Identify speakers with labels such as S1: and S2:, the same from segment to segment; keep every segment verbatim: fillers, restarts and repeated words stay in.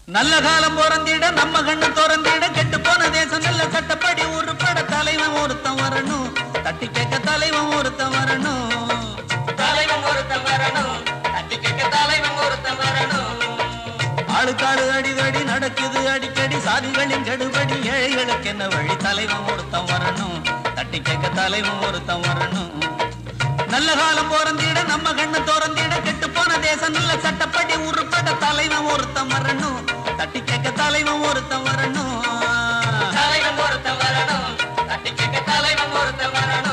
S1: நல்ல காலம் பொறந்திட நம்ம கண்ணு திறந்திட கெட்டு போன தேசம் நல்ல சட்டப்படி உருப்பட தலைவன் ஒருத்தன் வரணும் தட்டி கேட்க தலைவன் ஒருத்தன் வரணும் தலைவன் ஒருத்தன் வரணும் தட்டி கேட்க தலைவன் ஒருத்தன் வரணும் ஆளுக்காடு அடிதடி நடக்குது அடிக்கடி சாதிகளின் கெடுபடி ஏழைகளுக்கு என்ன வழி தலைவன் ஒருத்தன் வரணும் தட்டி கேட்க தலைவன் ஒருத்தன் வரணும் நல்ல காலம் பொறந்திட நம்ம கண்ணு திறந்திட கெட்டு போன தேசம் நல்ல சட்டப்படி உருப்பட தலைவன் ஒருத்தன் வரணும் தட்டி கேட்க தலைவன் ஒருத்தன் வரணும் தலைவன் ஒருத்தன் வரணும் தட்டி கேட்க தலைவன் ஒருத்தன் வரணும்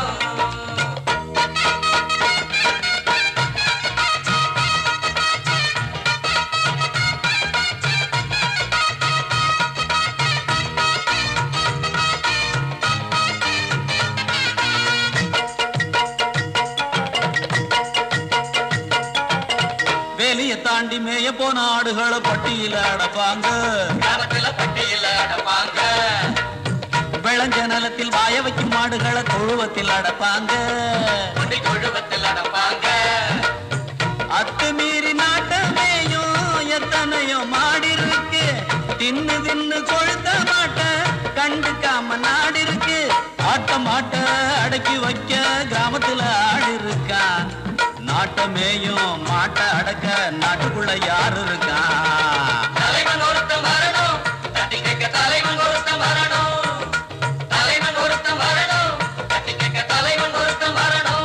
S1: வேலிய தாண்டி மேய போன ஆடுகளை பட்டியல அடப்பாங்க பட்டியல அடப்பாங்க விளைஞ்ச நிலத்தில் வாய வைக்கும் மாடுகளை தொழுவத்தில் அடப்பாங்க தொழுவத்தில் அடப்பாங்க அத்துமீறி நாட்டமேயும் எத்தனையோ மாடி இருக்கு தின்னு தின்னு கொழுத்த மாட்ட கண்டுக்காம நாடு இருக்கு ஆட்ட மாட்ட அடக்கி வைக்க கிராமத்துல ஆடு இருக்கா நாட்டமேயும் மாட்ட அடக்க நாட்டுக்குள்ள யாரு இருக்கா தலைவன் ஒருத்தன் வரணும் தட்டி கேட்க தலைவன் ஒருத்தன் வரணும் தலைவன் ஒருத்தன் வரணும் தட்டி கேட்க தலைவன் ஒருத்தன் வரணும்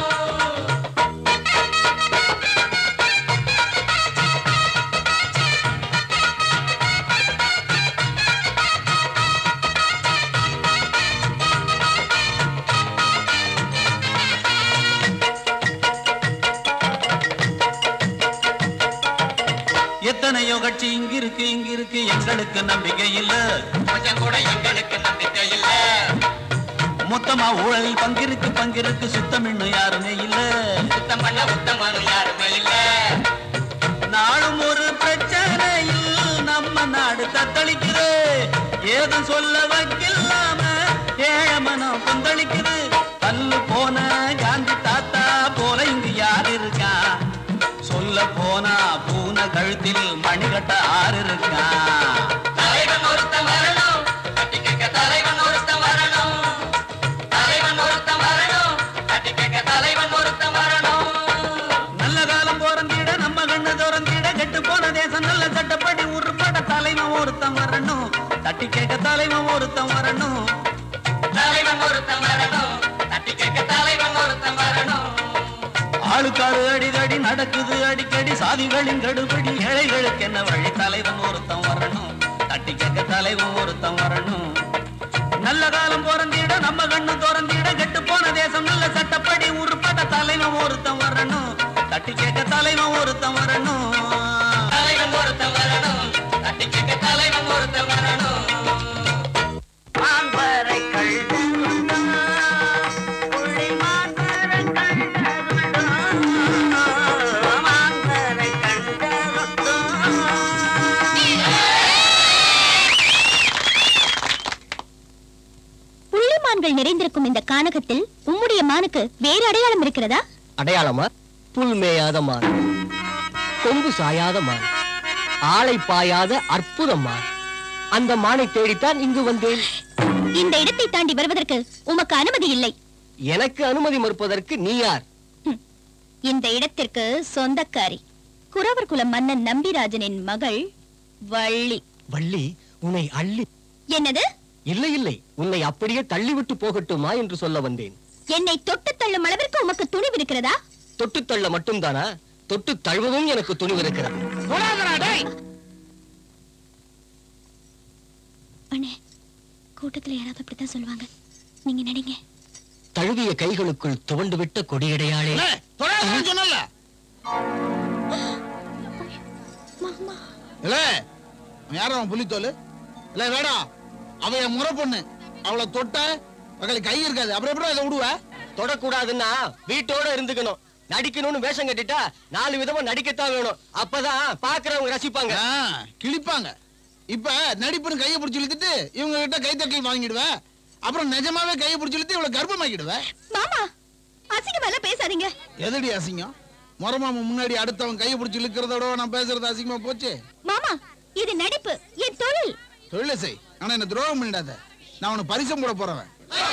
S1: எத்தனையோ கட்சி இங்க இருக்கு இங்க இருக்கு எங்களுக்கு நம்பிக்கை இல்ல கொஞ்சம் கூட எங்களுக்கு நம்பிக்கை இல்ல மொத்தமா ஊழலில் பங்கிருக்கு பங்கிருக்கு சுத்தம் இன்னும் யாருமே இல்ல சுத்தம் பண்ண உத்தமனு யாருமே இல்ல நாளும் ஒரு பிரச்சனையில் நம்ம நாடு தத்தளிக்குது ஏதும் சொல்ல வைக்கலாம ஏழை மனம் கொந்தளிக்குது பல்லு போன காந்தி தாத்தா போல இங்கு யாரு இருக்கா சொல்ல போனா பூன கழுத்தில் மணிகட்ட ஆறு இருக்கா தலைவன் ஒருத்தன் வரணும் தட்டி கேட்க தலைவன் ஒருத்தன் வரணும் தலைவன் ஒருத்தன் வரணும் தட்டி கேட்க தலைவன் ஒருத்தன் வரணும் நல்ல காலம் பொறந்திட நம்ம கண்ணு திறந்திட கெட்டு போன தேசம் நல்ல சட்டப்படி உருப்பட தலைவன் ஒருத்தன் வரணும் தட்டி கேட்க தலைவன் ஒருத்தன் வரணும் தலைவன் ஒருத்தன் வரணும் தட்டி கேட்க தலைவன் ஒருத்தன் வரணும் ஆளுக்காடு அடிதடி நடக்குது அடிக்கடி சாதிகளின் கடுபடி ஏழைகளுக்கு என்ன வழி தலைவன் ஒருத்தன் வரணும் தட்டி கேட்க தலைவன் ஒருத்தன் வரணும் நல்ல காலம் பொறந்திட நம்ம கண்ணு திறந்திட கெட்டு போன தேசம் நல்ல சட்டப்படி உருப்பட தலைவன் ஒருத்தன் வரணும் தட்டி கேட்க தலைவன் ஒருத்தன் வரணும் தலைவன் ஒருத்தன் வரணும் தட்டி கேட்க தலைவன் ஒருத்தன் வரணும்
S2: நிறைந்திருக்கும் இந்த கானகத்தில் உம்முடைய மானுக்கு வேறு அடையாளம் இருக்கிறதா?
S3: அடையாளமா? புல் மேயாத மான், கொம்பு சாயாத மான், ஆளை பாயாத அற்புத மான். அந்த மானை தேடித்தான் இங்கு வந்தேன்.
S2: இந்த இடத்தை தாண்டி வருவதற்கு உமக்கு அனுமதி இல்லை.
S3: எனக்கு அனுமதி மறுப்பதற்கு நீ யார்?
S2: இந்த இடத்திற்கு சொந்தக்காரி குறவர் குல மன்னன் நம்பிராஜனின் மகள் வள்ளி.
S3: வள்ளி உன்னை அள்ளி?
S2: என்னது?
S3: இல்லை இல்லை, உன்னை அப்படியே தள்ளிவிட்டு போகட்டுமா என்று சொல்ல வந்தேன்.
S2: என்னை தொட்டு தள்ளும் அளவிற்கு உமக்கு துணிவு இருக்கிறதா?
S3: தொட்டு தள்ள மட்டும்தானா? தொட்டு தழுவவும் எனக்கு துணிவு இருக்கிறது.
S2: அண்ணே, கூட்டத்துல யாராவது அப்படித்தான் சொல்லுவாங்க, நீங்க நடிங்க.
S3: தழுவிய கைகளுக்குள் துவண்டு விட்ட கொடியடையாளே.
S4: யாரும் புலித்தோல் இல்ல வேடா, அவ என் முறை பொண்ணு. அவளை தொட்ட அவளுக்கு கை இருக்காது, அப்புறம் எப்படி அதை விடுவ?
S3: தொடக்கூடாதுன்னா வீட்டோட இருந்துக்கணும். நடிக்கணும்னு வேஷம் கட்டிட்டா நாலு விதமா நடிக்கத்தான் வேணும். அப்பதான் பாக்குறவங்க ரசிப்பாங்க,
S4: கிழிப்பாங்க. இப்ப நடிப்புன்னு கையை பிடிச்சி இழுத்துட்டு இவங்க கிட்ட கைத்தட்டல் வாங்கிடுவேன். அப்புறம் நிஜமாவே கையை பிடிச்சி இழுத்து இவளை கர்ப்பமாக்கிடுவேன்.
S2: மாமா, அசிங்கமா எல்லாம் பேசாதீங்க.
S4: எதடி அசிங்கம்? முறமாம முன்னாடி அடுத்தவன் கையை பிடிச்சி இழுக்கிறதோட நான் பேசுறது அசிங்கமா போச்சு.
S2: மாமா, இது நடிப்பு, என் தொழில்.
S4: தொழிலை செய், ஆனா என்ன துரோகம் பண்ணிடாத. நான் உனக்கு பரிசம் போட போறவன்.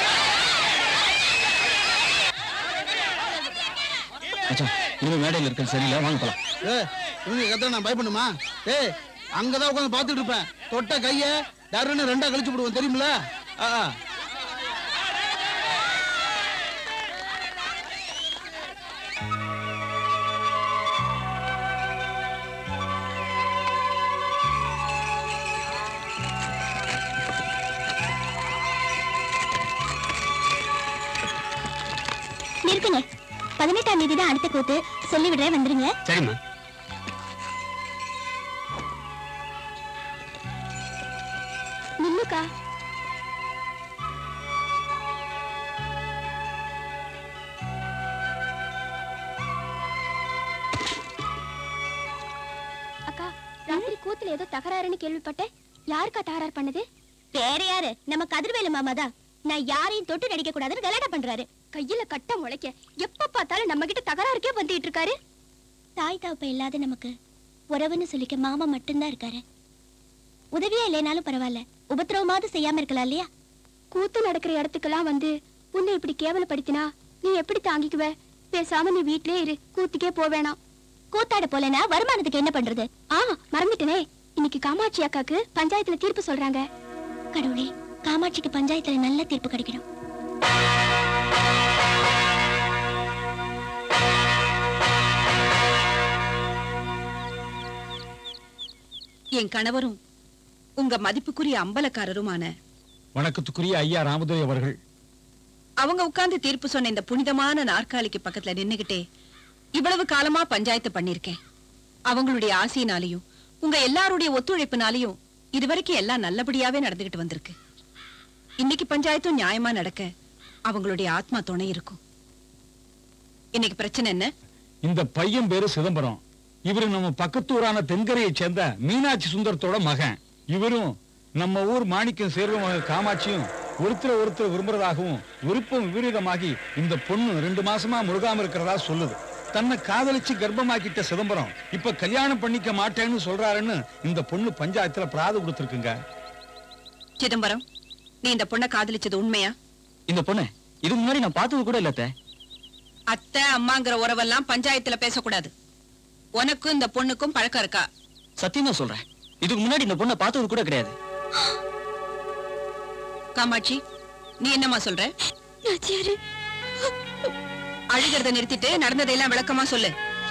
S1: இனிமே மேடையில் இருக்க சரியில்லை, வாங்க போலாம்.
S4: ஏ இவங்க கத்த நான் பயப்படுமா? ஏய் அங்கதான் உட்காந்து பாத்துட்டு இருப்பேன். தொட்ட கைய டர்ன்னு ரெண்டா கழிச்சு விடுவேன், தெரியுமில? ஆ
S2: நிறுத்துங்க. பதினெட்டாம் தேதி தான் அடுத்த கூத்து, சொல்லி விடுறேன், வந்துருங்க.
S3: சரிம்மா.
S2: நில்லுக்கா. அக்கா, ராத்திரி கூத்துல ஏதோ தகராறுன்னு கேள்விப்பட்டேன். யாருக்கா தகராறு பண்ணது? வேற யாரு, நம்ம கதிர்வேலு மாமாதான். நான் யாரையும் தொட்டு நடிக்க கூடாதுன்னு கலாட்டா பண்றாரு. கையில கட்ட முளைக்க எப்ப பார்த்தாலும் நம்ம கிட்ட தகராறுக்கே வந்துட்டு இருக்காரு. தாய் தாப்ப இல்லாத நமக்கு உறவுன்னு சொல்லிக்க மாமா மட்டும்தான் இருக்காரு. உதவியா இல்லைனாலும் பரவாயில்ல, உபத்திரவமாவது செய்யாம இருக்கலாம் இல்லையா? கூத்து நடக்கிற இடத்துக்கெல்லாம் வந்து உன்னை இப்படி கேவலப்படுத்தினா நீ எப்படி தாங்கிக்குவ? பேசாம நீ வீட்லயே இரு, கூத்துக்கே போவேணாம். கூத்தாட போலனா வருமானத்துக்கு என்ன பண்றது? ஆ மறந்துட்டனே, இன்னைக்கு காமாட்சி அக்காக்கு பஞ்சாயத்துல தீர்ப்பு சொல்றாங்க. கடவுளே, காமாட்சிக்கு பஞ்சாயத்துல நல்ல தீர்ப்பு கிடைக்கணும்.
S5: என் கணவரும் உங்க மதிப்புக்குரிய அம்பலக்காரருமான
S6: வணக்கத்துக்குரிய ஐயா ராமதுரை அவர்கள்,
S5: அவங்க உட்கார்ந்து தீர்ப்பு சொன்ன இந்த புனிதமான நாற்காலிக்கு பக்கத்துல நின்னுகிட்டே இவ்வளவு காலமா பஞ்சாயத்து பண்ணிருக்கேன். அவங்களுடைய ஆசையினாலையும் உங்க எல்லாருடைய ஒத்துழைப்பினாலையும் இதுவரைக்கும் எல்லாம் நல்லபடியாவே நடந்துகிட்டு வந்திருக்கு. இன்னைக்கு பஞ்சாயத்தும் நியாயமா நடக்க அவங்களுடைய ஆத்மா துணை இருக்கும். இன்னைக்கு பிரச்சனை என்ன?
S6: இந்த பையன் பேரு சிதம்பரம். இவரு நம்ம பக்கத்தூரான தென்கரையை சேர்ந்த மீனாட்சி சுந்தரத்தோட மகன். இவரும் நம்ம ஊர் மாணிக்கம் சேர்வ மகன் காமாட்சியும் ஒருத்தர் ஒருத்தர் விரும்புறதாகவும் விருப்பம் விபரீதமாகி இந்த பொண்ணு ரெண்டு மாசமா முழுகாம இருக்கிறதா சொல்லுது. தன்னை காதலிச்சு கர்ப்பமாக்கிட்ட சிதம்பரம் இப்ப கல்யாணம் பண்ணிக்க மாட்டேன்னு சொல்றாருன்னு இந்த பொண்ணு பஞ்சாயத்துல பிராது கொடுத்திருக்குங்க.
S5: சிதம்பரம், நீ இந்த பொண்ணை காதலிச்சது உண்மையா?
S3: இந்த பொண்ணு இதுக்கு முன்னாடி நான் பார்த்தது கூட இல்ல.
S5: அத்தை அம்மாங்கிற உறவெல்லாம் பஞ்சாயத்துல பேசக்கூடாது. உனக்கும் இந்த பொண்ணுக்கும் பழக்கம் இருக்கா?
S3: சத்தியமா சொல்றேன், இதுக்கு முன்னாடி இந்த பொண்ணை பார்த்தது கூட கிடையாது.
S5: காமாட்சி, நீ என்னமா சொல்ற? அழுகிறத நிறுத்திட்டு நடந்ததையெல்லாம் விளக்கமா சொல்லு.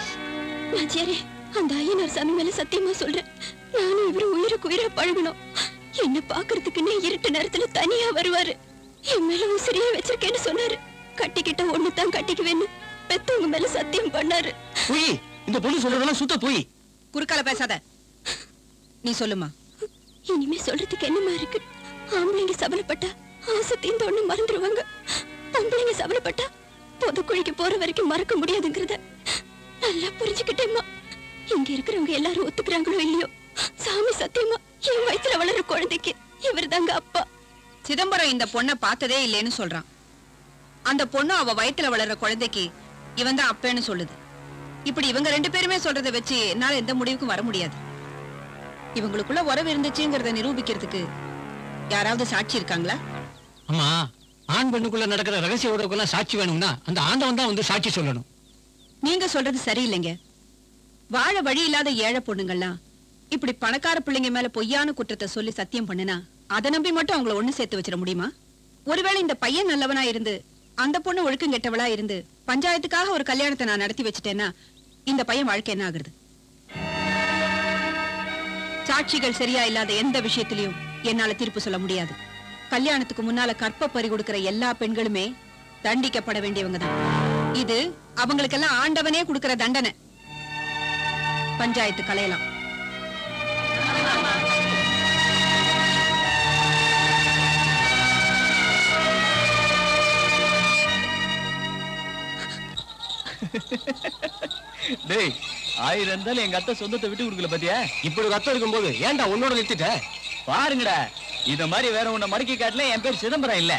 S2: அந்த ஐயனார் சாமி மேல சத்தியமா சொல்றேன், நானும் இவரு உயிருக்கு உயிரை பழகணும். என்ன பாக்குறதுக்குன்னு இருட்டு நேரத்துல தனியா வருவாரு. என் மேல உசிரியா வச்சிருக்கேன்னு சொன்னாரு. கட்டிக்கிட்ட ஒண்ணுதான் கட்டிக்குவேன்னு பெத்தவங்க மேல சத்தியம் பண்ணாரு.
S3: போய் இந்த பொண்ணு சொல்றதெல்லாம் சுத்த போய்.
S5: குறுக்கால பேசாத, நீ சொல்லுமா.
S2: இனிமே சொல்றதுக்கு என்னமா இருக்கு? ஆம்பளைங்க சபலப்பட்டா ஆசை தீர்ந்த ஒண்ணு மறந்துடுவாங்க. பொம்பளைங்க சபலப்பட்டா பொதுக்குழிக்கு போற வரைக்கும் மறக்க முடியாதுங்கிறத நல்லா புரிஞ்சுக்கிட்டேம்மா. இங்க இருக்கிறவங்க எல்லாரும் ஒத்துக்கிறாங்களோ இல்லையோ, சாமி சத்தியமா என் வயித்துல வளர்ற குழந்தைக்கு இவர் தாங்க அப்பா.
S5: சிதம்பரம் இந்த பொண்ணை பார்த்ததே இல்லைன்னு சொல்றான். அந்த பொண்ணு அவ வயித்துல வளர்ற குழந்தைக்கு இவன் தான் அப்பேன்னு சொல்லுது. இப்படி இவங்க ரெண்டு பேருமே சொல்றதை வச்சு என்னால எந்த முடிவுக்கும் வர முடியாது. இவங்களுக்குள்ள உறவு இருந்துச்சுங்கிறத நிரூபிக்கிறதுக்கு யாராவது சாட்சி இருக்காங்களா?
S3: அம்மா, ஆண் பெண்ணுக்குள்ள நடக்கிற ரகசிய உறவுக்கெல்லாம் சாட்சி வேணும்னா அந்த ஆண்டவன் தான் வந்து சாட்சி சொல்லணும்.
S5: நீங்க சொல்றது சரியில்லைங்க. வாழ வழி இல்லாத ஏழை பொண்ணுங்கள்லாம் இப்படி பணக்கார பிள்ளைங்க மேல பொய்யான குற்றத்தை சொல்லி சத்தியம் பண்ணுனா அதை நம்பி மட்டும் அவங்கள ஒண்ணு சேர்த்து வச்சிட முடியுமா? ஒருவேளை இந்த பையன் நல்லவனா இருந்து அந்த பொண்ணு ஒழுக்கம் கெட்டவளா இருந்து பஞ்சாயத்துக்காக ஒரு கல்யாணத்தை நான் நடத்தி வச்சுட்டேன்னா இந்த பையன் வாழ்க்கை என்ன ஆகுறது? சாட்சிகள் சரியா இல்லாத எந்த விஷயத்திலையும் என்னால தீர்ப்பு சொல்ல முடியாது. கல்யாணத்துக்கு முன்னால கற்ப பறி கொடுக்கிற எல்லா பெண்களுமே தண்டிக்கப்பட வேண்டியவங்க தான். இது அவங்களுக்கெல்லாம் ஆண்டவனே கொடுக்கிற தண்டனை. பஞ்சாயத்து கலையலாம்.
S3: டேய், ஆயிரம் இருந்தாலும் எங்க அத்தை சொந்தத்தை விட்டு கொடுக்கல பாத்தியா? இப்படி ஒரு அத்தை இருக்கும்போது ஏன்டா உன்னோட நிறுத்திட்ட? பாருங்கடா, இத மாதிரி வேற உன்னை மடக்கி காட்டல. என் பேர் சிதம்பரம் இல்ல.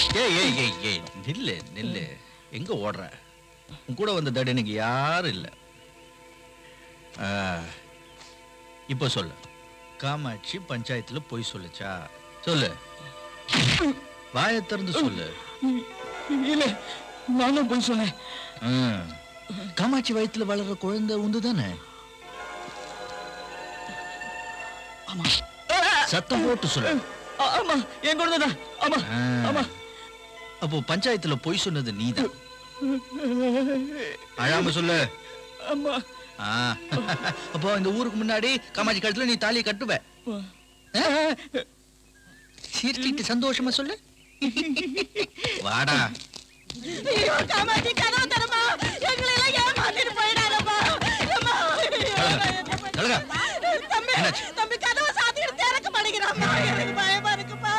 S7: ஏய் ஏய் ஏய் ஏய் நில்லு நில்லு. எங்க ஓடுற? உன் கூட வந்த தடனைக்கு யாரும் இல்ல. இப்போ சொல்லு, காமாட்சி பஞ்சாயத்துல போய் சொல்லுச்சா? சொல்லு, வாயை திறந்து சொல்லு.
S3: இல்ல, நானும் போய் சொன்னேன்.
S7: காமாட்சி வயித்துல வளர்ற குழந்தை உண்டு தானே?
S3: ஆமா.
S7: சத்தம் போட்டு சொல்லு.
S3: ஆமா, என் குழந்தைதான். ஆமா ஆமா.
S7: அப்போ பஞ்சாயத்துல போய் சொன்னது நீதான். அழாம சொல்லு.
S3: ஆமா.
S7: அப்போ இந்த ஊருக்கு முன்னாடி காமாட்சி கழுத்துல நீ தாலியை கட்டுவ. சீர்கிட்டு சந்தோஷமா சொல்லு. வாடா.
S5: காமாட்சி கதவு தரமா, எங்களை எல்லாம் ஏமாத்திட்டு போயிடாதப்பா. தம்பி தம்பி கதவை சாத்திட்டு திறக்க மாட்டேங்கிறாம்மா. எனக்கு பயமா இருக்குப்பா.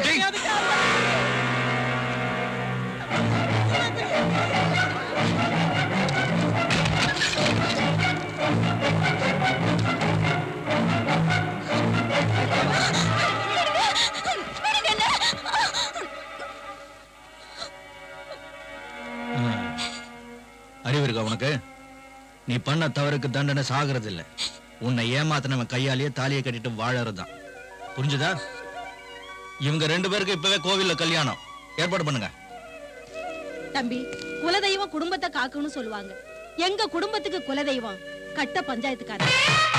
S7: அறிவு இருக்கா உனக்கு? நீ பண்ண தவறுக்கு தண்டனை சாகிறது இல்ல, உன்னை ஏமாத்தினவன் கையாலேயே தாலியை கட்டிட்டு வாழறதுதான். புரிஞ்சுதா? இவங்க ரெண்டு பேருக்கு இப்பவே கோவில்ல கல்யாணம் ஏற்பாடு பண்ணுங்க.
S5: தம்பி, குலதெய்வம் குடும்பத்தை காக்குன்னு சொல்லுவாங்க. எங்க குடும்பத்துக்கு குலதெய்வம் கட்ட பஞ்சாயத்துக்காரர்.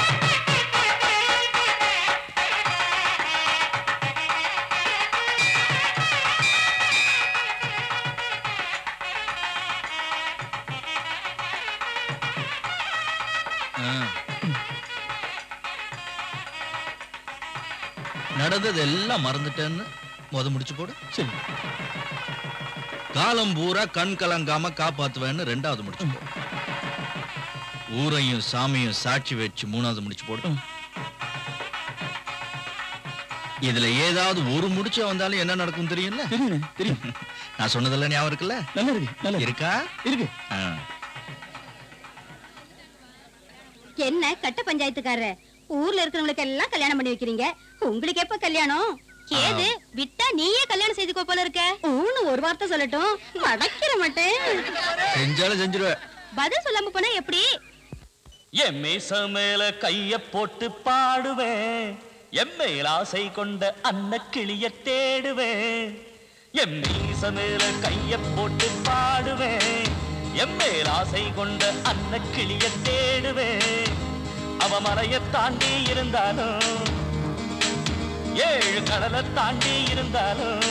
S7: நடந்தது எல்லாம் மறந்துட்டேன்னு முத முடிச்சு போடு. சரி. காலம் பூரா கண் கலங்காம காப்பாத்துவேன்னு ரெண்டாவது முடிச்சு போடு. ஊரையும் சாமியும் சாட்சி வச்சு மூணாவது முடிச்சு போடு. இதுல ஏதாவது ஒரு முடிச்ச வந்தாலும் என்ன நடக்கும் தெரியும்ல? தெரியும். நான் சொன்னதெல்லாம் ஞாபகம் இருக்குல்ல?
S3: நல்லா இருக்கு.
S7: இருக்கா?
S3: இருக்கு.
S5: என்ன கட்ட பஞ்சாயத்துக்காரர், ஊர்ல இருக்கிறவங்களுக்கு எல்லாம் கல்யாணம் பண்ணி வைக்கிறீங்க, உங்களுக்கு எப்ப கல்யாணம்? ஏது விட்டா நீயே கல்யாணம் செய்துக்கோ போல இருக்க. ஊன்னு ஒரு வார்த்தை சொல்லட்டும், மடக்கிற மாட்டேன்.
S7: செஞ்சாலும் செஞ்சிருவேன்.
S5: பதில் சொல்லாம போனா எப்படி?
S1: என் மீச மேல கைய போட்டு பாடுவேன், என் மேல் ஆசை கொண்ட அன்ன கிளிய தேடுவேன். என் மீச மேல கைய போட்டு பாடுவேன், என் மேல் ஆசை கொண்ட அன்ன கிளிய தேடுவேன். அவ மலையை தாண்டி இருந்தாலும், ஏழு கடலை தாண்டி இருந்தாலும்,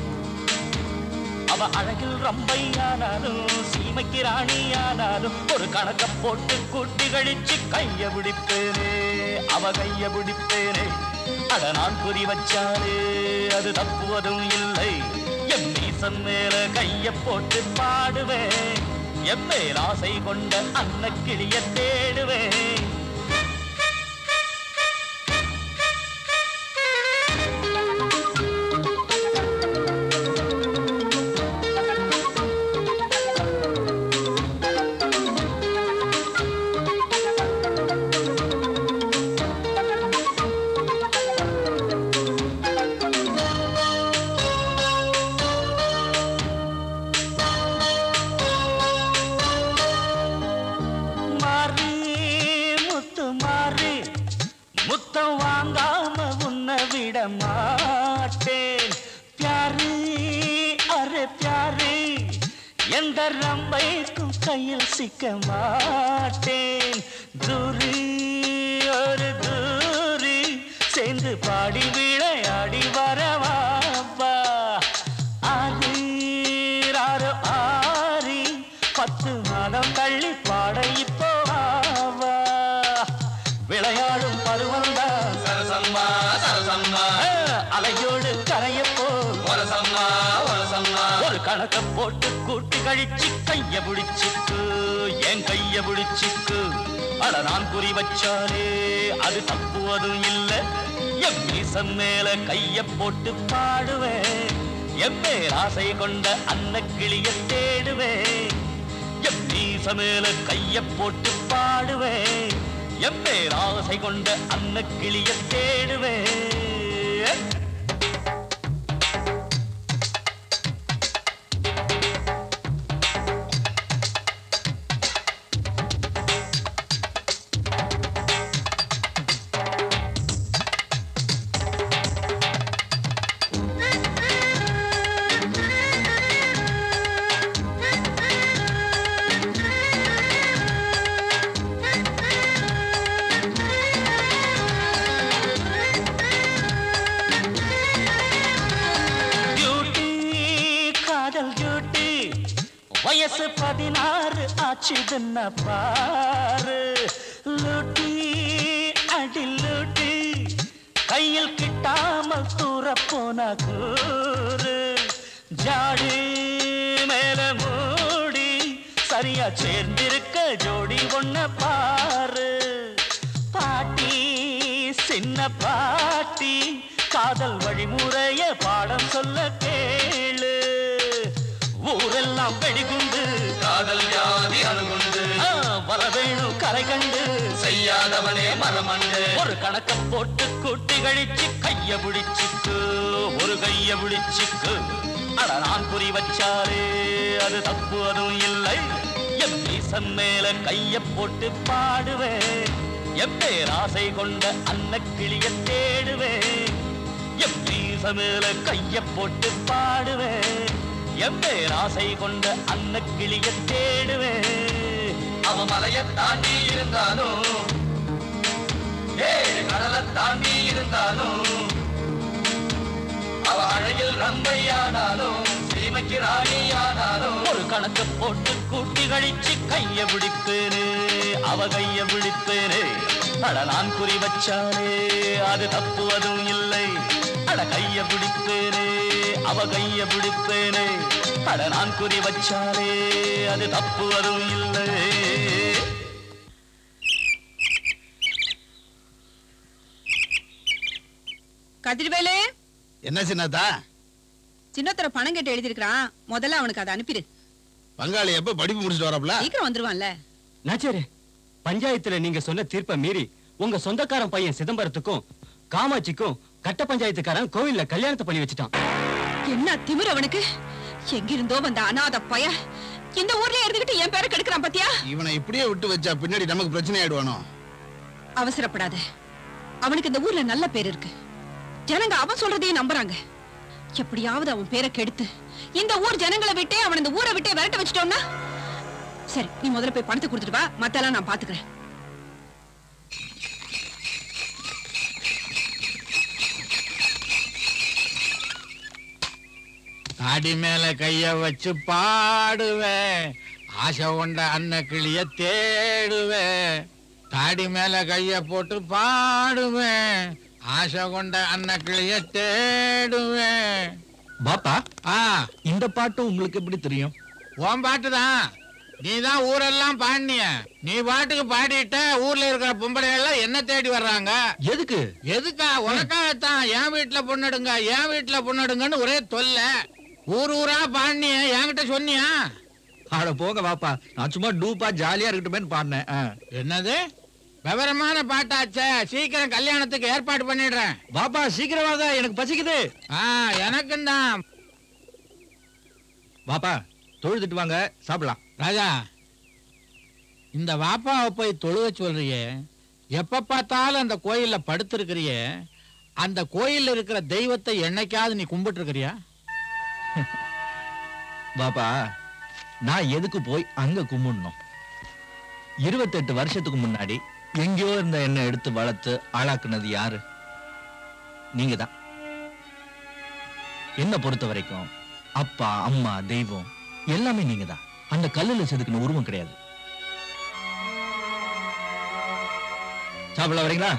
S1: அவ அழகில் ரம்பையானாலும், சீமைக்கு ராணியானாலும், ஒரு கணக்க போட்டு கூட்டி கழிச்சு கைய பிடிப்பேனே, அவ கைய பிடிப்பேனே. அத நான் குறி வச்சாலே அது தப்புவதும் இல்லை. என் மீசம் மேல கைய போட்டு பாடுவேன், என் மேல் ஆசை கொண்ட அன்ன கிளிய தேடுவேன். மாட்டேன் प्यारे अरे प्यारे எந்த ரம்பைக்கும் கையில் சிக்க மாட்டேன் தூரி ஒரு தூரி சேர்ந்து பாடி விளையாடி வரவாப்பா ஆரி ராரோ ஆரி பத்து மாதம் தள்ளி பாட இப்போ ஆவா விளையாடும் பருவந்தான் சரசம்மா சரசம்மா அலையோடு கரையப்போ வரசம்மா வரசம்மா ஒரு கணக்க போட்டு கூட்டி கழிச்சு கைய பிடிச்சிக்கு என் கைய பிடிச்சிக்கு அட நான் குறி வச்சாலே அது தப்புவதும் இல்ல என் மீசம் மேல கைய போட்டு பாடுவேன் என் மேல் ஆசை கொண்ட அன்ன கிளிய தேடுவேன் என் மீசம் மேல கைய போட்டு பாடுவேன் என் மேல் ஆசை கொண்ட அன்ன கிளிய தேடுவேன் வயசு பதினாறு ஆச்சுதுன்னா பாரு லூட்டி அடி லூட்டி கையில் கிட்டாமல் தூர போன கூறு ஜாடி மேல மூடி சரியா சேர்ந்திருக்க ஜோடி ஒண்ண பாரு பாட்டி சின்ன பாட்டி காதல் வழிமுறைய பாடம் சொல்ல கேளு ஊரெல்லாம் வெடிகுண்டு காதல் ஜாதி அணுகுண்டு வரவேணும் கரை கண்டு செய்யாதவனே மரமண்டு ஒரு கணக்க போட்டு கூட்டி கழிச்சு கைய பிடிச்சிக்கு ஒரு கைய பிடிச்சிக்கு அட நான் குறி வச்சாரே அது தப்பு அதுவும் இல்லை என் மீசம் மேல கைய போட்டு பாடுவேன் என் பேராசை கொண்ட அன்ன கிளிய தேடுவேன் என் மீசம் மேல கைய போட்டு பாடுவேன் என் பேராசை கொண்ட அன்ன கிளிய தேடுவேன் அவ மலைய தாண்டி இருந்தாலும் ஏழு கடலை தாண்டி இருந்தாலும் அவ அழகில் ரம்பையானாலும் சீமைக்கு ராணியானாலும் ஒரு கணக்கு போட்டு கூட்டி கழிச்சு கைய பிடிப்பேனே அவ கைய பிடிப்பேனே அட நான் குறி வச்சானே அது தப்பு அதுவும் இல்லை அட கைய பிடிப்பேனே அவ கைய பிடிப்பேனே அட நான் குறி வச்சானே அது தப்பு அதுவும் இல்லை
S5: கதிர்வேலு
S4: என்ன சின்னதா
S5: சின்னத்தர பணம் கேட்டு எழுதிருக்கான் முதல்ல அவனுக்கு அதை அனுப்பிடு
S4: பங்காளி எப்ப படிப்பு முடிச்சிட்டு வரப்பல
S5: சீக்கிரம் வந்துருவான்ல
S3: நாச்சரே பஞ்சாயத்துல நீங்க சொன்ன தீர்ப்பை மீறி உங்க சொந்தக்காரன் பையன் சிதம்பரத்துக்கும் காமாட்சிக்கும் கட்ட பஞ்சாயத்துக்காரன் கோவில்ல கல்யாணத்தை பண்ணி வச்சுட்டான்.
S5: என்ன திமிரு அவனுக்கு? எங்கிருந்தோ வந்த அநாத பய இந்த ஊர்ல இருந்துகிட்டு என் பேரை கெடுக்கிறான் பாத்தியா?
S4: இவனை இப்படியே விட்டு வச்சா பின்னாடி நமக்கு பிரச்சனை ஆயிடுவானோ.
S5: அவசரப்படாத, அவனுக்கு இந்த ஊர்ல நல்ல பேர் இருக்கு. ஜனங்க அவன் சொல்றதையும் நம்புறாங்க. எப்படியாவது அவன் பேரை கெடுத்து இந்த ஊர் ஜனங்களை விட்டே அவன் இந்த ஊரை விட்டே விரட்ட வச்சிட்டோம்னா சரி, நீ முதல்ல போய் பணத்தை கொடுத்துட்டு வா, மத்தெல்லாம் நான் பாத்துக்கிறேன்.
S8: தாடி மேல கைய வச்சு பாடுவேன், ஆசை கொண்ட அன்ன கிளிய தேடுவேன். தாடி மேல கைய போட்டு பாடுவேன், ஆசை கொண்ட அன்ன கிளிய தேடுவேன்.
S7: பாப்பா,
S8: ஆ
S7: இந்த பாட்டு உங்களுக்கு எப்படி தெரியும்?
S8: உன் பாட்டுதான். நீதான் ஊரெல்லாம் பாடினிய. நீ பாட்டுக்கு பாடிட்ட ஊர்ல இருக்கிற பொம்பளை எல்லாம் என்ன தேடி வர்றாங்க.
S7: எதுக்கு?
S8: எதுக்கா? உனக்காகத்தான். என் வீட்டுல பொண்ணுடுங்க, என் வீட்டுல பொண்ணுடுங்கன்னு ஒரே தொல்லை. ஊர் ஊரா பாடினிய, என்கிட்ட சொன்னியா?
S7: ஆட போங்க பாப்பா, நான் சும்மா டூப்பா ஜாலியா இருக்கட்டுமேன்னு பாடினேன்.
S8: என்னது விவரமான பாட்டாச்சே, சீக்கிரம் கல்யாணத்துக்கு ஏற்பாடு பண்ணிடுறேன்.
S7: பாப்பா சீக்கிரமாக, எனக்கு பசிக்குது.
S8: ஆ எனக்கும் தான்.
S7: பாப்பா தொழுதுட்டு வாங்க, சாப்பிடலாம்.
S8: ராஜா, இந்த வாப்பாவை போய் தொழுவ சொல்றியே, எப்ப பார்த்தாலும் அந்த கோயில்ல படுத்திருக்கிறிய, அந்த கோயில்ல இருக்கிற தெய்வத்தை என்னைக்காவது நீ கும்பிட்டு இருக்கிறியா?
S7: பாப்பா, நான் எதுக்கு போய் அங்க கும்பிடணும்? இருபத்தெட்டு வருஷத்துக்கு முன்னாடி எங்கேயோ இருந்த என்ன எடுத்து வளர்த்து ஆளாக்குனது யாரு? நீங்க தான். என்ன பொறுத்த வரைக்கும் அப்பா அம்மா தெய்வம் எல்லாமே நீங்க தான். அந்த கல்லுல செதுக்குன உருவம் கிடையாது. சாப்பிட வரீங்களா?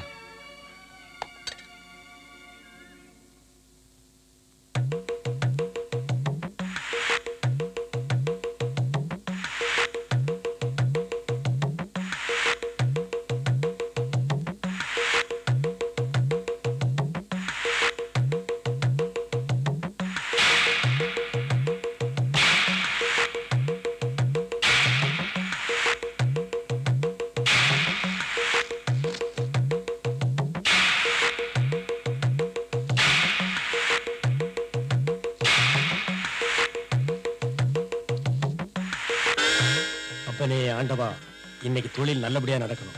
S3: ஆண்டவா, இன்னைக்கு தொழில் நல்லபடியா நடக்கணும்.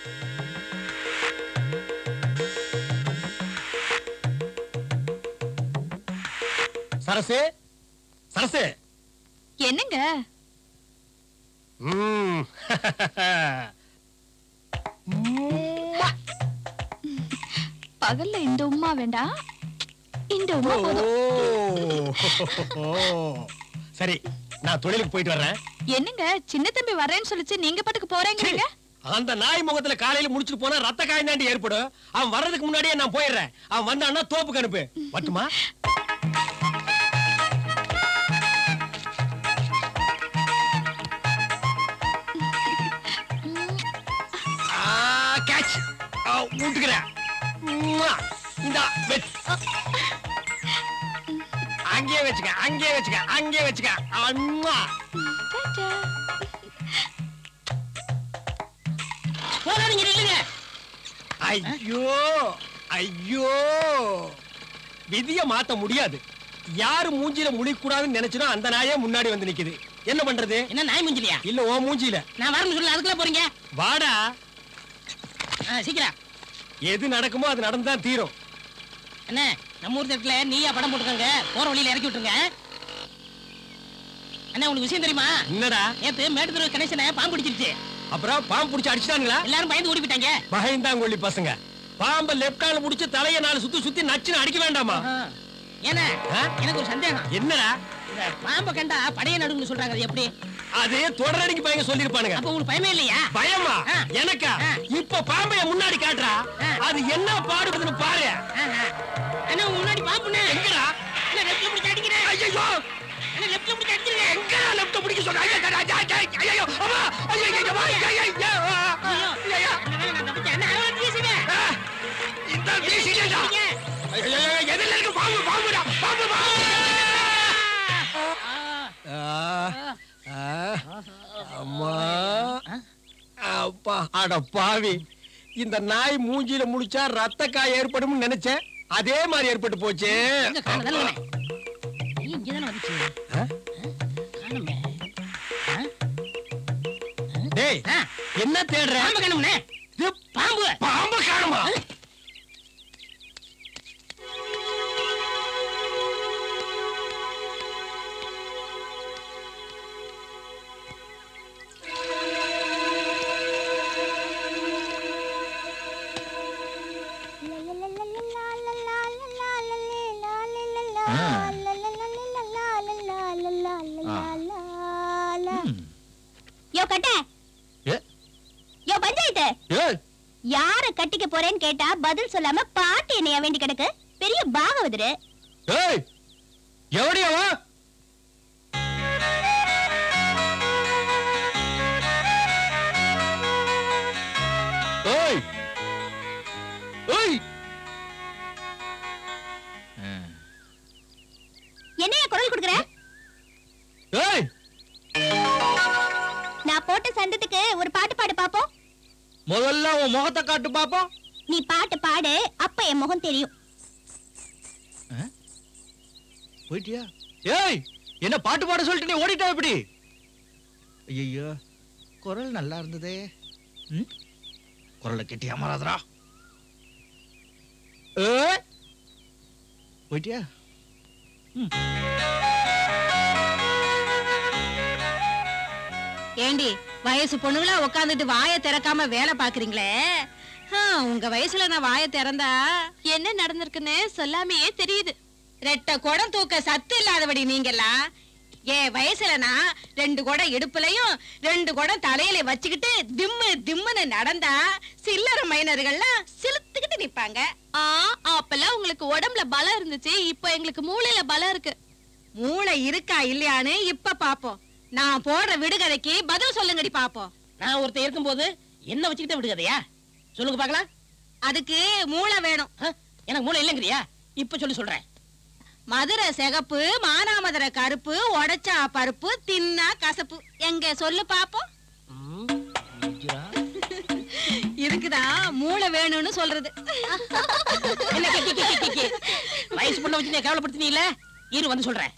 S3: சரசே, சரசே.
S2: என்னங்க? பகல்ல இந்த உம்மா வேண்டாம், இந்த உம்மா போதும்.
S3: சரி, நான் தொழிலுக்கு போயிட்டு வர்றேன்.
S5: என்னங்க சின்ன தம்பி வரேன்னு சொல்லிச்சு நீங்க பாட்டுக்கு போறேங்கிறீங்க?
S3: அந்த நாய் முகத்துல காலையில முடிச்சுட்டு போனா ரத்த காயம் தாண்டி ஏற்படும். அவன் வர்றதுக்கு முன்னாடியே நான் போயிடுறேன். அவன் வந்தான்னா தோப்புக்கு அனுப்பு. பட்டுமா? கேட்ச் ஊட்டுக்கிறேன். இந்தா அங்கேயே வச்சுக்க, அங்கேயே வச்சுக்க, அங்கேயே வச்சுக்க. அம்மா
S9: போறாதீங்க, நில்லுங்க.
S3: ஐயோ ஐயோ, விதிய மாத்த முடியாது. யாரு மூஞ்சில முழிக்கூடாதுன்னு நினைச்சனோ அந்த நாயே முன்னாடி வந்து நிக்குது. என்ன பண்றது?
S9: என்ன நாய் மூஞ்சிலியா?
S3: இல்ல ஓ மூஞ்சில.
S9: நான் வரணும் சொல்ல அதுக்குள்ள போறீங்க.
S3: வாடா
S9: சீக்கிரம்.
S3: எது நடக்குமோ அது நடந்துதான் தீரும்.
S9: என்ன நம்ம ஊர் இடத்துல நீயா படம் போட்டுக்கங்க, போற வழியில இறக்கி விட்டுருங்க. அண்ணா உங்களுக்கு விஷயம் தெரியுமா?
S3: என்னடா?
S9: நேத்து மேட்டுத்தூர் கணேசனை பாம்பு பிடிச்சிருச்சு.
S3: அப்புறம் பாம்பு பிடிச்சு அடிச்சிட்டாங்களா?
S9: எல்லாரும் பயந்து ஓடி போயிட்டாங்க.
S3: பயந்தாங்கொள்ளி பசங்க. பாம்பை லெப்ட் ஹேண்ட்ல புடிச்சு தலைய நாலு சுத்தி சுத்தி நச்சுன்னு அடிக்க வேண்டாமா?
S9: ஏன்னா எனக்கு ஒரு சந்தேகம்.
S3: என்னடா?
S9: இந்த பாம்பை கண்டா படைய நடுங்கன்னு சொல்றாங்க, அது எப்படி?
S3: அது தொடரடிக்கு பையங்க சொல்லிருப்பானுங்க.
S9: அப்ப உங்களுக்கு பயமே இல்லையா?
S3: பயமா? எனக்கா? இப்ப பாம்பைய முன்னாடி காட்டுறா, அது என்ன பாடுபடுதுன்னு பாரு.
S9: அண்ணா முன்னாடி பாம்புண்ணே.
S3: எங்கடா?
S9: இல்ல லெஃப்ட்ல பிடிச்சு அடிக்கிறேன்.
S3: ஐயோ
S9: அண்ணா லெஃப்ட்ல பிடிச்சு அடிக்கிறேன்.
S3: எங்கடா லெஃப்ட் பிடிக்க சொல்ற? ஐயோ ஐயோ அம்மா ஐயோ ஐயோ ஐயோ ஐயோ
S9: நான் தப்பிச்சேன். அண்ணா அவன் வீசுங்க.
S3: இந்த வீசிடா. ஐயோ எதில இருக்கு பாம்பு? பாம்புடா, பாம்பு பாம்பு. அம்மா அப்பா அட பாவி, இந்த நாய் மூஞ்சில முடிச்சா ரத்த காய் ஏற்படும் நினைச்சேன், அதே மாதிரி ஏற்பட்டு போச்சு. டேய் என்ன தேடுற?
S9: பாம்பு காணும்னே. பாம்பு
S3: பாம்பு காணுமா?
S2: யோ கட்ட யோ பஞ்சாயத்து, யார கட்டிக்க போறேன்னு கேட்டா பதில் சொல்லாம பாட்டு என்னைய வேண்டி கிடக்கு. பெரிய பாகவதரு.
S3: எவடியாவா?
S2: என்னைய குரல் கொடுக்குற? நான் போட்ட சந்தத்துக்கு ஒரு பாட்டு பாடு பாப்போம்.
S7: முதல்ல உன் முகத்தை காட்டு பாப்போம்.
S2: நீ பாட்டு பாடு, அப்ப என் முகம் தெரியும்.
S7: போயிட்டியா? ஏய் என்ன பாட்டு பாட சொல்லிட்டு நீ ஓடிட்டா எப்படி? ஐயோ குரல் நல்லா இருந்ததே. குரலை கெட்டி அமராதரா. போயிட்டியா?
S5: ஏண்டி வயசு பொண்ணுங்களா உட்காந்துட்டு வாயை திறக்காம வேலை பாக்குறீங்களே, உங்க வயசுல நான் வாயை திறந்தா என்ன நடந்திருக்குன்னு சொல்லாமையே தெரியுது. ரெட்ட குடம் தூக்க சத்து இல்லாதபடி நீங்கெல்லாம் என் வயசுல நான் ரெண்டு குடம் இடுப்புலையும் ரெண்டு குடம் தலையில வச்சுக்கிட்டு திம்மு திம்முன்னு நடந்தா சில்லற மைனர்கள்லாம் சிலுத்துக்கிட்டு நிப்பாங்க.
S2: ஆ, அப்பெல்லாம் உங்களுக்கு உடம்புல பலம் இருந்துச்சு, இப்ப எங்களுக்கு மூளையில பலம் இருக்கு.
S5: மூளை இருக்கா இல்லையான்னு இப்ப பாப்போம். நான் போடுற விடுகதைக்கு பதில் சொல்லுங்கடி பாப்போம்.
S9: நான் ஒருத்தர் இருக்கும்போது என்ன வச்சுக்கிட்ட விடுகதையா? சொல்லுங்க பாக்கலாம்.
S5: அதுக்கு மூளை வேணும்.
S9: எனக்கு மூளை இல்லைங்கிறியா? இப்ப சொல்லி சொல்றேன்.
S5: மதுரை சிகப்பு, மானாமதுரை கருப்பு, உடைச்சா பருப்பு, தின்னா கசப்பு. எங்க சொல்லு பாப்போம். இதுக்குதான் மூளை வேணும்னு சொல்றது.
S9: என்ன கி, கி, கி, கி. வயசு பொண்ணை வச்சு நீ கேவலப்படுத்தினீல, இரு வந்து சொல்றேன்.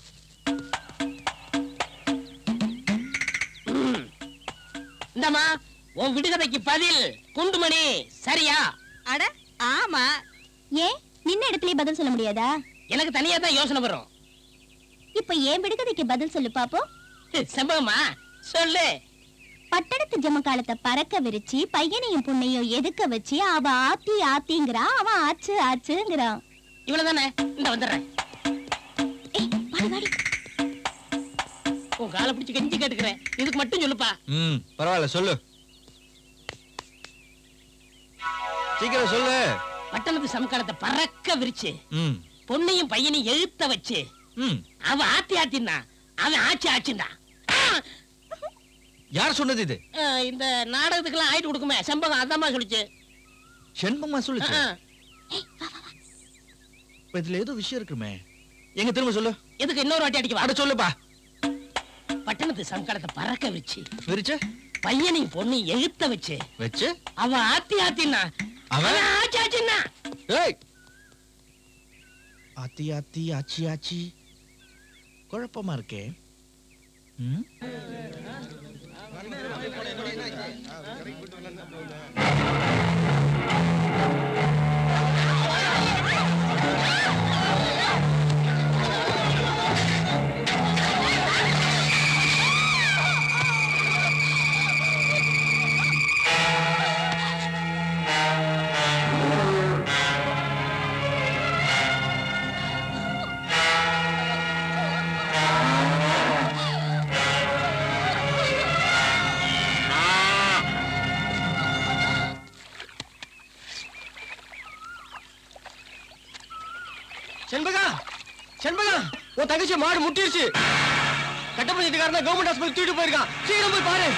S9: இந்தம்மா உன் விடுகதைக்கு பதில் குண்டுமணி, சரியா?
S5: அட ஆமா.
S2: ஏன் நின்ன இடத்துலயே பதில் சொல்ல முடியாதா?
S9: எனக்கு தனியா தான் யோசனை வரும்.
S2: இப்ப ஏன் விடுகதைக்கு பதில் சொல்லு பாப்போம்.
S9: சம்பவமா சொல்லு.
S2: பட்டணத்து ஜமக்காலத்தை பறக்க விரிச்சு பையனையும் புண்ணையும் எதுக்க வச்சு அவ ஆத்தி ஆத்திங்கிறா, அவன் ஆச்சு ஆச்சுங்கிறான்.
S9: இவ்வளவுதானே? இந்த வந்துடுறேன். உன் காலை பிடிச்சு கெஞ்சி கேட்டுக்கிறேன், இதுக்கு மட்டும் சொல்லுப்பா.
S7: ம் பரவாயில்ல சொல்லு, சீக்கிரம் சொல்லு.
S9: பட்டணத்து சமக்காலத்தை பறக்க விரிச்சு
S7: ம்
S9: பொண்ணையும் பையனையும் எழுத்த வச்சு
S7: ம்
S9: அவ ஆத்தி ஆத்தின்னா அவன் ஆட்சி ஆச்சுண்டா.
S7: யார் சொன்னது இது?
S9: இந்த நாடகத்துக்கெல்லாம் ஆயிட்டு கொடுக்குமே செம்பகம் அதாம்மா சொல்லிச்சு.
S7: செண்பமா சொல்லுச்சு. இதுல ஏதோ விஷயம் இருக்குமே, எங்க திரும்ப சொல்லு.
S9: எதுக்கு இன்னொரு வாட்டி அடிக்க?
S7: அட சொல்லுப்பா.
S9: பட்டணத்து சமக்காலத்தை பறக்க வச்சு
S7: விரிச்சு
S9: பையனையும் பொண்ணையும் எழுத்த வச்சு
S7: வச்சு
S9: அவ ஆத்தி ஆத்தின்னா
S7: அவன்
S9: ஆச்சி ஆச்சுன்னா.
S7: ஏய் ஆத்தி ஆத்தி ஆச்சி ஆச்சி குழப்பமா இருக்கே. ம்
S3: செண்பகா, செண்பகா, உன் தங்கச்சி மாடு முட்டிருச்சு. கட்டப்பஞ்சாயத்துக்காரன் கவர்மெண்ட் ஹாஸ்பிட்டல் தூக்கிட்டு போயிருக்கான். சீக்கிரம் போய் பாரு.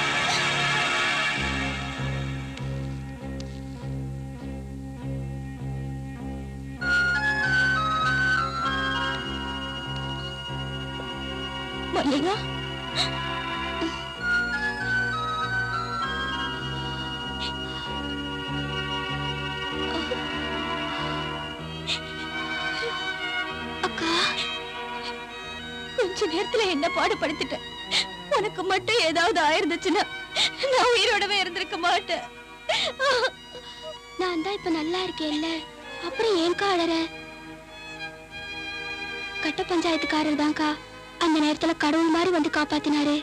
S2: மல்லிகா, கொஞ்ச நேரத்துல என்ன பாடுபடுத்திட்டேன். உனக்கு மட்டும் ஏதாவது ஆயிருந்துச்சுன்னா நான் உயிரோடவே இருந்திருக்க மாட்டேன். நான் தான் இப்ப நல்லா இருக்கேன்ல, அப்புறம் ஏன் காடற? கட்ட பஞ்சாயத்துக்காரர் தான்க்கா அந்த நேரத்துல கடவுள் மாதிரி வந்து காப்பாத்தினாரு.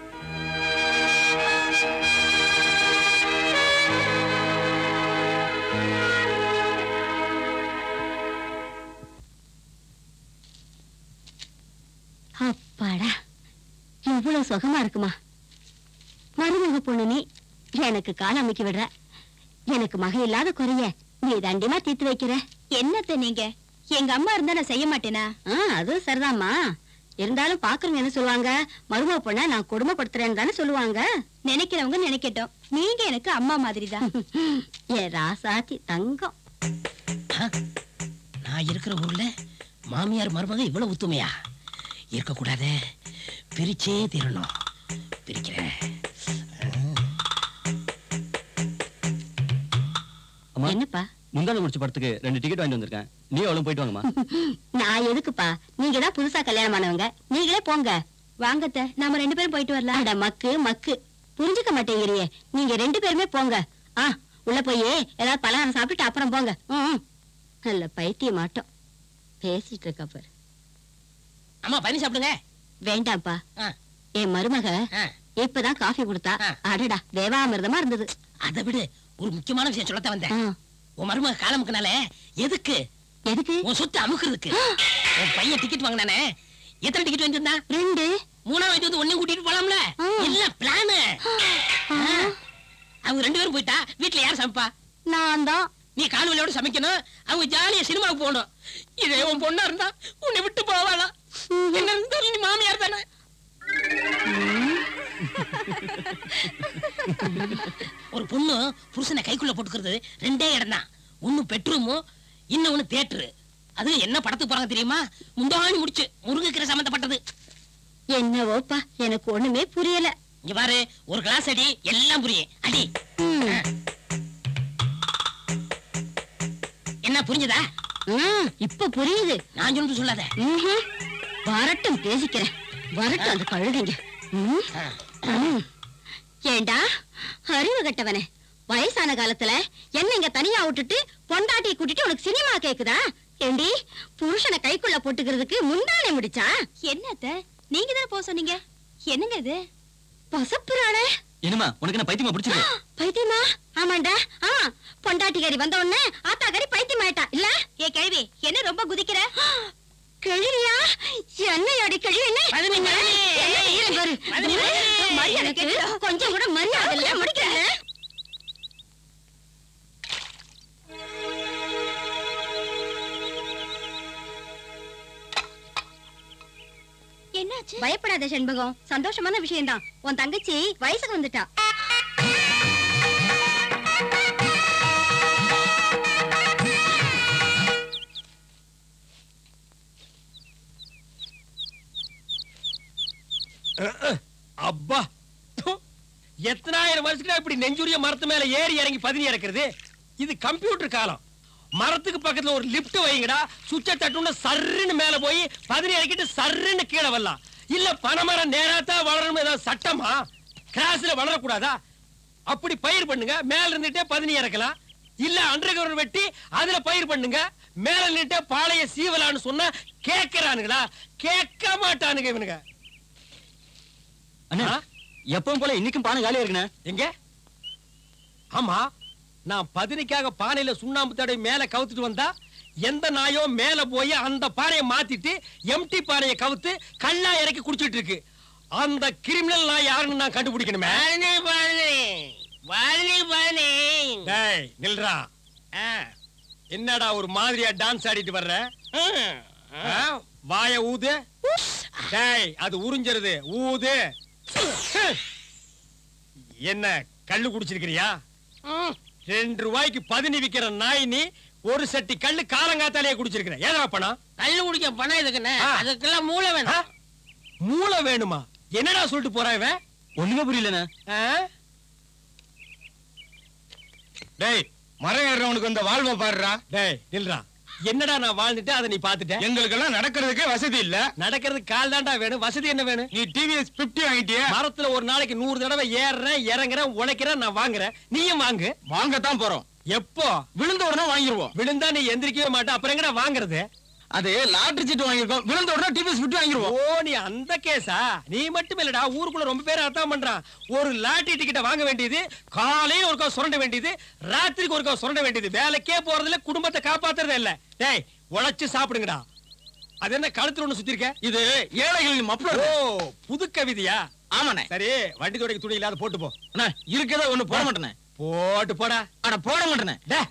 S2: அப்பாடா, இவ்வளவு சுகமா இருக்குமா? மருமக பொண்ணு நீ எனக்கு கால அமைக்க விடுற. எனக்கு மக இல்லாத குறைய நீ தண்டிமா தீர்த்து வைக்கிற. என்னத்த நீங்க எங்க அம்மா இருந்தா நான் செய்ய மாட்டேனா? அதுவும் சரிதாம்மா. இருந்தாலும் பாக்குறவங்க என்ன சொல்லுவாங்க? மருமக பொண்ண நான் கொடுமைப்படுத்துறேன்னு தானே சொல்லுவாங்க. நினைக்கிறவங்க நினைக்கட்டும், நீங்க எனக்கு அம்மா மாதிரிதான். ஏ ராசாத்தி தங்கம்.
S9: நான் இருக்கிற ஊர்ல மாமியார் மருமக இவ்வளவு ஒத்துமையா இருக்க கூடாது. பிரிச்சே தீரணும். பிரிக்கிறேன்.
S2: என்னப்பா?
S10: முந்தான முடிச்ச படத்துக்கு ரெண்டு டிக்கெட் வாங்கி வந்திருக்கேன். நீ அவளும் போயிட்டு வாங்கம்மா.
S2: நான் எதுக்குப்பா? நீங்க தான் புதுசா கல்யாணம் ஆனவங்க, நீங்களே போங்க. வாங்கத்த, நாம ரெண்டு பேரும் போயிட்டு வரலாம். அட மக்கு மக்கு, புரிஞ்சுக்க மாட்டேங்கிறியே. நீங்க ரெண்டு பேருமே போங்க. ஆ, உள்ள போய் ஏதாவது பலகாரம் சாப்பிட்டுட்டு அப்புறம் போங்க. ம், நல்ல பைத்திய மாட்டோம் பேசிட்டு இருக்க பாரு.
S9: அம்மா பனி சாப்பிடுங்க.
S2: வேண்டாம்ப்பா, என் மருமக இப்பதான் காஃபி கொடுத்தா. அடடா, தேவாமிர்தமா இருந்தது.
S9: அதை விடு, ஒரு முக்கியமான விஷயம் சொல்லத்தான் வந்தேன். உன் மருமக காலமுக்குனால எதுக்கு
S2: எதுக்கு
S9: உன் சொத்து அமுக்குறதுக்கு. உன் பையன் டிக்கெட் வாங்கினானே, எத்தனை டிக்கெட் வாங்கிட்டு?
S2: ரெண்டு.
S9: மூணா வாங்கிட்டு வந்து ஒன்னையும் கூட்டிட்டு போலாம்ல. இல்ல பிளான். அவங்க ரெண்டு பேரும் போயிட்டா வீட்டுல யார் சமைப்பா?
S2: நான் தான்.
S9: நீ கால்வலியோட சமைக்கணும், அவங்க ஜாலியா சினிமாவுக்கு போகணும். இதே உன் பொண்ணா இருந்தா உன்னை விட்டு போவாளா? என்ன இருந்தாலும் நீ மாமியார் தானே. ஒரு பொண்ணு புருஷனை கைக்குள்ள போட்டுக்கிறது ரெண்டே இடம் தான். ஒண்ணு பெட்ரூமும், இன்னொன்னு தியேட்டரு. அது என்ன படத்துக்கு போறாங்க தெரியுமா? முந்தாணி முடிச்சு முருங்கைக்கீரை சம்பந்தப்பட்டது.
S2: என்னவோப்பா, எனக்கு ஒண்ணுமே புரியல.
S9: இங்க பாரு, ஒரு கிளாஸ் அடி, எல்லாம் புரியும். அடி. என்ன புரிஞ்சதா?
S2: இப்ப புரியுது.
S9: நான் சொன்னது சொல்லாத.
S2: வரட்டும், பேசிக்கிறேன். வரட்டும் அந்த கழுதைங்க. ஏண்டா அறிவு கட்டவனே, வயசான காலத்துல என்ன இங்க தனியா விட்டுட்டு பொண்டாட்டியை கூட்டிட்டு உனக்கு சினிமா கேக்குதா? ஏண்டி, புருஷனை கைக்குள்ள போட்டுக்கிறதுக்கு முந்தானே முடிச்சா? என்னத்த நீங்க தான் போக சொன்னீங்க. என்னங்க இது? பசப்புறானே.
S10: என்னமா உனக்கு என்ன பைத்தியமா பிடிச்சிருக்கு?
S2: பைத்தியமா? ஆமாண்டா. ஆமா, பொண்டாட்டிக்காரி வந்த உடனே ஆத்தாக்காரி பைத்தியம் ஆயிட்டா இல்ல? ஏ கேள்வி, என்ன ரொம்ப குதிக்கிற? கிழியா என்னையோட கிழி கொஞ்சம் கூட மரியாதை இல்ல முடிக்கல. என்னாச்சு? பயப்படாத செண்பகம், சந்தோஷமான விஷயம்தான். உன் தங்கச்சி வயசுக்கு வந்துட்டா.
S3: அப்பா, எத்தனாயிரம் வருஷத்துக்கு இப்படி நெஞ்சுரிய மரத்து மேல ஏறி இறங்கி பதினி இறக்குறது? இது கம்ப்யூட்டர் காலம். மரத்துக்கு பக்கத்துல ஒரு லிப்ட் வைங்கடா, சுவிட்ச தட்டுன்னு சர்ன்னு மேல போய் பதினி இறக்கிட்டு சர்ன்னு கீழே வரலாம். இல்ல பனைமரம் நேராத்தா வளரணும் ஏதாவது சட்டமா? கிராஸ்ல வளரக்கூடாதா? அப்படி பயிர் பண்ணுங்க, மேல இருந்துட்டே பதினி இறக்கலாம். இல்ல அண்டர் கிரவுண்ட் வெட்டி அதுல பயிர் பண்ணுங்க, மேல நின்னுட்டே பாளைய சீவலான்னு சொன்னா கேட்கறானுங்களா? கேட்க மாட்டானுங்க இவனுங்க.
S10: எப்பவும் போல இன்னைக்கும் பானை காலியா இருக்குண்ணே.
S3: எங்க? ஆமா, நான் பதினிக்காக பானையில சுண்ணாம்பு தடவை மேல கவுத்துட்டு வந்தா எந்த நாயோ மேல போய் அந்த பானையை மாத்திட்டு எம்டி பானையை கவுத்து கல்லா இறக்கி குடிச்சிட்டு இருக்கு. அந்த கிரிமினல் நான் யாருன்னு நான் கண்டுபிடிக்கணுமே. டேய் நில்றா. என்னடா ஒரு மாதிரியா டான்ஸ் ஆடிட்டு வர்ற? வாய ஊது. டேய் அது உறிஞ்சறது, ஊது. என்ன கல்லு குடிச்சிருக்கிறியா? ரெண்டு ரூபாய்க்கு பதினி விக்கிற நாய் நீ ஒரு சட்டி கல்லு காலங்காத்தாலே குடிச்சிருக்கிற. ஏதா பணம்?
S9: கல்லு குடிக்க பணம் எதுக்குன்னு? அதுக்கெல்லாம் மூளை வேணும்.
S3: மூளை வேணுமா? என்னடா சொல்லிட்டு போறா இவன்?
S10: ஒண்ணுமே புரியலண்ணே.
S3: டேய் மரம் ஏறவனுக்கு அந்த வாழ்வை பாடுறா. டேய் நில்றா. என்னடா நான் வாழ்ந்துட்டு அதை நீ பாத்துட்ட?
S6: எங்களுக்கு எல்லாம் நடக்கிறதுக்கு வசதி இல்ல.
S3: நடக்கிறதுக்கு கால் தாண்டா வேணும், வசதி என்ன வேணும்?
S6: நீ டிவிஎஸ் பிப்டி வாங்கிட்டிய.
S3: மரத்துல ஒரு நாளைக்கு நூறு தடவை ஏறுறேன் இறங்குறேன் உழைக்கிறேன், நான் வாங்குறேன். நீயும் வாங்கு.
S6: வாங்கத்தான் போறோம்.
S3: எப்போ?
S6: விழுந்த உடனே வாங்கிடுவோம்.
S3: விழுந்தா நீ எந்திரிக்கவே மாட்டேன், அப்புறம் எங்கடா வாங்குறது?
S6: அது லாட்டரி சீட்டு வாங்கிருக்கோம், விழுந்த உடனே டிவிஎஸ் பிப்டி வாங்கிடுவோம்.
S3: ஓ நீ அந்த கேஸா? நீ மட்டும் இல்லடா, ஊருக்குள்ள ரொம்ப பேர் அதான் பண்றான். ஒரு லாட்டரி டிக்கெட்டை வாங்க வேண்டியது, காலையில ஒருக்கா சுரண்ட வேண்டியது, ராத்திரிக்கு ஒருக்கா சுரண்ட வேண்டியது. வேலைக்கே போறதுல குடும்பத்தை காப்பாத்துறதே இல்ல. டேய் உழைச்சு சாப்பிடுங்கடா. அது என்ன கழுத்துல ஒண்ணு சுத்தி இருக்க?
S6: இது ஏழைகளின் மப்ளர்.
S3: ஓ புது கவிதையா?
S6: ஆமாண்ணே.
S3: சரி வண்டி துடைக்க துணி இல்லாத போட்டு போ.
S6: இருக்கதா ஒண்ணு போட மாட்டேனே.
S3: போட்டு போடா.
S6: ஆனா போட மாட்டேனே.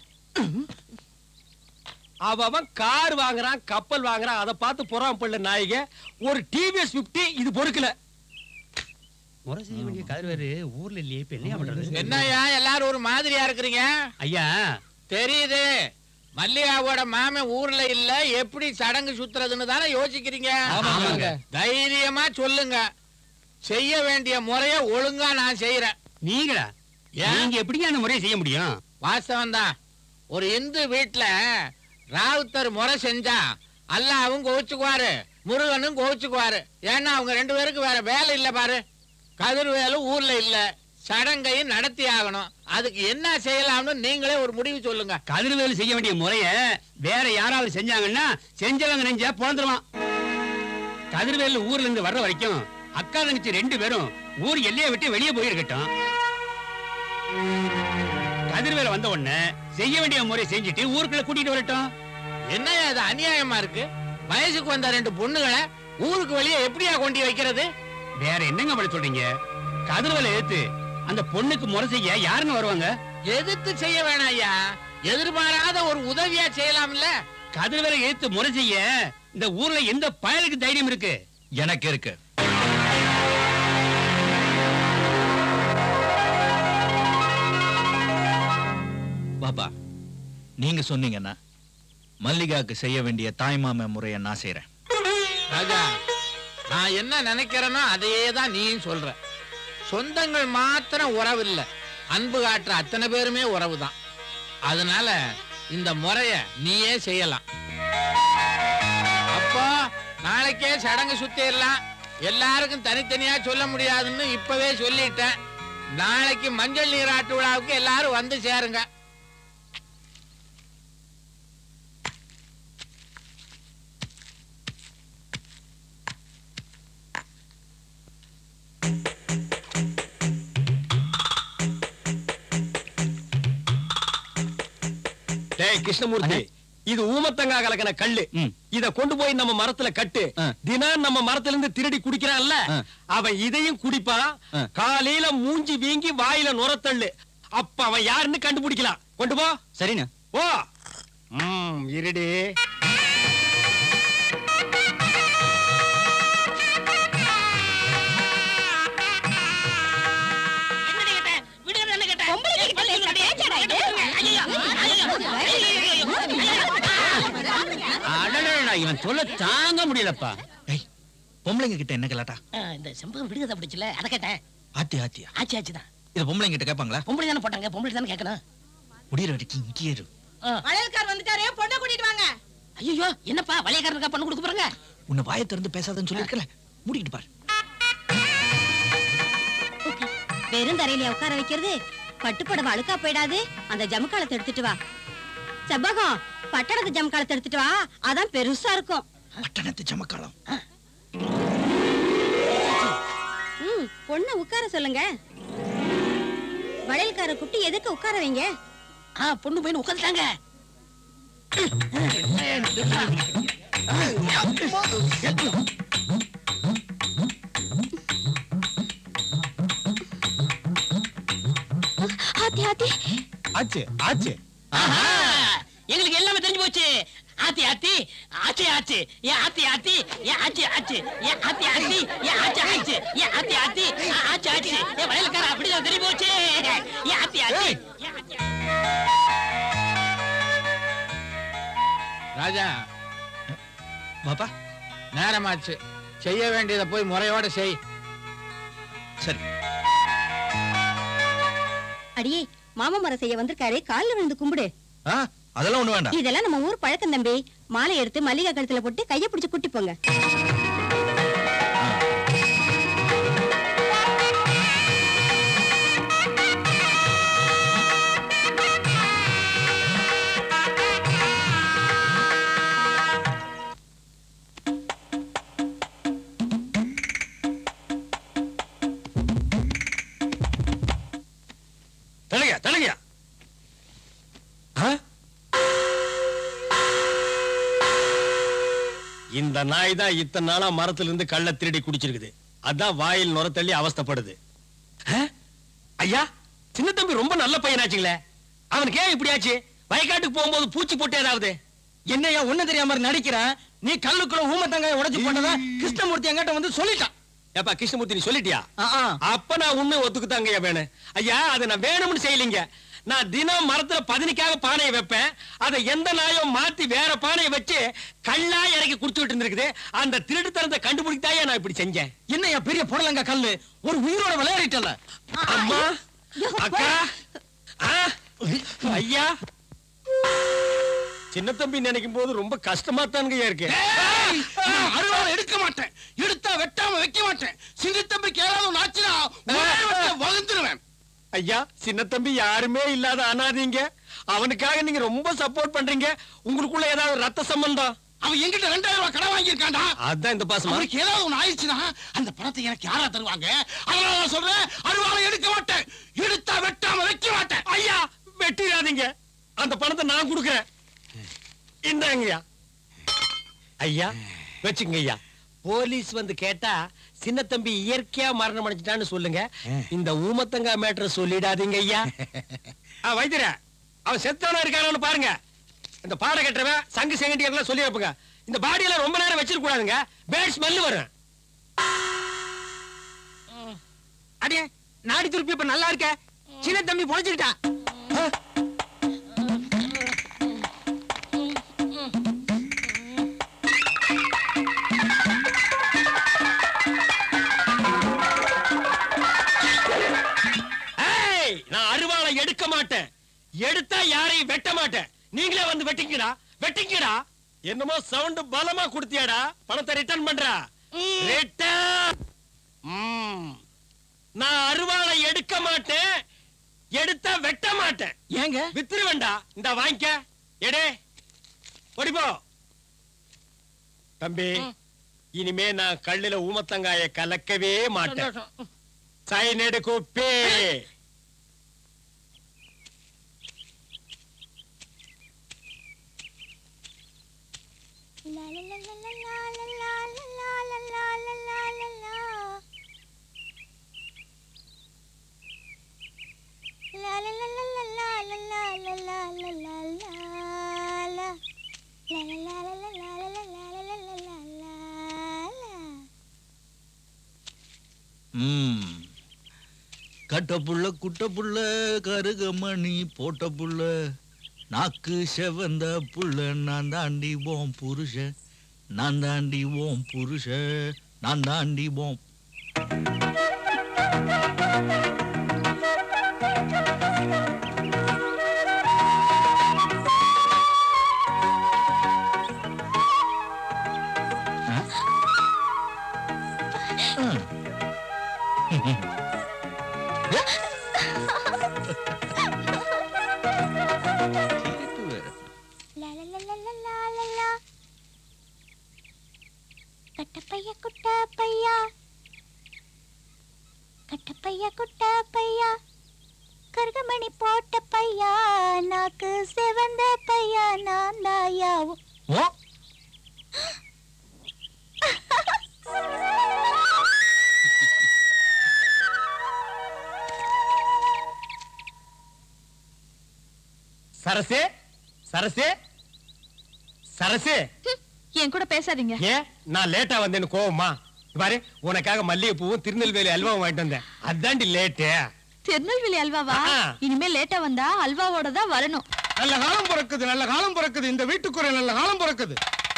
S3: அவன் கார் வாங்குறான், கப்பல் வாங்குறான், அதை பார்த்து புறாம பள்ள நாய்க. ஒரு டிவிஎஸ் பிப்டி இது பொறுக்கல.
S11: முறை செய்ய வேண்டிய கதிர்வேறு ஊர்ல இல்லையே, இப்ப என்ன பண்றது?
S8: என்னையா எல்லாரும் ஒரு மாதிரியா இருக்கிறீங்க?
S11: ஐயா
S8: தெரியுது, மல்லிகாவோட மாமன் ஊர்ல இல்ல, எப்படி சடங்கு சுத்துறதுன்னு தானே யோசிக்கிறீங்க. தைரியமா சொல்லுங்க, செய்ய வேண்டிய முறைய ஒழுங்கா நான் செய்யறேன்.
S11: நீங்களா? நீங்க எப்படிங்க அந்த முறையை செய்ய முடியும்?
S8: வாஸ்தவம் தான். ஒரு இந்து வீட்டுல ராவுத்தர் முறை செஞ்சா அல்லாவும் கோவிச்சுக்குவாரு, முருகனும் கோவிச்சுக்குவாரு. ஏன்னா அவங்க ரெண்டு பேருக்கு வேற வேலை இல்ல பாரு. கதிர்வேலும் ஊர்ல இல்ல, சடங்கையும் நடத்தி ஆகணும். அதுக்கு என்ன செய்யலாம்னு நீங்களே ஒரு முடிவு சொல்லுங்க.
S11: கதிர்வேலு செய்ய வேண்டிய முறைய வேற யாராவது செஞ்சாங்கன்னா செஞ்சவங்க நெஞ்ச பிறந்துருவான். கதிர்வேலு ஊர்ல இருந்து வர்ற வரைக்கும் அக்கா தங்கச்சி ரெண்டு பேரும் ஊர் எல்லையை விட்டு வெளியே போயிருக்கட்டும். கதிர்வேல வந்த உடனே செய்ய வேண்டிய முறை செஞ்சுட்டு ஊருக்குள்ள கூட்டிட்டு வரட்டும்.
S8: என்ன அது அநியாயமா இருக்கு? வயசுக்கு வந்த ரெண்டு பொண்ணுகளை ஊருக்கு வெளியே எப்படியா கொண்டு வைக்கிறது?
S11: வேற என்னங்க பண்ண சொல்றீங்க? கதிர்வேல எடுத்து அந்த பொண்ணுக்கு முறை செய்ய யாருன்னு வருவாங்க?
S8: எதிர்த்து செய்ய வேணாம் ஐயா, எதிர்பாராத ஒரு உதவியா செய்யலாம்ல.
S11: கதிர்வேல எடுத்து முறை செய்ய இந்த ஊர்ல எந்த பயலுக்கு தைரியம் இருக்கு?
S7: எனக்கு இருக்கு. பாபா நீங்க சொன்னீங்கன்னா மல்லிகாக்கு செய்ய வேண்டிய தாய்மாம முறையை நான் செய்யறேன்.
S8: ராஜா, நான் என்ன நினைக்கிறேனோ அதையே தான் நீயும் சொல்ற. சொந்தங்கள் மாத்திரம் உறவு இல்ல, அன்பு காட்டுற அத்தனை பேருமே உறவு தான். அதனால இந்த முறைய நீயே செய்யலாம். அப்போ நாளைக்கே சடங்கு சுத்திடலாம். எல்லாருக்கும் தனித்தனியா சொல்ல முடியாதுன்னு இப்பவே சொல்லிட்டேன். நாளைக்கு மஞ்சள் நீராட்டு விழாவுக்கு எல்லாரும் வந்து சேருங்க.
S3: கிருஷ்ணமூர்த்தி, இது ஊமத்தங்கா கலக்கின கல்லு. இத கொண்டு போய் நம்ம மரத்துல கட்டு. தினம் நம்ம மரத்துல இருந்து திருடி குடிக்கிறான்ல, அவன் இதையும் குடிப்பான். காலையில மூஞ்சி வீங்கி வாயில நுரத்தள்ளு. அப்ப அவன் யாருன்னு கண்டுபிடிக்கலாம். கொண்டு போ.
S7: சரிண்ணா.
S3: ஓ ம் இருடி.
S11: இவன் சொல்ல தாங்க முடியலப்பா.
S7: பொம்பளைங்க கிட்ட என்ன கலாட்டா?
S9: இந்த செம்பகம் விடுகதை பிடிச்சல அத கேட்டேன்.
S7: ஆத்தி ஆத்தியா?
S9: ஆச்சி ஆச்சி தான்.
S7: இது பொம்பளைங்க கிட்ட கேட்பாங்களா?
S9: பொம்பளை தானே போட்டாங்க, பொம்பளை தானே கேட்கணும்.
S7: முடியற வரைக்கும் இங்கே இரு.
S5: வளையல்கார் வந்துட்டாரே, பொண்ணை கூட்டிட்டு வாங்க.
S9: ஐயோ என்னப்பா வளையக்காரனுக்கா பொண்ணு கொடுக்க போறாங்க?
S7: உன்னை வாயை திறந்து பேசாதன்னு சொல்லிருக்கல, மூடிட்டு பாரு.
S2: வெறும் தரையில உட்கார வைக்கிறது, பட்டுப்படவை அழுக்கா போயிடாது. அந்த ஜமுக்காலத்தை எடுத்துட்டு வா. செவ்வகம், பட்டணத்து ஜமுக்காலத்தை எடுத்துட்டு வா, அதான் பெருசா இருக்கும்.
S7: பட்டணத்து ஜமக்காலம்.
S2: ம், பொண்ணை உட்கார சொல்லுங்க. வளையல்கார குட்டி எதுக்கு உட்கார வைங்க?
S9: ஆ, பொண்ணு போய் உட்கார்ந்தாங்க.
S2: ஆத்தி ஆத்தி
S4: ஆச்சு ஆச்சு.
S9: எங்களுக்கு எல்லாமே தெரிஞ்சு போச்சு. ஆத்தி ஆத்தி ஆச்சி ஆச்சி ஏ ஆத்தி ஆத்தி ஏ ஆச்சி ஆச்சி ஏ ஆத்தி ஆத்தி ஏ ஆச்சி ஆச்சி ஏ ஆத்தி ஆத்தி ஆச்சி ஆச்சி ஏ வளையல்கார அப்படிதான் தெரிஞ்சு போச்சு. ஏ ஆத்தி ஆத்தி ஏ ஆச்சி.
S8: ராஜா
S7: பாப்பா,
S8: நேரமாச்சு. செய்ய வேண்டியதை போய் முறையோட செய்.
S7: சரி.
S2: அடியே, மாமா மரம் செய்ய வந்திருக்காரு, கால்ல விழுந்து கும்பிடு.
S7: அதெல்லாம் ஒண்ணு வேண்டாம்.
S2: இதெல்லாம் நம்ம ஊர் பழக்கம் தம்பி. மாலை எடுத்து மல்லிகை கழுத்துல போட்டு கைய பிடிச்சு கூட்டி போங்க.
S3: தலங்க தலங்க. இந்த நாய் தான் இத்தனை நாளா மரத்துல இருந்து கள்ள திருடி குடிச்சிருக்குது. அதான் வாயில் நுர தள்ளி அவஸ்தைப்படுது. ஐயா, சின்ன தம்பி ரொம்ப நல்ல பையனாச்சுங்களே. அவனுக்கு ஏன் இப்படி ஆச்சு? வயக்காட்டுக்கு போகும்போது பூச்சி போட்டு ஏதாவது?
S11: என்னையா ஒண்ணு தெரியாம நடிக்கிறேன். நீ கல்லுக்குள்ள ஊமத்தங்காய உடைச்சு போட்டதா கிருஷ்ணமூர்த்தி என்கிட்ட வந்து சொல்லிட்டான்.
S3: ஏப்பா கிருஷ்ணமூர்த்தி, நீ சொல்லிட்டியா? அப்ப நான் உண்மை ஒத்துக்குதாங்க வேணும். ஐயா, அதை நான் வேணும்னு செய்யலீங்க. நான் தினம் மரத்துல பதினிக்காக பானையை வைப்பேன். அதை எந்த நாயும் மாத்தி வேற பானையை வச்சு கல்லா இறக்கி குடிச்சுட்டு இருந்திருக்குது. அந்த திருட்டுத்தனத்தை கண்டுபிடித்தாயே நான் இப்படி செஞ்சேன்.
S11: என்னையா பெரிய புடலங்க கல்லு, ஒரு உயிரோட விளையாடிட்டல.
S3: அம்மா, அக்கா, ஐயா, சின்ன தம்பி நினைக்கும் போது ரொம்ப கஷ்டமா தானுங்க இருக்கு.
S4: அருவாளை எடுக்க மாட்டேன், எடுத்தா வெட்டாம வைக்க மாட்டேன். சின்ன தம்பிக்கு ஏதாவது ஆச்சுன்னா வகுந்துருவேன்.
S3: ஐயா, சின்ன தம்பி யாருமே இல்லாத அனாதீங்க. அவனுக்காக நீங்க ரொம்ப சப்போர்ட் பண்றீங்க. உங்களுக்குள்ள ஏதாவது ரத்த சம்பந்தம்?
S4: அவன் என்கிட்ட ரெண்டாயிரம் ரூபாய் கடன் வாங்கியிருக்காண்டா.
S3: அதான் இந்த பாசம்.
S4: அவனுக்கு ஏதாவது ஒண்ணு ஆயிடுச்சுன்னா அந்த பணத்தை எனக்கு யாரா தருவாங்க? அதனால நான் சொல்றேன், அருவாளை எடுக்க மாட்டேன், எடுத்தா வெட்டாம வைக்க மாட்டேன்.
S3: ஐயா, வெட்டிடாதீங்க. அந்த பணத்தை நான் கொடுக்கிறேன். இந்தாங்கய்யா. ஐயா, வச்சுங்க ஐயா. போலீஸ் வந்து கேட்டா சின்ன தம்பி இயற்கையா மரணம் அடைஞ்சிட்டான்னு சொல்லுங்க. இந்த ஊமத்தங்கா மேட்டர் சொல்லிடாதீங்க ஐயா. வைத்திர, அவன் செத்தவனா இருக்கானு பாருங்க. இந்த பாட கட்டுறவன் சங்கு செங்கண்டியெல்லாம் சொல்லி வைப்புங்க. இந்த பாடியெல்லாம் ரொம்ப நேரம் வச்சிருக்க கூடாதுங்க. பேட் ஸ்மெல் வரும்.
S11: அடியே, நாடி துருப்பி இப்ப நல்லா இருக்க. சின்ன தம்பி பொழைச்சுக்கிட்டா.
S3: நான் அருவாளை எடுக்க மாட்டேன், எடுத்தா யாரையும் வெட்ட மாட்டேன். நீங்களே வந்து வெட்டிங்கடா, வெட்டிங்கடா. என்னமோ சவுண்ட் பலமா கொடுத்தியாடா. பணத்தை ரிட்டர்ன் பண்றா. ரிட்டர்ன். நான் அருவாளை எடுக்க மாட்டேன், எடுத்தா வெட்ட மாட்டேன்.
S11: ஏங்க
S3: வித்துரு வேண்டா. இந்த வாங்கிக்க, எடே ஓடிப்போ. தம்பி, இனிமே நான் கல்லுல ஊமத்தங்காய கலக்கவே மாட்டேன். சைனடு குப்பி.
S2: La la
S7: கட்ட புள்ள குட்ட புள்ள கருகமணி போட்ட புள்ள நாக்கு செவந்த புள்ள நான் தாண்டி போம் புருஷ நான் தாண்டி ஓம் புருஷ நான் தாண்டி போம்.
S2: கட்டப்பையா குட்டப்பையா கட்டப்பையா குட்டப்பையா கருகமணி போட்ட பையா நாக்கு செவந்த பையா நான் தாயாவோ.
S3: சரசே சரசே சரசே
S5: என் கூட பேசாதீங்க.
S3: ஏன் நான் லேட்டா வந்தேன்னு கோவமா? பாரு, உனக்காக மல்லிகை பூவும் திருநெல்வேலி அல்வாவும் வாங்கிட்டு வந்தேன். அதாண்டி லேட்டு.
S5: திருநெல்வேலி அல்வாவா? இனிமே லேட்டா வந்தா அல்வாவோட தான் வரணும்.
S4: நல்ல காலம் பிறக்குது, நல்ல காலம் பிறக்குது. இந்த வீட்டுக்குறை நல்ல காலம் பிறக்குது.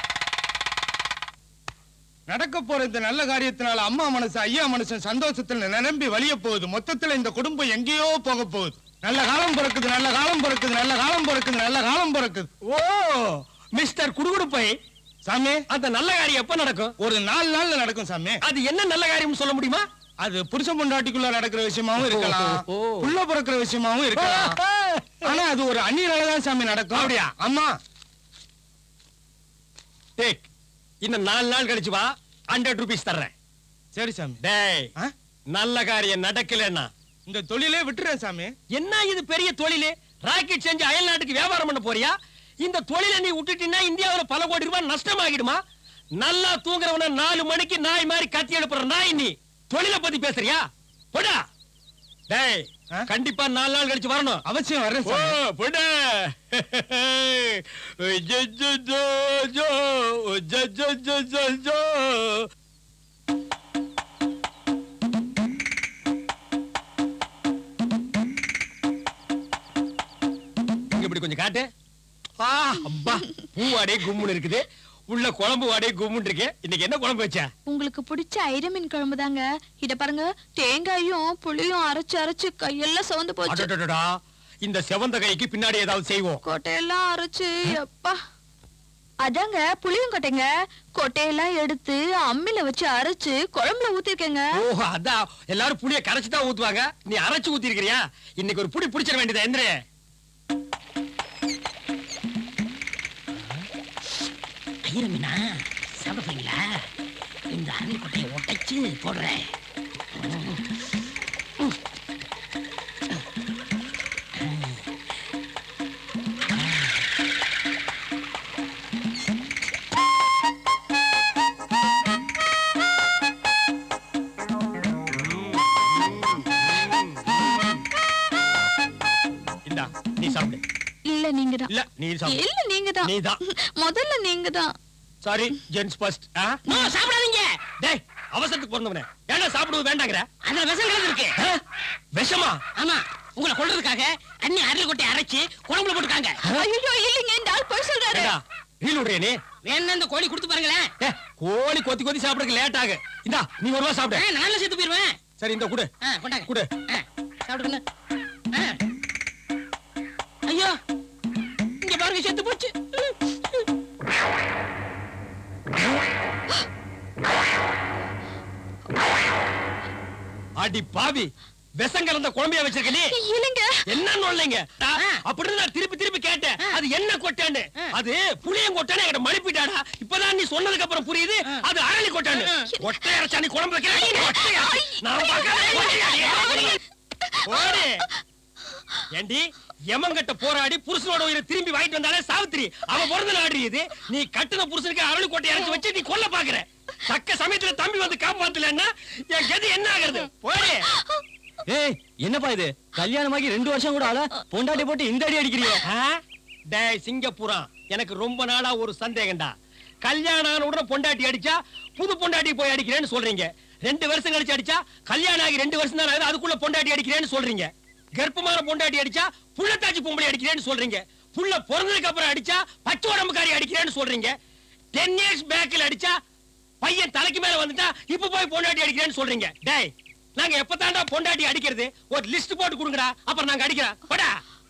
S4: நடக்க போற இந்த நல்ல காரியத்தினால அம்மா மனசு ஐயா மனசு சந்தோஷத்துல நிரம்பி வலிய போகுது. மொத்தத்துல இந்த குடும்பம் எங்கேயோ போக போகுது. நல்ல காலம் பிறக்குது, நல்ல காலம் பிறக்குது, நல்ல காலம் பிறக்குது, நல்ல காலம் பிறக்குது.
S3: ஓ மிஸ்டர் குடுகுடுப்பை சாமி, அந்த நல்ல காரியம் எப்ப நடக்கும்?
S4: ஒரு நாலு நாள்ல நடக்கும் சாமி.
S3: அது என்ன நல்ல காரியம் சொல்ல முடியுமா?
S4: அது புருஷன் பொண்டாட்டிக்குள்ள நடக்கிற விஷயமாவும் இருக்கலாம், புள்ள பிறக்கிற விஷயமாவும் இருக்கலாம். ஆனா அது ஒரு அந்நியனாலதான் சாமி நடக்கும்.
S3: அப்படியா?
S4: அம்மா
S3: டேக், இன்னும் நாலு நாள் கழிச்சு வா, ஹண்ட்ரட் ருபீஸ் தர்றேன்.
S4: சரி சாமி.
S3: டேய், நல்ல காரியம் நடக்கலன்னா
S4: இந்த தொழிலே விட்டுறேன் சாமி.
S3: என்ன இது பெரிய தொழிலே? ராக்கெட் செஞ்சு அயல் நாட்டுக்கு வியாபாரம் பண்ண போறியா? இந்த தொழிலை நீ விட்டுட்டீங்கன்னா இந்தியாவுல பல கோடி ரூபாய் நஷ்டமாகிடுமா? நல்லா தூங்குறவன நாலு மணிக்கு நாய் மாதிரி கத்தி எழுப்புற நாய் நீ தொழிலை பத்தி பேசுறியா? போடா. டேய், கண்டிப்பா நாலு நாள் கழிச்சு வரணும்.
S4: அவசியம் வரேன்
S3: ஓ,
S4: சாமி.
S3: போடா. ஜோ ஜோ ஜோ ஜோ ஜோ ஜோ ஜோ ஜோ. இப்படி கொஞ்சம் காட்டு. ஆ, அப்பா, பூ வாடே கும்முன்னு இருக்குது, உள்ள குழம்பு வாடே கும்முன்னு இருக்கு. இன்னைக்கு என்ன குழம்பு வச்ச?
S5: உங்களுக்கு பிடிச்ச ஐரமீன் குழம்பு தாங்க. இத பாருங்க, தேங்காயும் புளியும் அரைச்சு அரைச்சு கையெல்லாம் சிவந்து போச்சு.
S3: அடடடடா, இந்த செவந்த கைக்கு பின்னாடி ஏதாவது செய்வோம்.
S5: கொட்டையெல்லாம் அரைச்சு அப்பா. அதாங்க புளியும் கொட்டைங்க. கொட்டையெல்லாம் எடுத்து அம்மில வச்சு அரைச்சு குழம்புல ஊத்திருக்கேங்க.
S3: ஓஹோ, அதான் எல்லாரும் புளிய கரைச்சு தான் ஊத்துவாங்க. நீ அரைச்சு ஊத்தி இருக்கிறியா? இன்னைக்கு ஒரு புடி பிடிச்சிட வேண்டியதா? எந்திரே.
S9: ஐரமீனா சாப்பிட போறீங்களா? இந்த அரளி கொட்டையை உடைச்சு போடுறேன்.
S3: இந்தா, நீ சாப்பிடு.
S5: இல்ல நீங்க தான்.
S3: இல்ல நீ சாப்பிடு.
S5: இல்ல நீங்க தான்.
S3: நீ தான்.
S5: முதல்ல நீங்க தான்.
S3: Sorry, gents first.
S9: நோ, சாப்பிடாதீங்க.
S3: டேய், அவசரத்துக்கு பிறந்தவனே, ஏன்னா சாப்பிடுவது வேண்டாங்கற?
S9: அதுல விஷம் கலந்து இருக்கு.
S3: விஷமா?
S9: ஆமா, உங்களை கொல்றதுக்காக அண்ணி அரளி கொட்டையை அரைச்சு குழம்புல போட்டுருக்காங்க.
S5: ஐயோ இல்லைங்க, இந்த ஆள் போய் சொல்றாரு.
S3: ஏடா, ரீல் விடுறியா நீ?
S9: வேணா இந்த கோழி கொடுத்து பாருங்களேன்.
S3: ஏ, கோழி கொத்தி கொத்தி சாப்பிடுறதுக்கு லேட் ஆகு. இந்தா, நீ ஒரு ரூபா சாப்பிடு.
S9: ஆ, நானும் சேர்த்து போயிருவேன்.
S3: சரி, இந்த குடு.
S9: ஆ, கொண்டாங்க.
S3: குடு.
S9: ஆ, சாப்பிடுங்க. ஆ. ஐயோ, இங்க பாருங்க, செத்து போச்சு.
S3: அடி பாவி, விஷம் கலந்த குழம்பையா வச்சிருக்க நீ?
S5: இல்லைங்க.
S3: என்ன நொல்லைங்க? அப்படின்னு நான் திருப்பி திருப்பி கேட்டேன். அது என்ன கொட்டான்னு. அது புளியம் கொட்டான்னு என்கிட்ட மழுப்பிட்டாடா. இப்பதான் நீ சொன்னதுக்கு அப்புறம் புரியுது அது அரளி கொட்டான்னு. கொட்டை அரைச்சா நீ குழம்பு வைக்கிற? நான் பார்க்கறேன். ஓடி. ஏண்டி, எமங்கிட்ட போராடி புருஷனோட உயிரை திரும்பி வாங்கிட்டு வந்தாலே சாவித்திரி அவ பிறந்த நாடு இது. நீ கட்டுன புருஷனுக்கு அருள் கோட்டை இறக்கி வச்சு நீ கொல்ல பாக்குற. தக்க சமயத்துல தம்பி வந்து காப்பாத்தலன்னா என் கதி என்ன ஆகுறது? போய்
S10: ஏய் என்னப்பா இது? கல்யாணமாகி ரெண்டு வருஷம் கூட ஆள பொண்டாட்டி போட்டு இந்த அடி அடிக்கிறியே.
S3: டேய் சிங்கப்பூரா, எனக்கு ரொம்ப நாளா ஒரு சந்தேகம்டா. கல்யாணம் ஆன உடனே பொண்டாட்டி அடிச்சா புது பொண்டாட்டி போய் அடிக்கிறேன்னு சொல்றீங்க. ரெண்டு வருஷம் கழிச்சு அடிச்சா கல்யாணம் ஆகி ரெண்டு வருஷம் தான் அதுக்குள்ள பொண்டாட்டி அடிக்கிறேன்னு சொல்றீங்க. கர்ப்பமான பொண்டாட்டி அடிச்சா புள்ளத்தாச்சி பொம்பளை அடிக்கிறேன்னு சொல்றீங்க. புள்ள பிறந்ததுக்கு அப்புறம் அடிச்சா பச்சை உடம்புக்காரி அடிக்கிறேன்னு சொல்றீங்க. டென் இயர்ஸ் பேக்ல அடிச்சா பையன் தலைக்கு மேல வந்துட்டா இப்ப போய் பொண்டாட்டி அடிக்கிறேன்னு சொல்றீங்க. டேய் நாங்க எப்பதாண்டா பொண்டாட்டி அடிக்கிறது? ஒரு லிஸ்ட் போட்டு கொடுங்கடா, அப்புறம் நாங்க அடிக்கிறோம். போடா.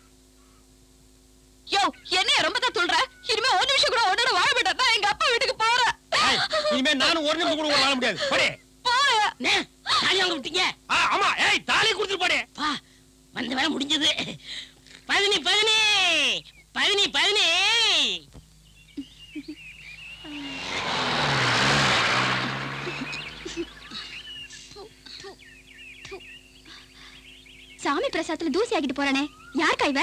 S5: யோ என்ன ரொம்ப தான் சொல்ற? இனிமே ஒரு நிமிஷம் கூட உன்னோட வாழ மாட்டா. எங்க அப்பா வீட்டுக்கு போறேன்.
S3: இனிமே நானும் ஒரு நிமிஷம் கூட வாழ முடியாது. போடே.
S9: போறேன். தாலி வாங்க விட்டீங்க?
S3: ஆமா. ஏய் தாலி கொடுத்துட்டு போடே.
S9: வா வந்த வேலை முடிஞ்சது. பதினி பதினி பதினி பதினி
S2: சாமி பிரசாதத்துல தூசி ஆகிட்டு போறானே, யார் கைவ?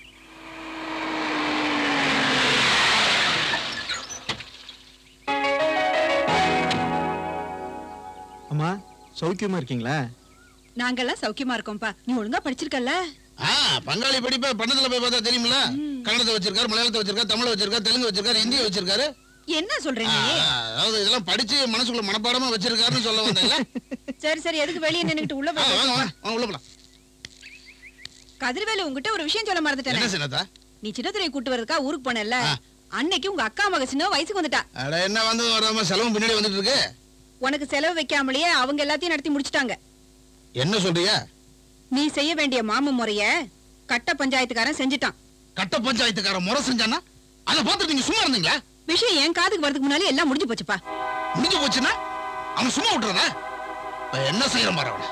S12: அம்மா சௌக்கியமா இருக்கீங்களா?
S5: நாங்கெல்லாம் சௌக்கியமா இருக்கோம்ப்பா. நீ ஒழுங்கா படிச்சிருக்கல?
S13: பங்காளி படிப்ப பணத்துல போய் பார்த்தா தெரியுமில்ல. கன்னடத்தை வச்சிருக்காரு, மலையாளத்தை வச்சிருக்காரு, தமிழ் வச்சிருக்காரு, தெலுங்கு வச்சிருக்காரு, ஹிந்தி வச்சிருக்காரு.
S5: என்ன சொல்றீங்க?
S13: அதாவது இதெல்லாம் படிச்சு மனசுக்குள்ள மனப்பாடமா வச்சிருக்காருன்னு சொல்ல வந்தேன்ல.
S5: சரி சரி, எதுக்கு வெளியே நின்னுட்டு உள்ள போ.
S13: வாங்க வாங்க உள்ள போலாம்.
S5: கதிர்வேலு உங்ககிட்ட ஒரு விஷயம் சொல்ல மறந்துட்டேன்.
S13: என்ன சின்னதா?
S5: நீ சின்னத்துறையை கூட்டு வரதுக்கா ஊருக்கு போனல, அன்னைக்கு உங்க அக்கா மக சின்ன வயசுக்கு வந்துட்டா.
S13: அட என்ன வந்து வராம செலவு பின்னாடி வந்துட்டு இருக்கு.
S5: உனக்கு செலவு வைக்காமலேயே அவங்க எல்லாத்தையும் நடத்தி முடிச்சிட்டாங்க.
S13: என்ன சொல்றியா?
S5: நீ செய்ய வேண்டிய மாம முறைய கட்ட பஞ்சாயத்துக்காரன் செஞ்சுட்டான்.
S13: கட்ட பஞ்சாயத்துக்காரன் முறை செஞ்சானா அதை பார்த்துட்டு நீங்க சும்மா இருந்தீங்களா?
S5: விஷயம் என் காதுக்கு வரதுக்கு முன்னாலே எல்லாம் முடிஞ்சு போச்சுப்பா.
S13: முடிஞ்சு போச்சுன்னா அவன் சும்மா விட்டுறதா? என்ன செய்யற மாதிரி அவனை?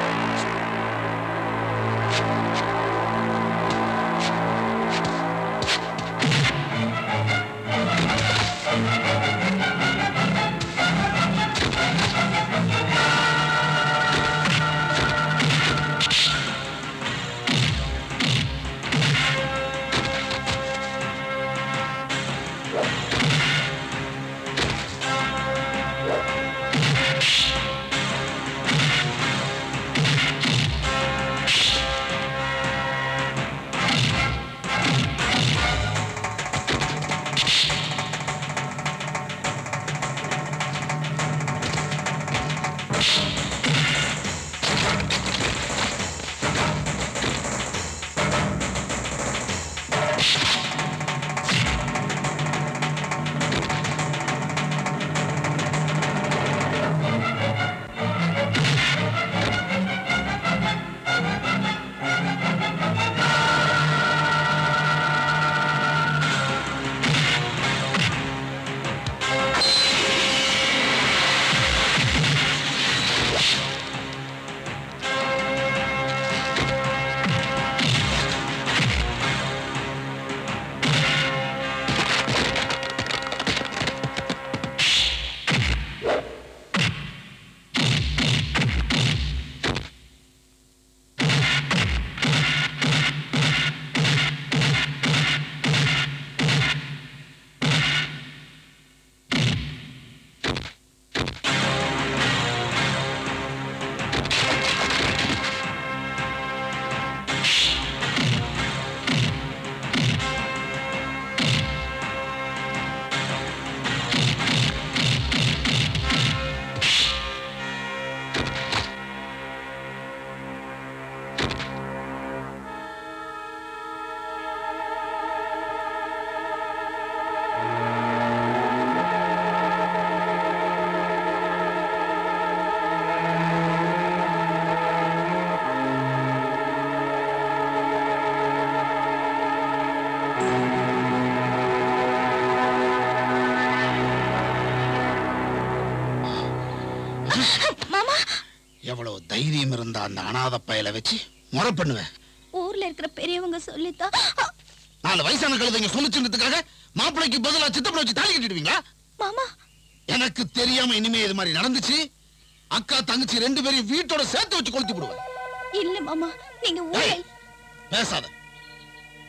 S13: எவ்வளவு தைரியம் இருந்தா அந்த அனாதை பயலை வச்சு முறை பண்ணுவேன்.
S2: ஊர்ல இருக்கிற பெரியவங்க சொல்லித்தான்.
S13: நாலு வயசான கழுதைங்க சொல்லிச்சுன்றதுக்காக மாப்பிளைக்கு பதிலா சித்தப்பட வச்சு தாலி கட்டிடுவீங்களா?
S2: மாமா
S13: எனக்கு தெரியாம இனிமே இது மாதிரி நடந்துச்சு அக்கா தங்கச்சி ரெண்டு பேரையும் வீட்டோட சேர்த்து வச்சு கொளுத்தி விடுவேன்.
S2: இல்ல மாமா, நீங்க ஊரே
S13: பேசாத.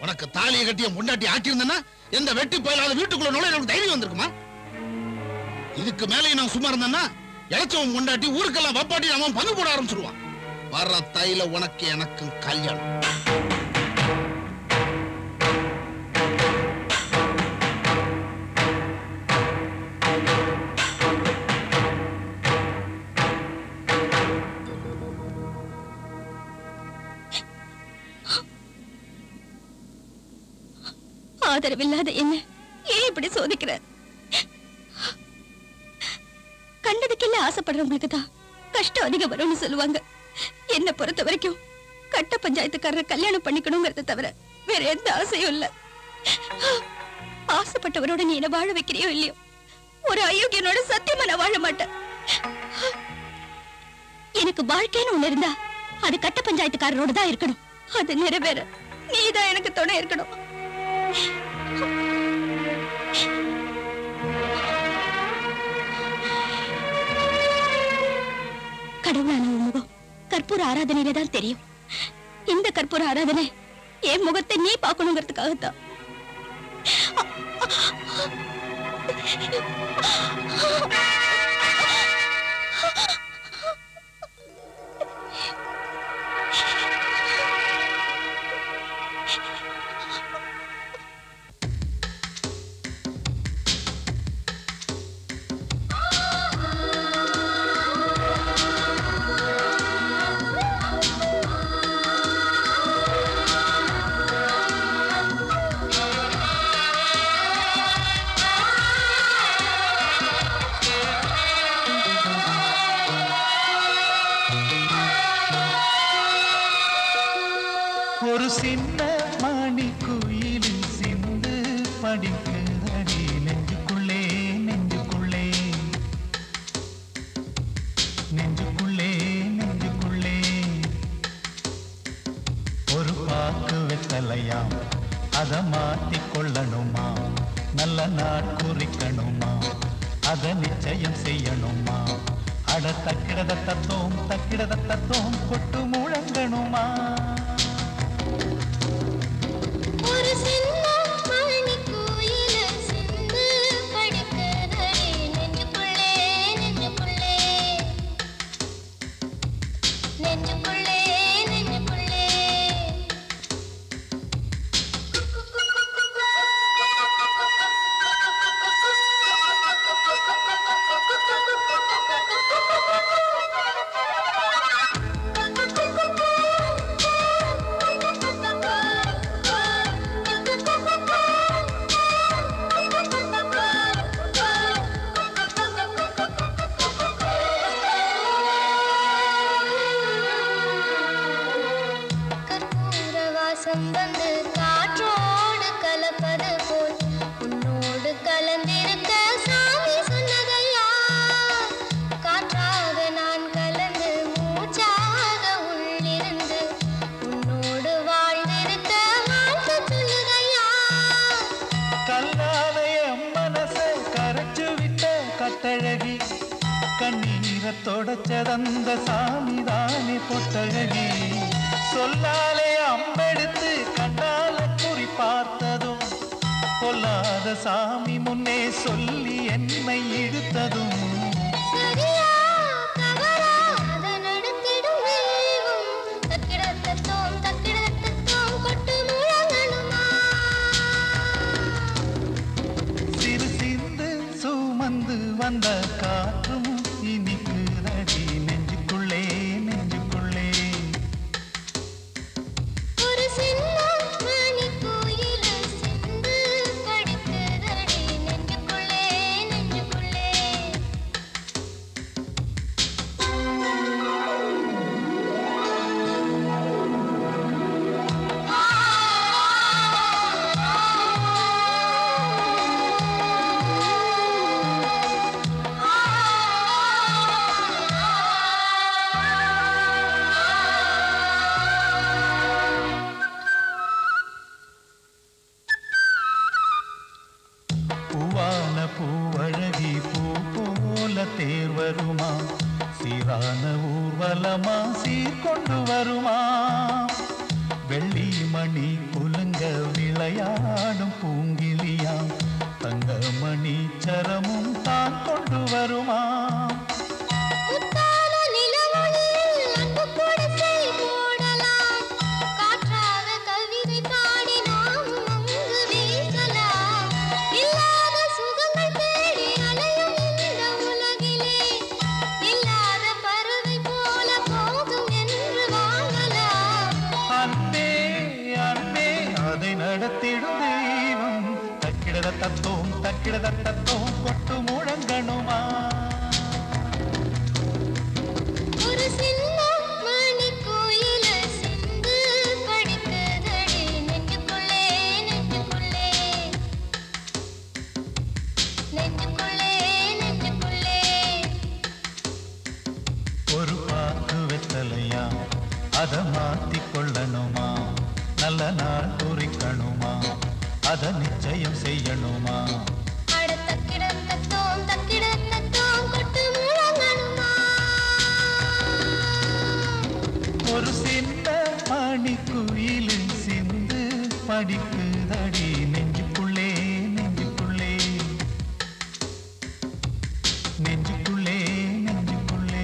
S13: உனக்கு தாலியை கட்டிய முண்டாட்டி ஆக்கியிருந்தேன்னா எந்த வெட்டி போயிலாத வீட்டுக்குள்ள நுழைய எனக்கு தைரியம் வந்திருக்குமா? இதுக்கு மேலே நான் சும்மா இருந்தேன்னா இளைச்சவன் முண்டாட்டி ஊருக்கெல்லாம் வப்பாட்டி அவன் பங்கு போட ஆரம்பிச்சிருவான். வர்ற தையில உனக்கு எனக்கு கல்யாணம்.
S2: ஆதரவில்லாத என்ன ஏன் இப்படி சோதிக்கிற? கண்டதுக்கெல்லாம் ஆசைப்படுறவங்களுக்கு தான் கஷ்டம் அதிகம் வரும்னு சொல்லுவாங்க. என்ன பொறுத்த வரைக்கும் கட்ட பஞ்சாயத்துக்காரரை கல்யாணம் பண்ணிக்கணுங்கிறத தவிர வேற எந்த ஆசையும் இல்ல. ஆசைப்பட்டவரோட நீ என்ன வாழ வைக்கிறியோ இல்லையோ, ஒரு அயோக்கியனோட சத்தியமா நான் வாழ மாட்டேன். எனக்கு வாழ்க்கைன்னு ஒண்ணு இருந்தா அது கட்ட பஞ்சாயத்துக்காரரோட தான் இருக்கணும். அது நிறைவேற நீதான் எனக்கு துணை இருக்கணும். கடவுளான முகம் கற்பூர ஆராதனையில தான் தெரியும். இந்த கற்பூர ஆராதனை என் முகத்தை நீ பார்க்கணுங்கிறதுக்காகத்தான்.
S14: ஒரு சின்ன மணி குயிலின் சிந்து படிக்குதடி நெஞ்சுக்குள்ளே நெஞ்சுக்குள்ளே நெஞ்சுக்குள்ளே நெஞ்சுக்குள்ளே ஒரு பாக்கு வெத்தலையாம் அத மாத்திக் கொள்ளணுமா, நல்ல நாள் குறிக்கணுமா, அத நிச்சயம் செய்யணுமா, அட தக்கிடத தத்தோம் தக்கிடத தத்தோம் கொட்டு முழங்கணுமா.
S15: ஒரு சின்ன மணி கோயில சிந்து படிக்குதடி நெஞ்சுக்குள்ளே நெஞ்சுக்குள்ளே நெஞ்சுக்குள்ளே நெஞ்சுக்குள்ளே கற்பூரவாசம் வந்து காற்றோடு கலப்பது போல் உன்னோடு கலந்திருக்க சாமி சொன்னதையா, காற்றாக நான் கலந்து மூச்சாக உள்ளிருந்து உன்னோடு வாழ்ந்திருக்க வாழ்த்து சொல்லுதையா.
S14: கல்லாலய மனசை கரைச்சு விட்ட கட்டழகி, கண்ணீரை தொடச்சதந்த சாமிதானே பொட்டழகி, சொல்லாலே அம்பெடுத்து கண்ணால குறி பார்த்ததும் பொல்லாத சாமி முன்னே சொல்லி என்னை இழுத்ததும்
S15: சரியா தவறா அதை நடத்திடும் தெய்வம், தக்கிடத்தத்தோம் தக்கிடத்தத்தோம் கொட்டு முழங்கணுமா.
S14: சிறு சிந்து சுமந்து வந்த காற்றும் இனிக்குதடி நெஞ்சுக்குள்ளே நெஞ்சுக்குள்ளே.
S15: ஒரு சின்ன மணி கோயில சிந்து படிக்குதடி நெஞ்சுக்குள்ளே நெஞ்சுக்குள்ளே
S14: பூவான பூவழகி பூ போல தேர் வருமா, சீரான ஊர்வலமா சீர்கொண்டு வருமா, வெள்ளி மணி குலுங்க இங்க விளையாடும் பூங்கிலியாம் தங்கமணி சரமும் தான் கொண்டு வருமா
S15: முத்தான நிலவொளியில் அன்பு குடிசை போடலாம். காற்றாக கவிதை பாடி நாம் அங்கு வீசலாம். இல்லாத சுகங்கள் தேடி அலையும் இந்த உலகிலே இல்லாத பறவை போல போதும் என்று வாழலாம்.
S14: அன்பே அன்பே அதை நடத்திடும் தெய்வம் தக்கிடத தத்தோம் தக்கிடத தத்தோம் கொட்டு முழங்கணுமா
S15: ஒரு சின்ன மணிக்குயில சிந்து படித்ததடி நெஞ்சுக்குள்ளே நெஞ்சுக்குள்ளே நெஞ்சுக்குள்ளே நெஞ்சுக்குள்ளே
S14: ஒரு பாக்கு வெத்தலையா அத மாத்தி கொள்ளணுமா நல்ல நாள் குறிக்கணுமா அத நிச்சயம் செய்யணுமா
S15: அட தக்கிடத்தத்தோம் தக்கிடத்தத்தோம் கொட்டு முழங்கணுமா
S14: ஒரு சின்ன மணிக்குயிலின் சிந்து படிக்குதடி நெஞ்சுக்குள்ளே நெஞ்சுக்குள்ளே நெஞ்சுக்குள்ளே நெஞ்சுக்குள்ளே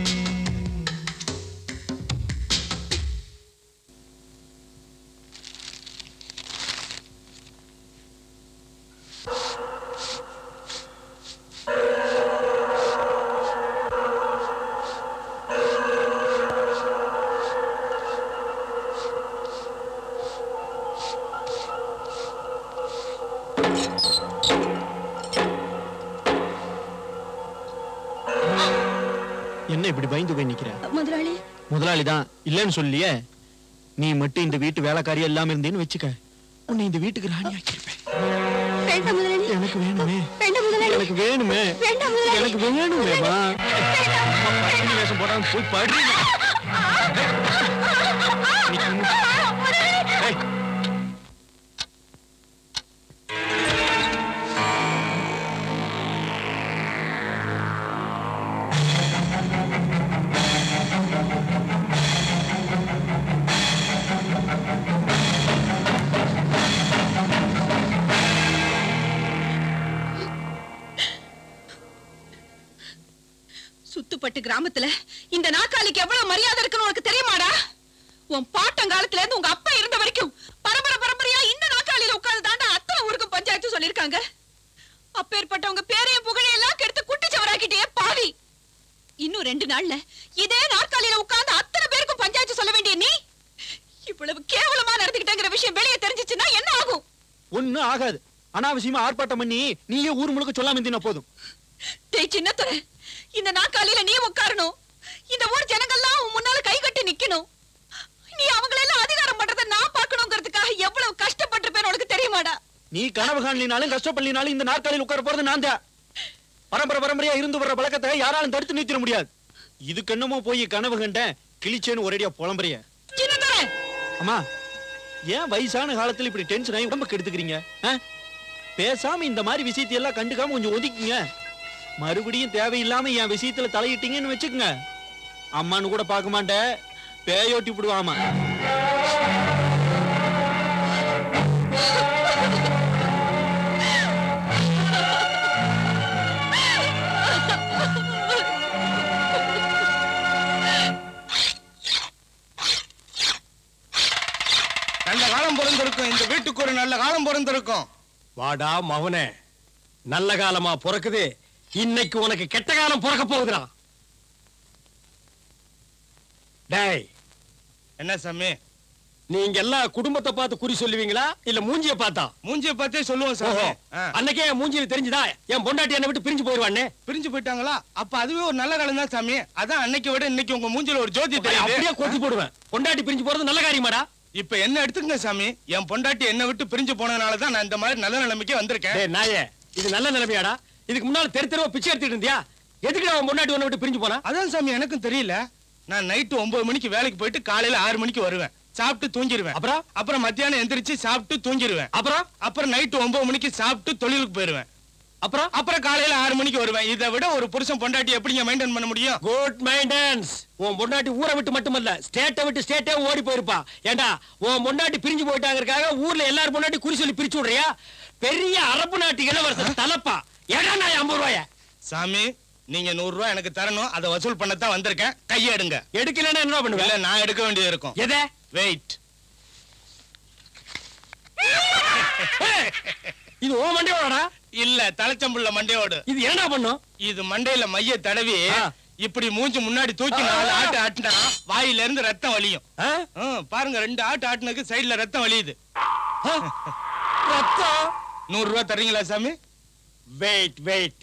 S12: என்ன இப்படி பயந்து போய் நிக்கிற?
S5: முதலாளி
S12: முதலாளி தான் இல்லன்னு சொல்லியே. நீ மட்டும் இந்த வீட்டு வேலைக்காரியா இல்லாம இருந்தேன்னு வச்சுக்க, உன்னை இந்த வீட்டுக்கு ராணி ஆக்கிருப்பேன்.
S5: வேண்டாம் முதலாளி.
S12: எனக்கு வேணுமே
S5: வேண்டாம் முதலாளி.
S12: எனக்கு வேணுமே
S5: வேண்டாம் முதலாளி.
S12: எனக்கு வேணுமே வா. பச்சை வேஷம் போடாம போய் படுறீங்க. நீ சும்மா- ஏய்.
S5: சுத்துப்பட்டு கிராமத்துல இந்த நாற்காலிக்கு எவ்வளவு மரியாதை இருக்குன்னு உனக்கு தெரியுமாடா? உன் பாட்டங்காலத்துல இருந்து உங்க அப்பா இருந்த வரைக்கும் பரம்பரை பரம்பரையா இந்த நாற்காலியில உட்கார்ந்து தாண்டா அத்தனை ஊருக்கு பஞ்சாயத்து சொல்லிருக்காங்க. அப்பேற்பட்டவங்க பேரையும் புகழையும் எல்லாம் கெடுத்து குட்டிச்சவராக்கிட்டே பாவி. இன்னும் ரெண்டு நாள்ல இதே நாற்காலியில உட்கார்ந்து அத்தனை பேருக்கும் பஞ்சாயத்து சொல்ல வேண்டிய நீ இவ்வளவு கேவலமா நடந்துக்கிட்டேங்கிற விஷயம் வெளியே தெரிஞ்சிச்சுன்னா என்ன ஆகும்?
S12: ஒண்ணும் ஆகாது. அனாவசியமா ஆர்ப்பாட்டம் பண்ணி நீயே ஊர் முழுக்க சொல்லாம இருந்தீனா போதும்.
S5: டேய் சின்னத்துறை, இந்த நாற்காலியில நீ உட்காரணும். இந்த ஊர் ஜனங்கள்லாம் உன் முன்னால கை கட்டி நிக்கணும். நீ அவங்களெல்லாம் அதிகாரம் பண்றத நான் பார்க்கணுங்கிறதுக்காக எவ்வளவு கஷ்டப்பட்டிருப்பேன்னு உனக்கு தெரியுமாடா?
S12: நீ கனவு காணலினாலும் கஷ்டப்படலினாலும் இந்த நாற்காலியில் உட்கார போறது நான் தான். பரம்பரை பரம்பரையா இருந்து வர்ற பழக்கத்தை யாராலும் தடுத்து நிறுத்திட முடியாது. இதுக்கு என்னமோ போய் கனவு கண்டேன் கிழிச்சேன்னு ஒரேடியா புலம்புறிய.
S5: சின்னத்துறை,
S12: அம்மா ஏன் வயசான காலத்துல இப்படி டென்ஷன் ஆகி உடம்புக்கு எடுத்துக்கிறீங்க? பேசாம இந்த மாதிரி விஷயத்தை எல்லாம் கண்டுக்காம கொஞ்சம் ஒதுக்குங்க. மறுபடியும் தேவையில்லாம என் விஷயத்துல தலையிட்டீங்கன்னு வச்சுக்கோங்க, அம்மான்னு கூட பார்க்க மாட்டேன், பேயோட்டி விடுவாமா.
S4: நல்ல காலம் பிறந்திருக்கும், இந்த வீட்டுக்கு ஒரு நல்ல காலம் பிறந்திருக்கும்.
S3: வாடா மகனே, நல்ல காலமா பிறக்குது. இன்னைக்கு உனக்கு கெட்ட காலம் பிறக்க போகுதுடா. டேய்,
S4: என்ன சாமி?
S3: நீங்க எல்லாம் குடும்பத்தை பார்த்து குறி சொல்லுவீங்களா இல்ல மூஞ்சிய பார்த்தா?
S4: மூஞ்சிய பார்த்தே சொல்லுவோம் சாமி.
S3: அன்னைக்கே என் மூஞ்சில தெரிஞ்சுதா என் பொண்டாட்டி என்னை விட்டு பிரிஞ்சு போயிடுவானே?
S4: பிரிஞ்சு போயிட்டாங்களா? அப்ப அதுவே ஒரு நல்ல காலம் தான் சாமி. அதான் அன்னைக்கு விட இன்னைக்கு உங்க மூஞ்சில ஒரு ஜோதி தெரியுது.
S3: அப்படியே கொத்தி போடுவேன். பொண்டாட்டி பிரிஞ்சு போறது நல்ல காரியமாடா?
S4: இப்ப என்ன எடுத்துக்கங்க சாமி, என் பொண்டாட்டி என்ன விட்டு பிரிஞ்சு போனதுனால தான் நான் இந்த மாதிரி நல்ல நிலைமைக்கு வந்திருக்கேன்.
S3: டேய் நாயே, இது நல்ல நிலைமையாடா? இதுக்கு முன்னால தெரு தெருவா பிச்சை எடுத்துட்டு இருந்தியா? எதுக்கு அவன் பொண்டாட்டி உன்னை விட்டு பிரிஞ்சு போனா?
S4: அதான் சாமி எனக்கும் தெரியல. நான் நைட்டு ஒன்பது மணிக்கு வேலைக்கு போயிட்டு காலையில ஆறு மணிக்கு வருவேன், சாப்பிட்டு தூங்கிடுவேன்.
S3: அப்புறம்
S4: அப்புறம் மத்தியானம் எந்திரிச்சு சாப்பிட்டு தூங்கிடுவேன்.
S3: அப்புறம்
S4: அப்புறம் நைட்டு ஒன்பது மணிக்கு சாப்பிட்டு தொழிலுக்கு போயிருவேன்.
S3: அப்புறம்
S4: அப்புறம் காலையில ஆறு மணிக்கு வருவேன். இதை விட ஒரு புருஷன் பொண்டாட்டி எப்படிங்க மெயின்டைன் பண்ண முடியும்?
S3: Good maintenance. உன் பொண்டாட்டி ஊரை விட்டு மட்டுமல்ல ஸ்டேட்டை விட்டு ஸ்டேட்டே ஓடி போயிருப்பா. ஏண்டா உன் பொண்டாட்டி பிரிஞ்சு போயிட்டாங்கிறதுக்காக ஊர்ல எல்லாரும் பொண்டாட்டி குறி சொல்லி பிரிச்சு விடுறியா? பெரிய அரபு நாட்டு இளவரசர் தலப்பா. ஏடா நான் ஐம்பது ரூபாய
S4: சாமி நீங்க நூறு ரூபாய் எனக்கு தரணும். அதை வசூல் பண்ணத்தான் வந்திருக்கேன். கையை எடுங்க.
S3: எடுக்கலன்னா என்ன பண்ணுவேன்?
S4: இல்ல நான் எடுக்க வேண்டியது இருக்கும்.
S3: எதை?
S4: வெயிட்.
S3: இது ஓ மண்டையோடா?
S4: இல்ல தலைச்சம்புள்ள மண்டையோடு.
S3: இது என்ன பண்ணும்?
S4: இது மண்டையில மைய தடவி இப்படி மூஞ்சி முன்னாடி தூக்கி நாலு ஆட்டு ஆட்டினா வாயில இருந்து ரத்தம் வலியும். பாருங்க ரெண்டு ஆட்டு ஆட்டினுக்கு சைடுல ரத்தம் வலியுது.
S3: ரத்தம்.
S4: நூறு ரூபாய் தரீங்களா சாமி?
S3: Wait wait.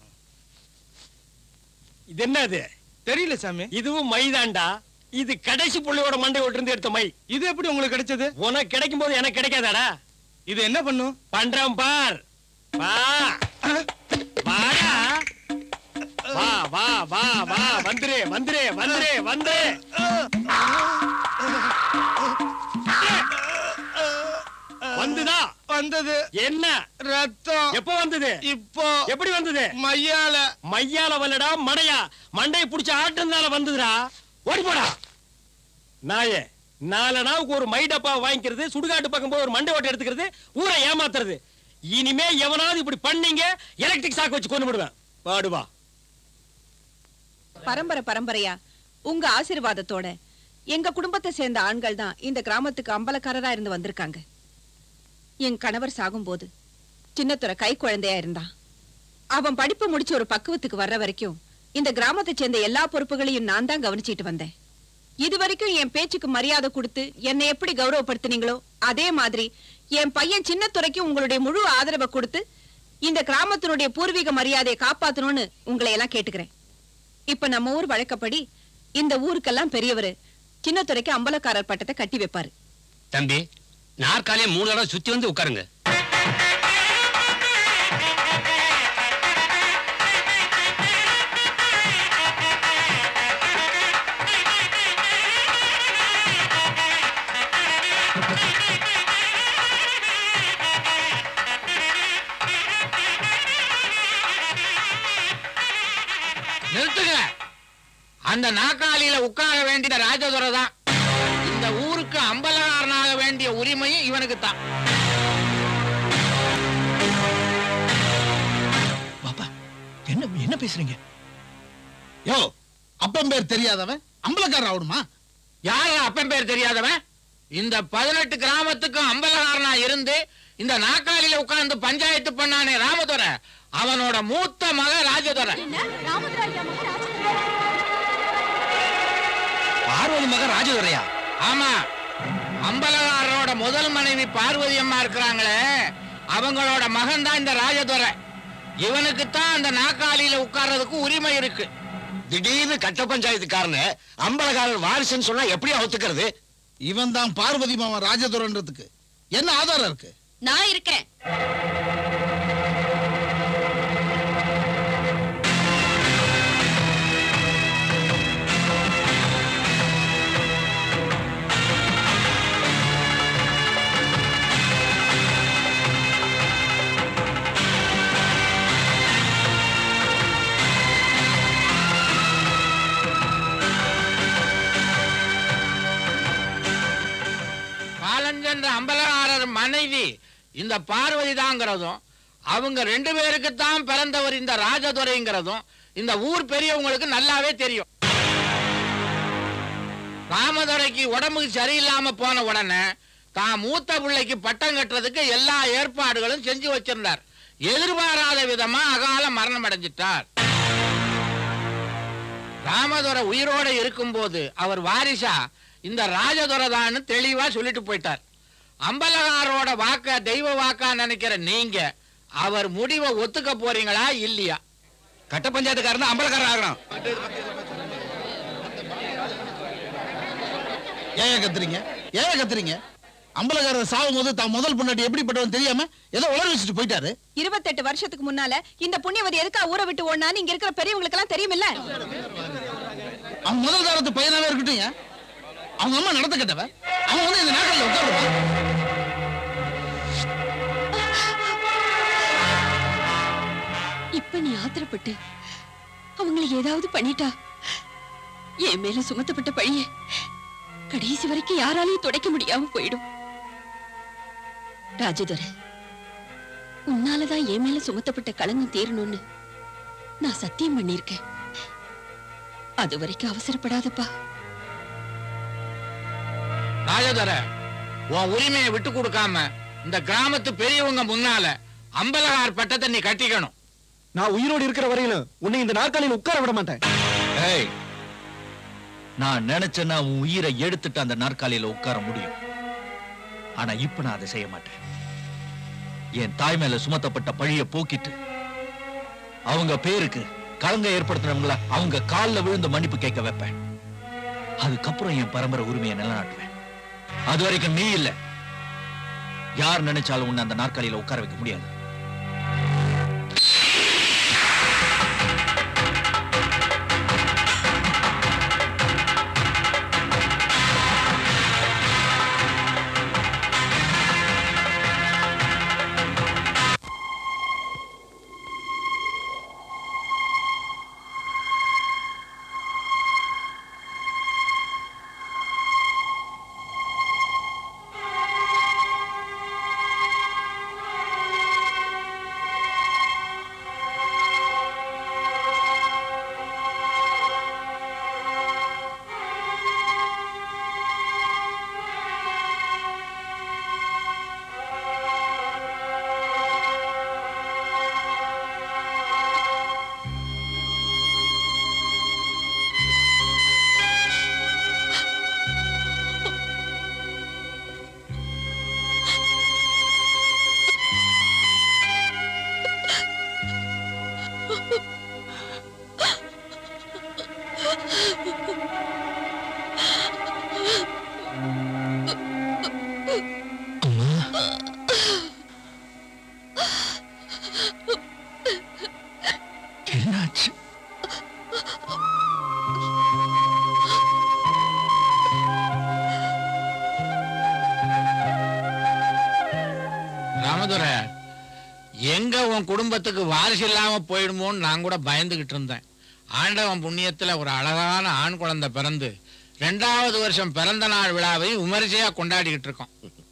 S3: இது என்னது?
S4: தெரியல சாமி.
S3: இதுவும் மைதாண்டா. இது கடைசி புள்ளையோட மண்டை இருந்து எடுத்த மை.
S4: இது எப்படி உங்களுக்கு கிடைச்சது?
S3: உனக்கு கிடைக்கும் போது எனக்கு கிடைக்காதாடா?
S4: இது என்ன பண்ணும்?
S3: பண்றேன் பார். வா வாடா. வா வா வா வா வந்துரு வந்துரு வந்துரு வந்துரு. வந்துதா?
S4: வந்தது.
S3: என்ன?
S4: ரத்தம்.
S3: எப்போ வந்தது?
S4: இப்போ.
S3: எப்படி வந்தது?
S4: மையால.
S3: மையால வல்லடா மடையா. மண்டையை புடிச்ச ஆட்டம்னால வந்ததுடா. ஓடி போடா நாயே. நாலு நாவுக்கு ஒரு மை டப்பா வாங்கிக்கிறது, சுடுகாட்டு பக்கம் போய் ஒரு மண்டை ஓட்டை எடுத்துக்கிறது, ஊரை ஏமாத்துறது. இனிமே எவனாவது இப்படி பண்ணீங்க எலக்ட்ரிக் சாக்கு வச்சு கொண்டு விடுவேன். பாடுவா.
S5: பரம்பரை பரம்பரையா உங்க ஆசீர்வாதத்தோட எங்க குடும்பத்தை சேர்ந்த ஆண்கள் தான் இந்த கிராமத்துக்கு அம்பலக்காரரா இருந்து வந்திருக்காங்க. என் கணவர் சாகும்போது சின்னத்துறை கை குழந்தையா இருந்தான். அவன் படிப்பு முடிச்சு ஒரு பக்குவத்துக்கு வர்ற வரைக்கும் இந்த கிராமத்தை சேர்ந்த எல்லா பொறுப்புகளையும் நான் தான் கவனிச்சிட்டு வந்தேன். இது வரைக்கும் என் பேச்சுக்கு மரியாதை கொடுத்து என்னை எப்படி கௌரவப்படுத்தினீங்களோ அதே மாதிரி என் பையன் சின்னத்துறைக்கு உங்களுடைய முழு ஆதரவை கொடுத்து இந்த கிராமத்தினுடைய பூர்வீக மரியாதையை காப்பாத்தணும்னு உங்களை எல்லாம் கேட்டுக்கிறேன். இப்ப நம்ம ஊர் வழக்கப்படி இந்த ஊருக்கெல்லாம் பெரியவரு சின்னத்துறைக்கு அம்பலக்காரர் பட்டத்தை கட்டி வைப்பாரு.
S11: தம்பி நாற்காலியை மூணு தடவை சுத்தி வந்து உட்காருங்க.
S8: நிறுத்துங்க. அந்த நாற்காலியில உட்கார வேண்டிய ராஜதுரை தான். இந்த ஊருக்கு அம்பலகாரனாக வேண்டிய உரிமையும் இவனுக்கு தான்.
S13: பாப்பா என்ன என்ன பேசுறீங்க? யோ அப்பன் பேர் தெரியாதவன் அம்பலக்காரன் ஆகணுமா?
S8: யார அப்பன் பேர் தெரியாதவன்? இந்த பதினெட்டு கிராமத்துக்கும் அம்பலகாரனா இருந்து இந்த நாற்காலியில உட்கார்ந்து பஞ்சாயத்து பண்ணானே ராமதுரை, அவனோட மூத்த மக ராஜதுரை.
S7: பார்வதி மக ராஜதுரையா?
S8: ஆமா. அம்பலகாரனோட முதல் மனைவி பார்வதி அம்மா இருக்கிறாங்களே, அவங்களோட மகன் தான் இந்த ராஜதுரை. இவனுக்கு தான் அந்த நாற்காலியில உட்கார்றதுக்கு உரிமை இருக்கு.
S7: திடீர்னு கட்ட பஞ்சாயத்துக்காரன அம்பலகாரர் வாரிசுன்னு சொன்னா எப்படி ஒத்துக்கிறது?
S13: இவன் தான் பார்வதி மாமா ராஜதுரன்றதுக்கு என்ன ஆதாரம் இருக்கு?
S5: நான் இருக்கேன்.
S8: காலஞ்சென்ற அம்பலகாரர் மனைவி இந்த பார்வதி தாங்கிறதும், அவங்க ரெண்டு பேருக்கு தான் பிறந்தவர் இந்த ராஜதுரைங்கிறதும் இந்த ஊர் பெரியவங்களுக்கு நல்லாவே தெரியும். ராமதுரைக்கு உடம்புக்கு சரியில்லாம போன உடனே தான் மூத்த பிள்ளைக்கு பட்டம் கட்டுறதுக்கு எல்லா ஏற்பாடுகளும் செஞ்சு வச்சிருந்தார். எதிர்பாராத விதமா அகால மரணம் அடைஞ்சிட்டார். ராமதுரை உயிரோட இருக்கும்போது அவர் வாரிசா இந்த ராஜதுரை தான் தெளிவா சொல்லிட்டு போயிட்டார். அம்பலகாரோட வாக்க தெய்வ வாக்கா நினைக்கிற நீங்க அவர் முடிவை ஒத்துக்க போறீங்களா இல்லையா?
S7: கட்ட பஞ்சாயத்துக்காரன் அம்பலக்காரன் ஆகணும்.
S13: ஏன் கத்துறீங்க? ஏன் கத்துறீங்க? அம்பலக்காரர் சாகும் போது தான் முதல் பொண்டாட்டி எப்படிப்பட்டவன் தெரியாம ஏதோ உலர் வச்சுட்டு போயிட்டாரு.
S5: இருபத்தெட்டு வருஷத்துக்கு முன்னால இந்த புண்ணியவதி எதுக்கா ஊரை விட்டு ஓடுனான்னு இங்க இருக்கிற பெரியவங்களுக்கு எல்லாம் தெரியுமில்ல.
S13: அவன் முதல் தாரத்து பையனாவே இருக்கட்டும். அவங்க அம்மா நடத்த கட்டவ அவன் வந்து இந்த நாட்டில் உட்காருவான்.
S5: இப்ப நீ ஆத்திரப்பட்டு அவங்களை ஏதாவது பண்ணிட்டா என் மேல சுமத்தப்பட்ட பழிய கடைசி வரைக்கும் யாராலையும் துடைக்க முடியாம போயிடும். ராஜதுரை, உன்னாலதான் என் மேல சுமத்தப்பட்ட களங்கம் தீரணும்னு நான் சத்தியம் பண்ணிருக்கேன். அது வரைக்கும் அவசரப்படாதப்பா.
S8: ராஜதுர, உன் உரிமையை விட்டு கொடுக்காம இந்த கிராமத்து பெரியவங்க முன்னால அம்பலகார் பட்டத்தை நீ கட்டிக்கணும்.
S12: நான் உயிரோடு இருக்கிற வரையிலும் உன்னை இந்த நாற்காலியில் உட்கார விட மாட்டேன்.
S7: ஏய், நான் நினைச்சேன்னா உன் உயிரை எடுத்துட்டு அந்த நாற்காலியில உட்கார முடியும். ஆனா இப்ப நான் அதை செய்ய மாட்டேன். என் தாய் மேல சுமத்தப்பட்ட பழிய போக்கிட்டு அவங்க பேருக்கு களங்க ஏற்படுத்தினவங்கள அவங்க கால்ல விழுந்து மன்னிப்பு கேட்க வைப்பேன். அதுக்கப்புறம் என் பரம்பரை உரிமையை நிலைநாட்டுவேன். அது வரைக்கும் நீ இல்ல, யார் நினைச்சாலும் உன்னை அந்த நாற்காலியில உட்கார வைக்க முடியாது.
S8: ராமதுரை, எங்க உன் குடும்பத்துக்கு வாரிசு இல்லாம போயிடுமோன்னு நான் கூட பயந்துகிட்டு இருந்தேன். ஆண்டவன் புண்ணியத்துல ஒரு அழகான ஆண் குழந்தை பிறந்து ரெண்டாவது வருஷம் பிறந்த நாள் விழாவை விமரிசையா கொண்டாடிக்கிட்டு இருக்கோம்.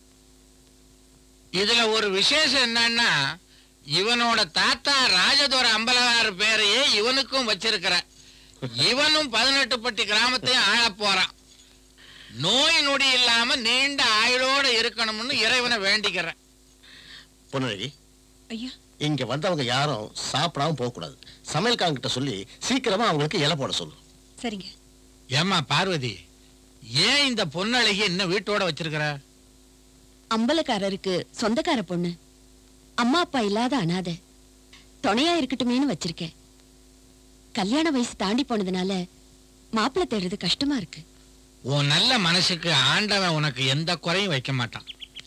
S8: இதுல ஒரு விசேஷம் என்னன்னா, இவனோட தாத்தா ராஜதுரை அம்பலகார் பேரையே இவனுக்கும் வச்சிருக்கிற. இவனும் பதினெட்டு பட்டி கிராமத்தையும் ஆள போறான். நோய் நொடி இல்லாம நீண்ட ஆயுளோட இருக்கணும்னு இறைவனை வேண்டிக்கிறேன்.
S16: பொன்னழகி,
S5: ஐயா,
S16: இங்க வந்தவங்க யாரும் சாப்பிடாம போக கூடாது. சமையல்காரங்கிட்ட சொல்லி சீக்கிரமா அவங்களுக்கு இலை போட சொல்லு.
S5: சரிங்க.
S8: ஏமா பார்வதி, ஏன் இந்த பொன்னழகி இன்னும் வீட்டோட வச்சிருக்கிற?
S5: அம்பலக்காரருக்கு சொந்தக்கார பொண்ணு, அம்மா அப்பா இல்லாத அனாதை, துணையா இருக்கட்டுமேனு வச்சிருக்கேன். கல்யாண வயசு தாண்டி போனதுனால மாப்பிள்ளை தேடுறது கஷ்டமா இருக்கு.
S8: உன் நல்ல மனசுக்கு ஆண்டவன் உனக்கு எந்த குறையும் வைக்க மாட்டான்.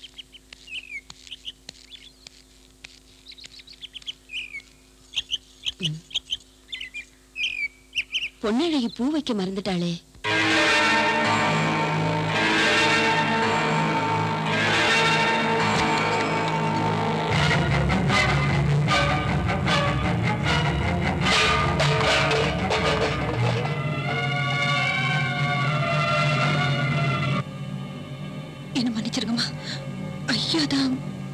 S5: பொன்னழகி பூ வைக்க மறந்துட்டாளே. என்ன மன்னிச்சிருங்கம்மா. ஐயாதான்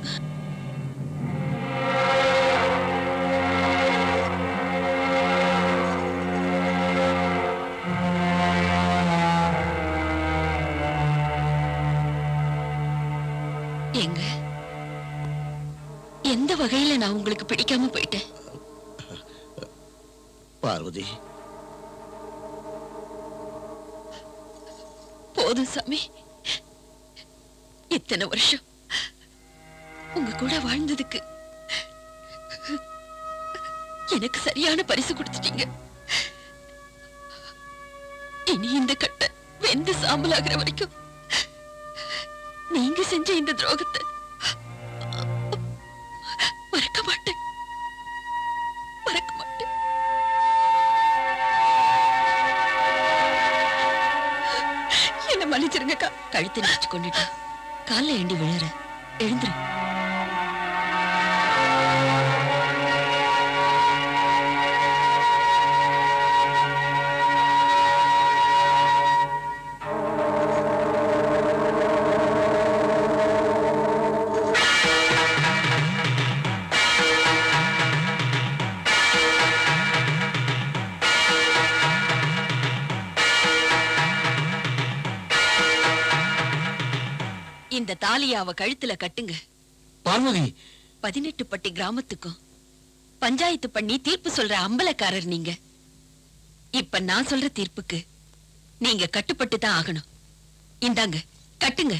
S5: எங்க எந்த வகையில நான் உங்களுக்கு பிடிக்காம போயிட்டேன்?
S16: பார்வதி,
S5: போதும் சாமி. இத்தனை வருஷம் உங்க கூட வாழ்ந்ததுக்கு எனக்கு சரியான பரிசு கொடுத்துட்டீங்க. இனி இந்த கட்டை வெந்து சாம்பலாகிற வரைக்கும் நீங்க செஞ்ச இந்த துரோகத்தை மறக்க மாட்டேன், மறக்க மாட்டேன். என்ன மன்னிச்சிருங்கக்கா. கழுத்தை நினைச்சு கொண்டுட்டு காலைல ஏண்டி விழுற? எழுந்துரு. இந்த தாலியை அவ கழுத்துல கட்டுங்க.
S7: பார்வதி,
S5: பதினெட்டு பட்டி கிராமத்துக்கும் பஞ்சாயத்து பண்ணி தீர்ப்பு சொல்ற அம்பலக்காரர் நீங்க. இப்ப நான் சொல்ற தீர்ப்புக்கு நீங்க கட்டுப்பட்டு தான் ஆகணும். இந்தாங்க, கட்டுங்க.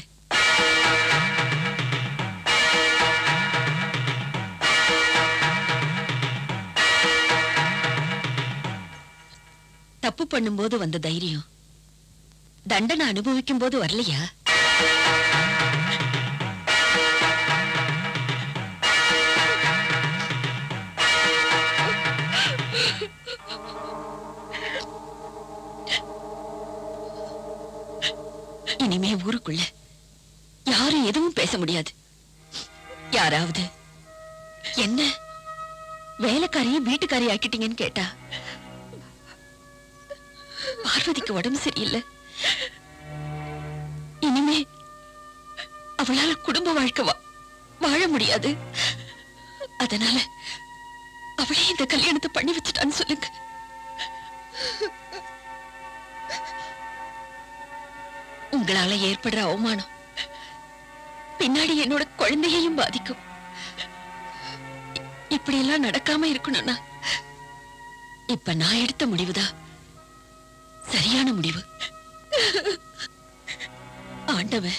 S5: தப்பு பண்ணும்போது வந்த தைரியம் தண்டனை அனுபவிக்கும் போது வரலையா? இனிமே ஊருக்குள்ள யாரும் எதுவும் பேச முடியாது. யாராவது என்ன வேலைக்காரிய வீட்டுக்காரி ஆக்கிட்டீங்கன்னு கேட்டா, பார்வதிக்கு உடம்பு சரியில்லை, இனிமே அவளால குடும்ப வாழ்க்கை வாழ முடியாது, அதனால அவளே இந்த கல்யாணத்தை பண்ணி வச்சுட்டான்னு சொல்லுங்க. உங்களால ஏற்படுற அவமானம் பின்னாடி என்னோட குழந்தையையும் பாதிக்கும். இப்படி எல்லாம் நடக்காம இருக்கணும்னா இப்ப நான் எடுத்த முடிவுதான் சரியான முடிவு. ஆண்டவன்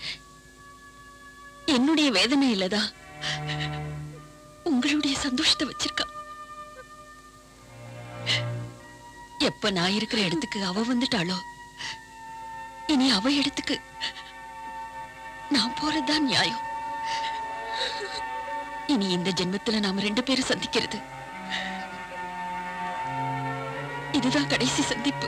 S5: என்னுடைய வேதனையிலதான் உங்களுடைய சந்தோஷத்தை வச்சிருக்கான். எப்ப நான் இருக்கிற இடத்துக்கு அவ வந்துட்டாளோ, இனி அவ இடத்துக்கு நான் போறதுதான் நியாயம். இனி இந்த ஜென்மத்துல நாம ரெண்டு பேரும் சந்திக்கிறது இதுதான் கடைசி சந்திப்பு.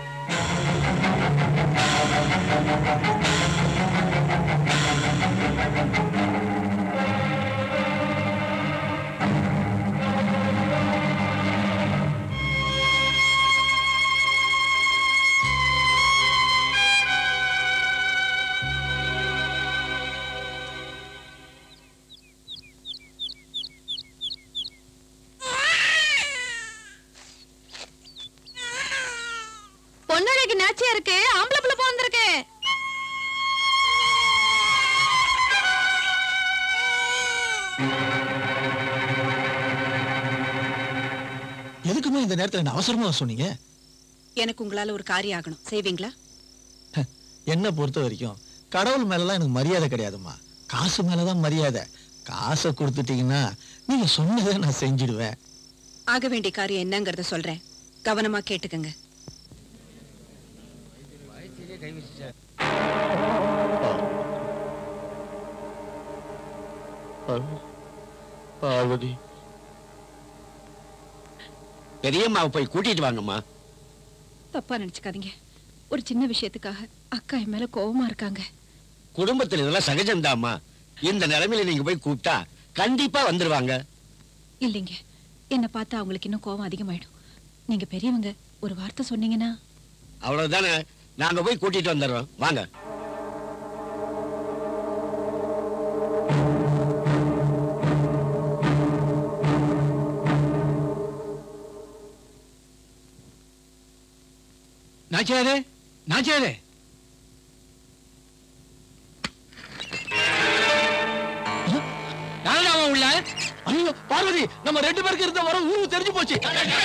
S5: பொண்ணழகு நாச்சியா இருக்கு, ஆம்பளை புள்ள போந்திருக்கு.
S7: எதுக்குமே இந்த நேரத்துல என்ன அவசரமா சொன்னீங்க?
S5: எனக்கு உங்களால ஒரு காரியம் ஆகணும், செய்வீங்களா?
S7: என்ன பொறுத்த வரைக்கும் கடவுள் மேலலாம் எனக்கு மரியாதை கிடையாதும்மா, காசு மேலதான் மரியாதை. காசை கொடுத்துட்டீங்கன்னா நீங்க சொன்னதை நான் செஞ்சிடுவேன்.
S5: ஆக வேண்டிய காரியம் என்னங்கறத சொல்றேன், கவனமா கேட்டுக்கங்க.
S17: பார்வதி, பெரியம்மாவை போய் கூட்டிட்டு வாங்கம்மா.
S5: தப்பா நினைச்சுக்காதீங்க, ஒரு சின்ன விஷயத்துக்காக அக்கா என் மேல கோவமா இருக்காங்க.
S17: குடும்பத்தில் இதெல்லாம் சகஜம்தாம்மா. இந்த நிலைமையில நீங்க போய் கூப்பிட்டா கண்டிப்பா வந்துருவாங்க.
S5: இல்லைங்க, என்ன பார்த்தா அவங்களுக்கு இன்னும் கோவம் அதிகமாயிடும். நீங்க பெரியவங்க, ஒரு வார்த்தை சொன்னீங்கன்னா.
S17: அவ்வளவுதானே, நாங்க போய் கூட்டிட்டு வந்துடுறோம், வாங்க.
S3: நாச்சியாரே, நாச்சியாரே, யாரா உள்ள?
S7: ஐயோ பார்வதி, நம்ம ரெண்டு பேருக்கு இருந்த வர ஊரு தெரிஞ்சு போச்சு.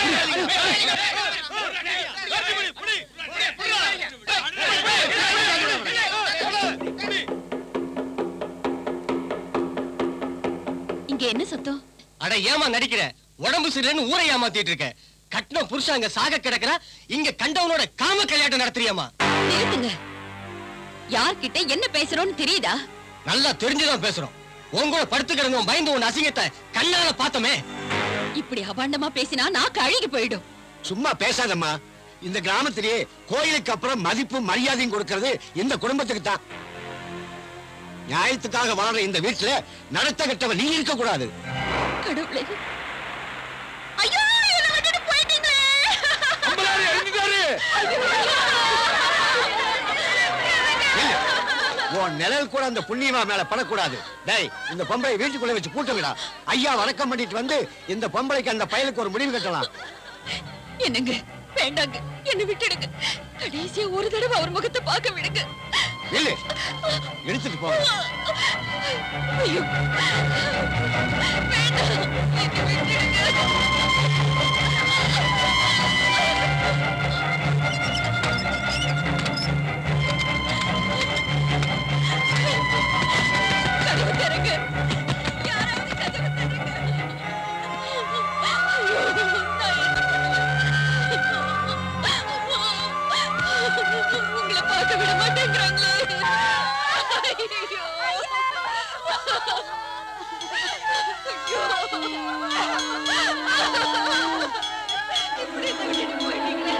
S5: இங்க என்ன சத்தம்?
S3: அட ஏமா நடிக்கிற? உடம்பு சரியில்லைன்னு ஊரை ஏமாத்திட்டு இருக்க. கட்டின புருஷன் அங்க சாக கிடக்குற, இங்க கண்டவனோட காம கல்யாணம் நடத்துறியாமா?
S5: நிறுத்துங்க. யார்கிட்ட என்ன பேசுறோம்னு தெரியுதா?
S3: நல்லா தெரிஞ்சுதான் பேசுறோம். உங்களோட படுத்து கிடந்தோம், பயந்து உன் அசிங்கத்தை கண்ணால பார்த்தோமே.
S5: இப்படி அபாண்டமா பேசினா நாக்கு அழுகி போயிடும்.
S17: சும்மா பேசாதம்மா. இந்த கிராமத்திலேயே கோயிலுக்கு அப்புறம் மதிப்பும் மரியாதையும் கொடுக்கிறது இந்த குடும்பத்துக்கு தான். நியாயத்துக்காக வாழ்ற இந்த வீட்டுல நடத்த கட்டவன் நீ இருக்க கூடாது.
S5: கடவுளே, ஐயோ என்ன விட்டுட்டு போயிட்டீங்களே.
S7: அம்பலாரி எழுந்துட்டாரு.
S17: உன் நிழல் கூட அந்த புண்ணியமா மேல படக்கூடாது. டேய், இந்த பொம்பளை வீட்டுக்குள்ள வச்சு பூட்ட விடா. ஐயா வணக்கம் பண்ணிட்டு வந்து இந்த பொம்பளைக்கு அந்த பயலுக்கு ஒரு முடிவு கட்டலாம்.
S5: என்னங்க, வேண்டாங்க, என்ன விட்டுடுங்க. கடைசியா ஒரு தடவை அவர் முகத்தை பார்க்க விடுங்க.
S17: இல்ல எடுத்துட்டு போங்க.
S5: ஐயோ வேண்டாம், என்ன விட்டுடுங்க. கதவு திறங்க, யாராவது கதவு திறங்க. ஐயோ, நான் என்ன பண்ணுவேன்? உங்களை பார்க்க விட மாட்டேங்கிறாங்களே. ஐயோ. ஐயோ. இப்படி விட்டுட்டு போயிட்டீங்களே.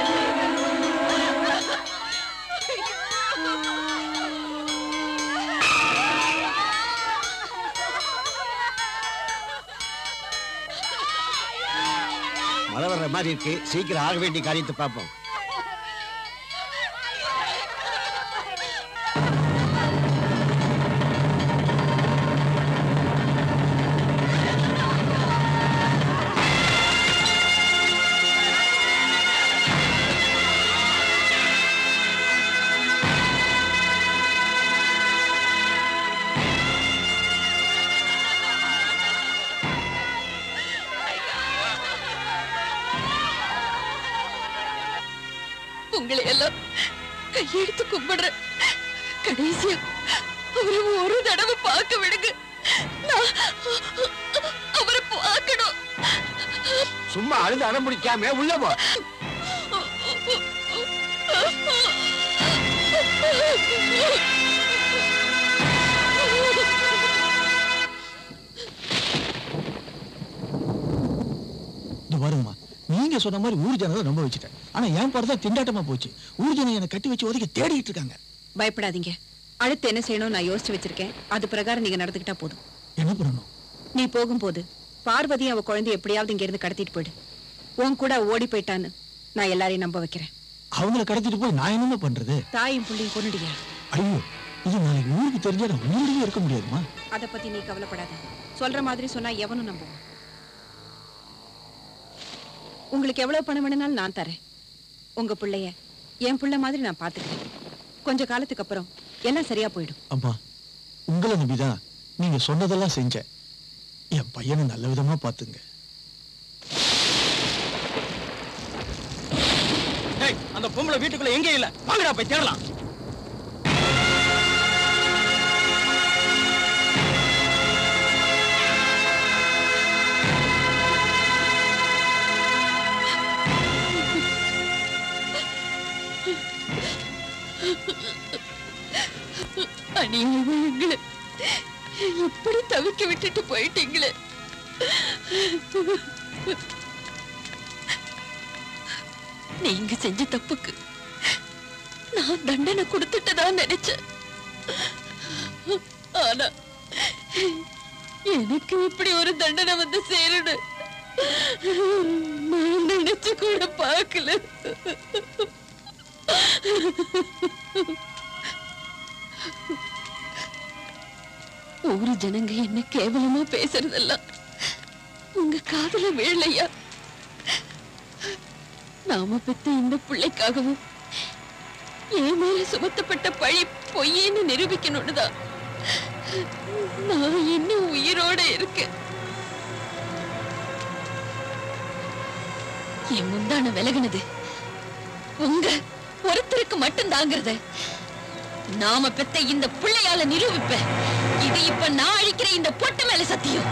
S17: மழை வர்ற மாதிரி இருக்கு, சீக்கிரம் ஆக வேண்டிய காரியத்தை பார்ப்போம். உங்களை எல்லாம் கையெடுத்து கும்பிடுறேன். கடைசியா அவரை ஒரு தடவை பார்க்க விடுங்க. நான் அவரை பார்க்கணும். சும்மா அழுது அடம் பிடிக்காம உள்ள போ.
S18: வருங்கம்மா, நீங்க சொன்ன மாதிரி ஊர் ஜனங்களை நம்ப வச்சுட்டேன். ஆனா என் பார்த்தா திண்டாட்டமா போச்சு. ஊர் ஜனம் என்னை கட்டி வச்சு ஒதுக்கி தேடிட்டு இருக்காங்க.
S5: பயப்படாதீங்க, அடுத்து என்ன செய்யணும் நான் யோசிச்சு வச்சிருக்கேன். அது பிரகாரம் நீங்க நடந்துக்கிட்டா போதும்.
S18: என்ன பண்ணணும்?
S5: நீ போகும்போது பார்வதி அவ குழந்தை எப்படியாவது இங்க இருந்து கடத்திட்டு போயிடு. உன் கூட ஓடி போயிட்டான்னு நான் எல்லாரையும் நம்ப வைக்கிறேன்.
S18: அவங்கள கடத்திட்டு போய் நான் என்னமா பண்றது?
S5: தாயும் புள்ளையும் கொண்டுடியா?
S18: ஐயோ, இது நாளைக்கு ஊருக்கு தெரிஞ்சா நான் உயிரோடவே இருக்க முடியாதுமா.
S5: அத பத்தி நீ கவலைப்படாத. சொல்ற மாதிரி சொன்னா எவனும் நம்புவான். உங்களுக்கு எவ்வளவு பணம் வேணும்னாலும் நான் தரேன். உங்க பிள்ளைய என் பிள்ளை மாதிரி நான் பாத்துக்கிறேன். கொஞ்ச காலத்துக்கு அப்புறம் எல்லாம் சரியா போயிடும்.
S18: அம்மா, உங்களை நம்பிதான் நீங்க சொன்னதெல்லாம் செஞ்சேன். என் பையனை நல்ல விதமா பாத்துங்க.
S3: அந்த பொம்பளை வீட்டுக்குள்ள எங்கே இல்ல, வாங்கடா போய் தேடலாம்.
S5: அநியாயங்களை இப்படி தவிக்க விட்டுட்டு போயிட்டீங்களே. நீங்க செஞ்ச தப்புக்கு நான் தண்டனை கொடுத்துட்டுதான் நினைச்சேன். ஆனா எனக்கு இப்படி ஒரு தண்டனை வந்து சேரணும் நான் நினைச்சு கூட பார்க்கல. ஊரு ஜனங்க என்ன கேவலமா பேசுறதெல்லாம் உங்க காதுல விழலையா? நாம பெத்த இந்த பிள்ளைக்காகவும் என் மேல சுமத்தப்பட்ட பழி பொய்யன்னு நிரூபிக்கணும்னுதான் நான் இன்னும் உயிரோட இருக்கேன். என் முந்தான விலகுனது உங்க ஒருத்தருக்கு மட்டும் தாங்கிறத நாம பெத்த இந்த பிள்ளையால நிரூபிப்பேன். இது இப்ப நான் அழிக்கிற இந்த பொட்டு மேல சத்தியம்.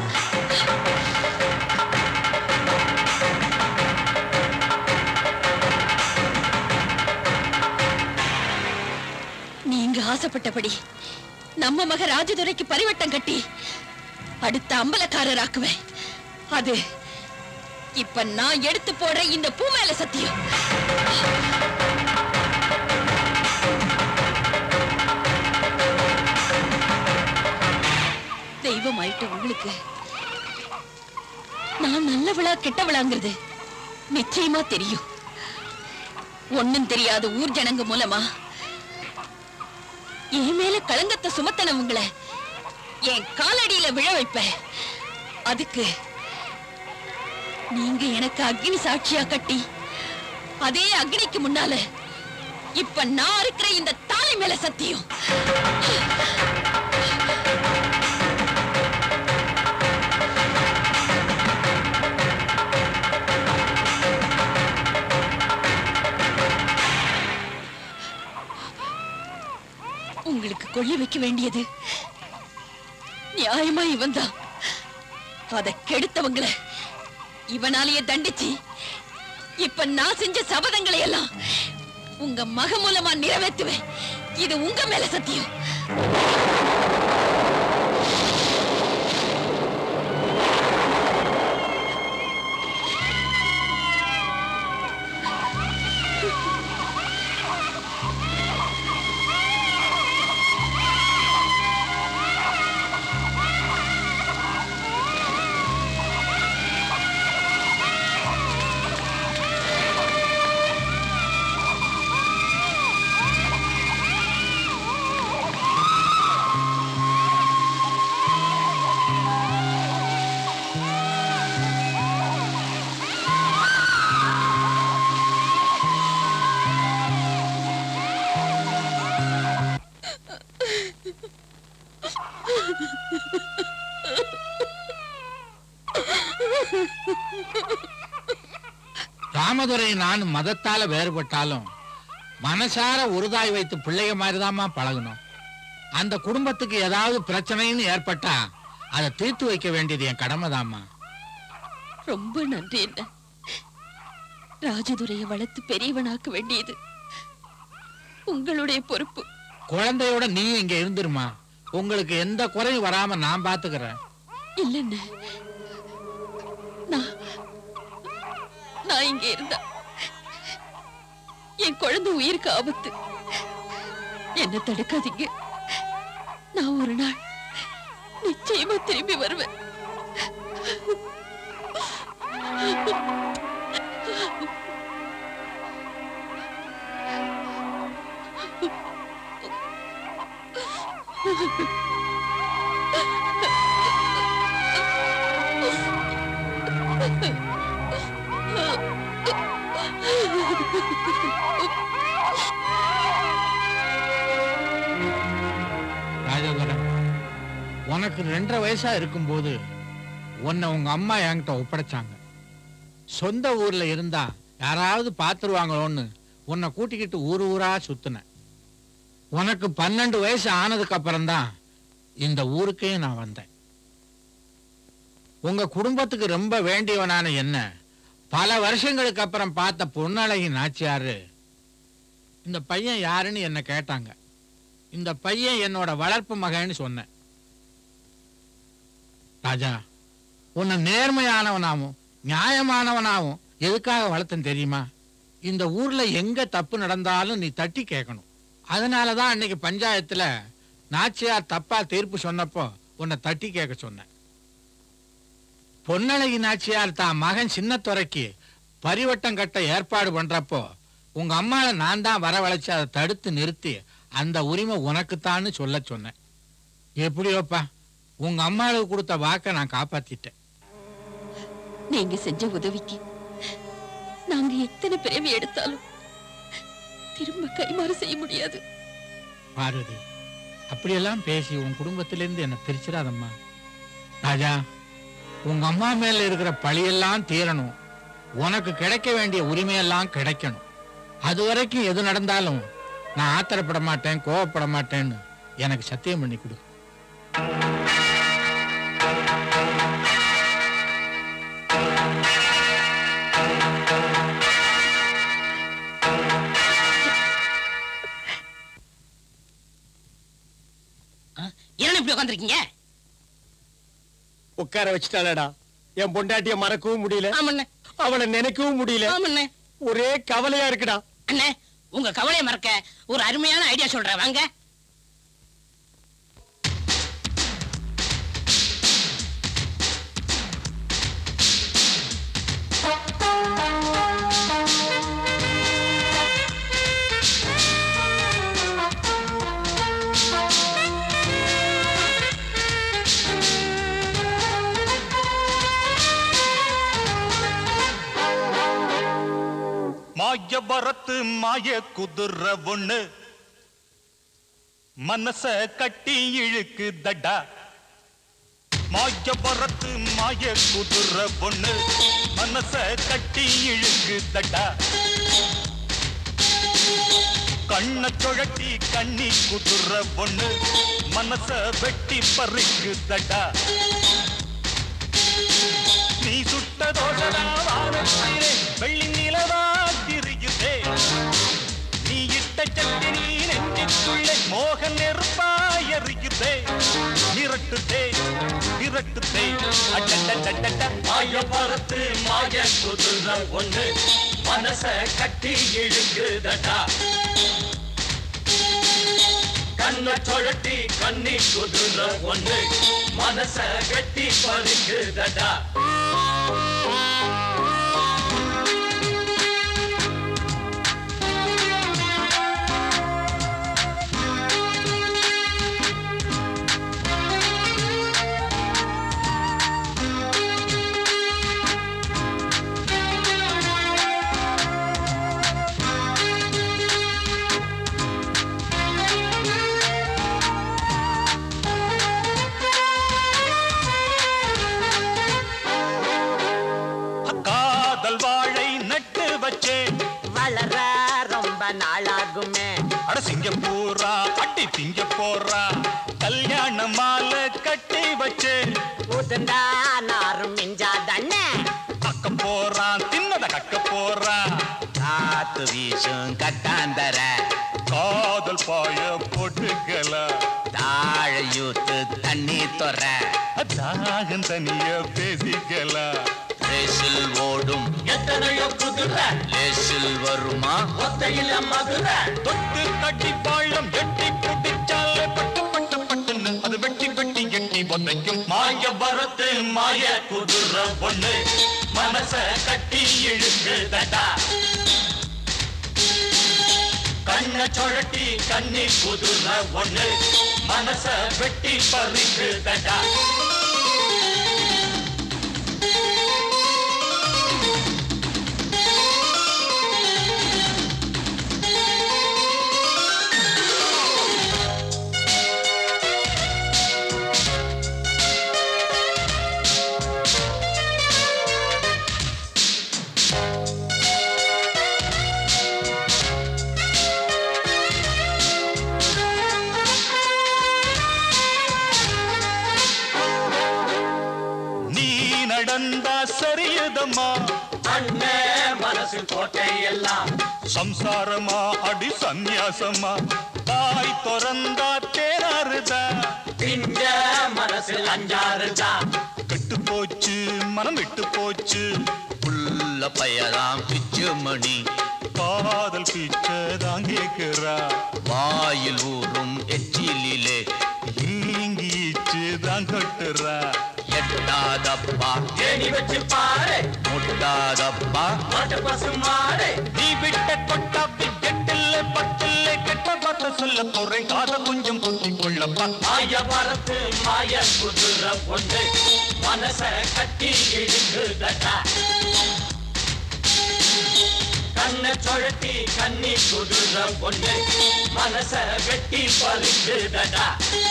S5: நீங்க ஆசைப்பட்டபடி நம்ம மக ராஜதுரைக்கு பரிவட்டம் கட்டி அடுத்த அம்பலக்காரராக்குவேன். அது இப்ப நான் எடுத்து போடுற இந்த பூ மேல சத்தியம். தெய்வம் ஆயிட்டு உங்களுக்கு நான் நல்லவளா கெட்டவளாங்கிறது நிச்சயமா தெரியும். ஒண்ணும் தெரியாத ஊர் ஜனங்க மூலமா என் மேல களங்கத்தை சுமத்தனவங்களை என் காலடியில விழ வைப்பேன். அதுக்கு நீங்க எனக்கு அக்னி சாட்சியா கட்டி அதே அக்னிக்கு முன்னால இப்ப நான் இருக்கிற இந்த தாலி மேல சத்தியம். உங்களுக்கு கொள்ளி வைக்க வேண்டியது நியாயமா இவன் தான். அதை கெடுத்தவங்களை இவனாலேயே தண்டிச்சு இப்ப நான் செஞ்ச சபதங்களை எல்லாம் உங்க மக மூலமா நிறைவேற்றுவேன். இது உங்க மேல சத்தியம்.
S8: ராமதுரை நான் மதத்தால வேறுபட்டாலும் மனசார உறுதாய் வைத்து பிள்ளைய மாதிரிதாம்மா பழகணும். அந்த குடும்பத்துக்கு ஏதாவது பிரச்சனைன்னு ஏற்பட்டா அதை தீர்த்து வைக்க வேண்டியது என் கடமைதாம்மா.
S5: ரொம்ப நன்றி. என்ன ராஜதுரையை வளர்த்து பெரியவனாக்க வேண்டியது உங்களுடைய பொறுப்பு.
S8: குழந்தையோட நீ இங்க இருந்துருமா. உங்களுக்கு எந்த குறையும் வராம நான் பாத்துக்கிறேன்.
S5: இல்லன்னு நான் நான் இங்க இருந்தா என் குழந்தை உயிருக்கு ஆபத்து. என்ன தடுக்காதீங்க. நான் ஒரு நாள் நிச்சயமா திரும்பி வருவேன்.
S8: ராஜதுரை, உனக்கு ரெண்டரை வயசா இருக்கும்போது உன்னை உங்க அம்மா என்கிட்ட ஒப்படைச்சாங்க. சொந்த ஊர்ல இருந்தா யாராவது பாத்துருவாங்களோன்னு உன்னை கூட்டிக்கிட்டு ஊர் ஊரா சுத்தின. உனக்கு பன்னெண்டு வயசு ஆனதுக்கு அப்புறம் தான் இந்த ஊருக்கே நான் வந்தேன். உங்க குடும்பத்துக்கு ரொம்ப வேண்டியவனான என்ன பல வருஷங்களுக்கு அப்புறம் பார்த்த பொன்னழகி நாச்சியாரு இந்த பையன் யாருன்னு என்ன கேட்டாங்க. இந்த பையன் என்னோட வளர்ப்பு மகன்னு சொன்னேன். ராஜா, உன்னை நேர்மையானவனாவும் நியாயமானவனாவும் எதுக்காக வளர்த்தேன் தெரியுமா? இந்த ஊர்ல எங்க தப்பு நடந்தாலும் நீ தட்டி கேட்கணும். அதனாலதான் அன்னைக்கு பஞ்சாயத்துல நாச்சியார் தப்பா தீர்ப்பு சொன்னப்போ உன்னை தட்டி கேட்க சொன்னேன். பொன்னழகி நாச்சியார் தான் மகன் சின்னத்துறைக்கு பரிவட்டம் கட்ட ஏற்பாடு பண்றப்போ உங்க அம்மாவை நான் தான் வரவழைச்சு அதை தடுத்து நிறுத்தி அந்த உரிமை உனக்குத்தான்னு சொல்ல சொன்னேன். எப்படியோப்பா, உங்க அம்மாவுக்கு கொடுத்த வாக்கை நான் காப்பாத்திட்டேன்.
S5: நீங்க செஞ்ச உதவிக்கு நாங்க எத்தனை பிறவி எடுத்தாலும் திரும்ப கைமாறு செய்ய முடியாது.
S8: பார்வதி, அப்படியெல்லாம் பேசி உன் குடும்பத்திலிருந்து என்ன பிரிச்சிடாதம்மா. ராஜா, உங்க அம்மா மேல இருக்கிற பழியெல்லாம் தீரணும். உனக்கு கிடைக்க வேண்டிய உரிமையெல்லாம் கிடைக்கணும். அது வரைக்கும் எது நடந்தாலும் நான் ஆத்திரப்பட மாட்டேன், கோவப்பட மாட்டேன்னு எனக்கு சத்தியம் பண்ணி கொடு.
S9: என்ன இப்படி உட்காந்துருக்கீங்க?
S3: உட்கார வச்சுட்டாளடா. என் பொண்டாட்டிய மறக்கவும் முடியல, அவளை நினைக்கவும் முடியல. ஒரே கவலையா இருக்குடா.
S9: அண்ணே, உங்க கவலையை மறக்க ஒரு அருமையான ஐடியா சொல்றேன், வாங்க.
S1: மாய
S14: மாயவரத்து மாய குதிர ஒண்ணு மனச கட்டி இழுக்கு தடா. மாயவரத்து மாய குதிர ஒண்ணு மனச கட்டி இழுக்கு தடா. கண்ண சுழட்டி கண்ணி குதிர ஒண்ணு மனச வெட்டி பறிக்கு தடா. நீ சுட்ட தோழரா வானத்திலே வெள்ளி நிலவா திரியுதே. நீ இட்ட சட்டி நீ நெஞ்சுக்குள்ளே மோக நெருப்பாய் எரியுதே. மிரட்டுதே மிரட்டுதே அடடடடட.
S1: மாயவரத்து மாய குதிர ஒண்ணு மனச கட்டி இழுக்குதடா. கண்ண சுழட்டி கண்ணி குதிர ஒண்ணு மனச வெட்டி பறிக்குதடா. வளர ரொம்ப நாளாகுமே.
S14: அட சிங்கப்பூரா அட்டி திங்க போறா கல்யாண மாலை கட்டி வச்சு
S1: உதண்டா நாரும் மிஞ்சா தண்ணே.
S14: கக்க போறான் தின்னத கக்க போறா
S1: காத்து வீசும் கட்டாந்தர
S14: காதல் பாய போட்டுக்கல
S1: தாழையூத்து தண்ணி தொற
S14: தாகம் தனிய பேசிக்கல.
S1: ரேசில் ஓடும் எத்தனையோ குதிரை லேசில் வருமா ஒத்தையில மதுரை.
S14: தொட்டு கட்டி பாழம் எட்டி புட்டிச்சாலே பட்டு பட்டு பட்டுன்னு அது வெட்டி வெட்டி எட்டி ஒத்தைக்கும்.
S1: மாயவரத்து மாய குதிர ஒண்ணு மனச கட்டி இழுக்குதடா. கண்ண சுழட்டி கண்ணி குதிர ஒண்ணு மனச வெட்டி பறிக்குதடா.
S14: சரியதம்மா
S1: அண்ணே மனசில் கோட்டை எல்லாம்
S14: சம்சாரமா அடி சந்நியாசமா தாய் திறந்தா தேராறுதா.
S1: திங்க மனசில் அஞ்சாறுதா.
S14: கெட்டு போச்சு மனம் விட்டு போச்சு
S1: புள்ள பையலாம் பிச்சு மணி
S14: காதல் பிச்சதான் கேக்குறா.
S1: வாயில் ஊறும் எச்சிலே
S14: ஏங்கிச்சு தான் கட்டுறா.
S1: எட்டாதப்பா ஏணி வச்சு பாரு முட்டாதப்பா மாட்டு பசு மாடு.
S14: நீ விட்ட கொட்டா விக்கெட்டில்ல பட்டில்ல கெட்ட பார்த்த சொல்ல போறேன் காத கொஞ்சம் பொத்தி கொள்ளப்பா.
S1: மாயவரத்து மாய குதிர ஒண்ணு மனச கட்டி இழுக்குதடா. கண்ண சுழட்டி கண்ணி குதிர ஒண்ணு மனச வெட்டி பறிக்குதடா.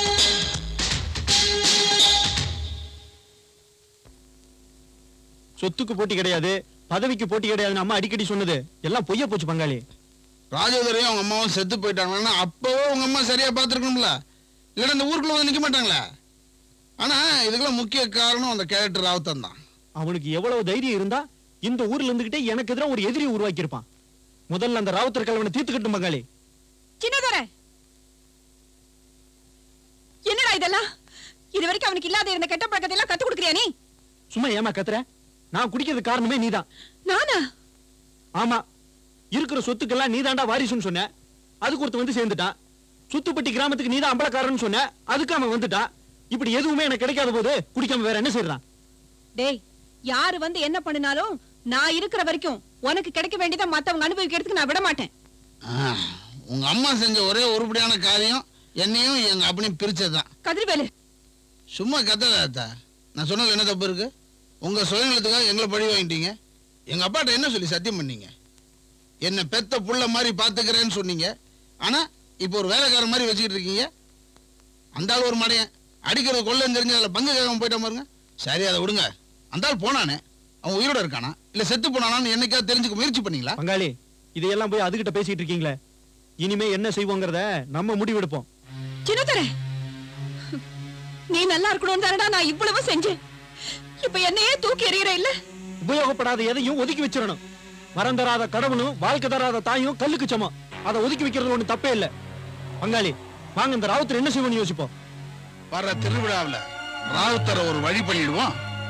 S12: சொத்துக்கு போட்டி கிடையாது, பதவிக்கு போட்டி கிடையாதுன்னு அம்மா அடிக்கடி சொன்னது எல்லாம் பொய்யா போச்சு பங்காளி.
S13: ராஜோதரையும் அவங்க அம்மாவும் செத்து போயிட்டாங்கன்னா அப்பவே உங்க அம்மா சரியா பாத்துருக்கணும்ல. இல்லைன்னா இந்த ஊருக்குள்ள வந்து நிக்க மாட்டாங்களே. ஆனா இதுக்கெல்லாம் முக்கிய காரணம் அந்த கேரக்டர் ராவுத்தன் தான்.
S12: அவனுக்கு எவ்வளவு தைரியம் இருந்தா இந்த ஊர்ல இருந்துகிட்டே எனக்கு எதிராக ஒரு எதிரியை உருவாக்கி இருப்பான். முதல்ல அந்த ராவுத்தர் கலவனை தீர்த்துக்கட்டும் பங்காளி.
S5: சின்னதோர என்னடா இதெல்லாம்? இது வரைக்கும் அவனுக்கு இல்லாத இருந்த கெட்ட பழக்கத்தை எல்லாம் கத்து கொடுக்கறியா நீ?
S12: சும்மா ஏமா கத்துற? நான் குடிக்கிறது காரணமே நீதான்.
S5: நானா?
S12: ஆமா, இருக்கிற சொத்துக்கெல்லாம் நீதாண்டா வாரிசுன்னு சொன்ன, அதுக்கு ஒருத்த வந்து சேர்ந்துட்டான். சுத்துப்பட்டி கிராமத்துக்கு நீதான் அம்பலக்காரன்னு சொன்ன, அதுக்கு அவன் வந்துட்டான். இப்படி எதுவுமே எனக்கு கிடைக்காத போது குடிக்காம வேற என்ன செய்யறான்?
S5: டேய், யாரு வந்து என்ன பண்ணினாலும் நான் இருக்கிற வரைக்கும் உனக்கு கிடைக்க வேண்டியதை மத்தவங்க அனுபவிக்கிறதுக்கு நான் விட மாட்டேன்.
S13: உங்க அம்மா செஞ்ச ஒரே உருப்படியான காரியம் என்னையும் எங்க அப்பனையும் பிரிச்சதுதான்.
S5: கதிர்வேலு
S13: சும்மா கத்தாதா. நான் சொன்னது என்ன தப்பு இருக்கு? உங்க சுயநலத்துக்காக எங்களை பழி வாங்கிட்டீங்க. எங்க அப்பாட்ட என்ன சொல்லி சத்தியம் பண்ணீங்க? என்ன பெத்த புள்ள மாதிரி பாத்துக்கிறேன்னு சொன்னீங்க. ஆனா இப்போ ஒரு வேலைக்கார மாதிரி வச்சுக்கிட்டு இருக்கீங்க. அந்த ஆள் ஒரு மடையன், அடிக்கிற கொள்ளன்னு தெரிஞ்சு அதில் பங்கு கேட்காம போயிட்டா பாருங்க. சரி அதை விடுங்க. அந்த ஆள் போனானே, அவன் உயிரோட இருக்கானா இல்ல செத்து போனானான்னு என்னைக்காவது தெரிஞ்சுக்க முயற்சி பண்ணீங்களா?
S12: பங்காளி, இதையெல்லாம் போய் அதுகிட்ட பேசிட்டு இருக்கீங்களே, இனிமே என்ன செய்வோங்கிறத நம்ம முடிவெடுப்போம்.
S5: சின்னதரே, நீ நல்லா இருக்கணும் தானடா நான் இவ்வளவு செஞ்சேன். இப்ப என்னையே தூக்கி எறியற இல்ல.
S12: உபயோகப்படாத எதையும் ஒதுக்கி வச்சிடணும். மரம் தராத கடவுளும் வாழ்க்கை தராத தாயும் கல்லுக்கு சமம். அதை ஒதுக்கி வைக்கிறது ஒண்ணு தப்பே இல்ல. பங்காளி வாங்க, இந்த ராவுத்தர் என்ன செய்வோம்னு யோசிப்போம்.
S13: வர திருவிழாவில் ராவுத்தரை ஒரு வழி பண்ணிடுவோம்.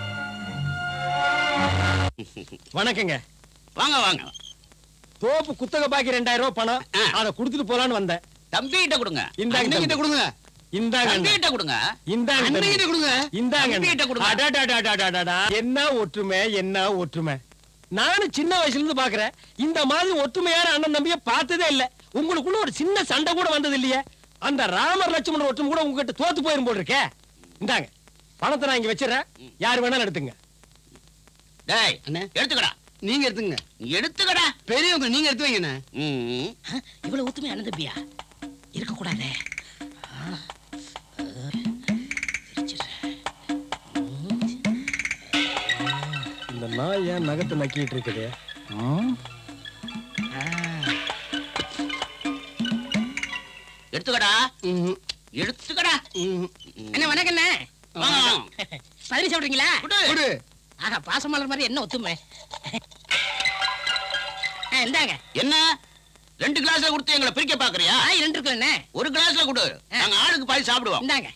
S3: வணக்கங்க.
S11: வாங்க வாங்க.
S3: தோப்பு குத்தகை பாக்கி ரெண்டாயிரம் ரூபாய் பணம், அதை கொடுத்துட்டு போலான்னு வந்தேன்.
S11: தம்பி கிட்ட கொடுங்க.
S3: இந்தாங்க
S11: கிட்ட கொடுங்க.
S3: இந்தாங்க
S11: தம்பி கிட்ட கொடுங்க.
S3: இந்தாங்க
S11: தம்பி கிட்ட கொடுங்க.
S3: இந்தாங்க
S11: தம்பி கிட்ட கொடுங்க.
S3: அடடடடடடடா. என்ன ஒற்றுமை, என்ன ஒற்றுமை. நானும் சின்ன வயசுல இருந்து பாக்குறேன். இந்த மாதிரி ஒற்றுமையான அண்ணன் தம்பிய பார்த்ததே இல்ல. உங்களுக்குள்ள ஒரு சின்ன சண்டை கூட வந்தது இல்லையே. அந்த ராமர் லட்சுமணன் ஒற்றுமை கூட உங்ககிட்ட தோத்து போயிரும் போல் இருக்கே. இந்தாங்க பணத்தை நான் இங்க வச்சிடறேன், யாரு வேணாலும் எடுத்துங்க.
S11: டேய் எடுத்துக்கடா.
S17: நீங்க எடுத்துங்க.
S11: எடுத்துக்கடா.
S17: பெரியவங்க நீங்க எடுத்து வைங்க.
S9: இவ்வளவு ஒத்துமை அண்ணன் தம்பியா இருக்க கூடாதே.
S3: இந்த நாய் ஏன் நகத்தை நக்கிட்டு இருக்குது?
S11: எடுத்துக்கடா. எடுத்துக்கடா.
S9: என்ன வணக்கம் அண்ணே.
S11: வாங்க.
S9: பதினி சாப்பிடுறீங்களா?
S11: குடு.
S9: ஆஹா, பாசமலர் மாதிரி என்ன ஒத்துமை. இந்தாங்க.
S11: என்ன ரெண்டு கிளாஸ்ல கொடுத்து எங்களை பிரிக்க பாக்குறியா?
S9: ரெண்டு இருக்குல்ல.
S11: ஒரு கிளாஸ்ல கொடு, நாங்க ஆளுக்கு பாதி சாப்பிடுவோம்.
S9: இந்தாங்க.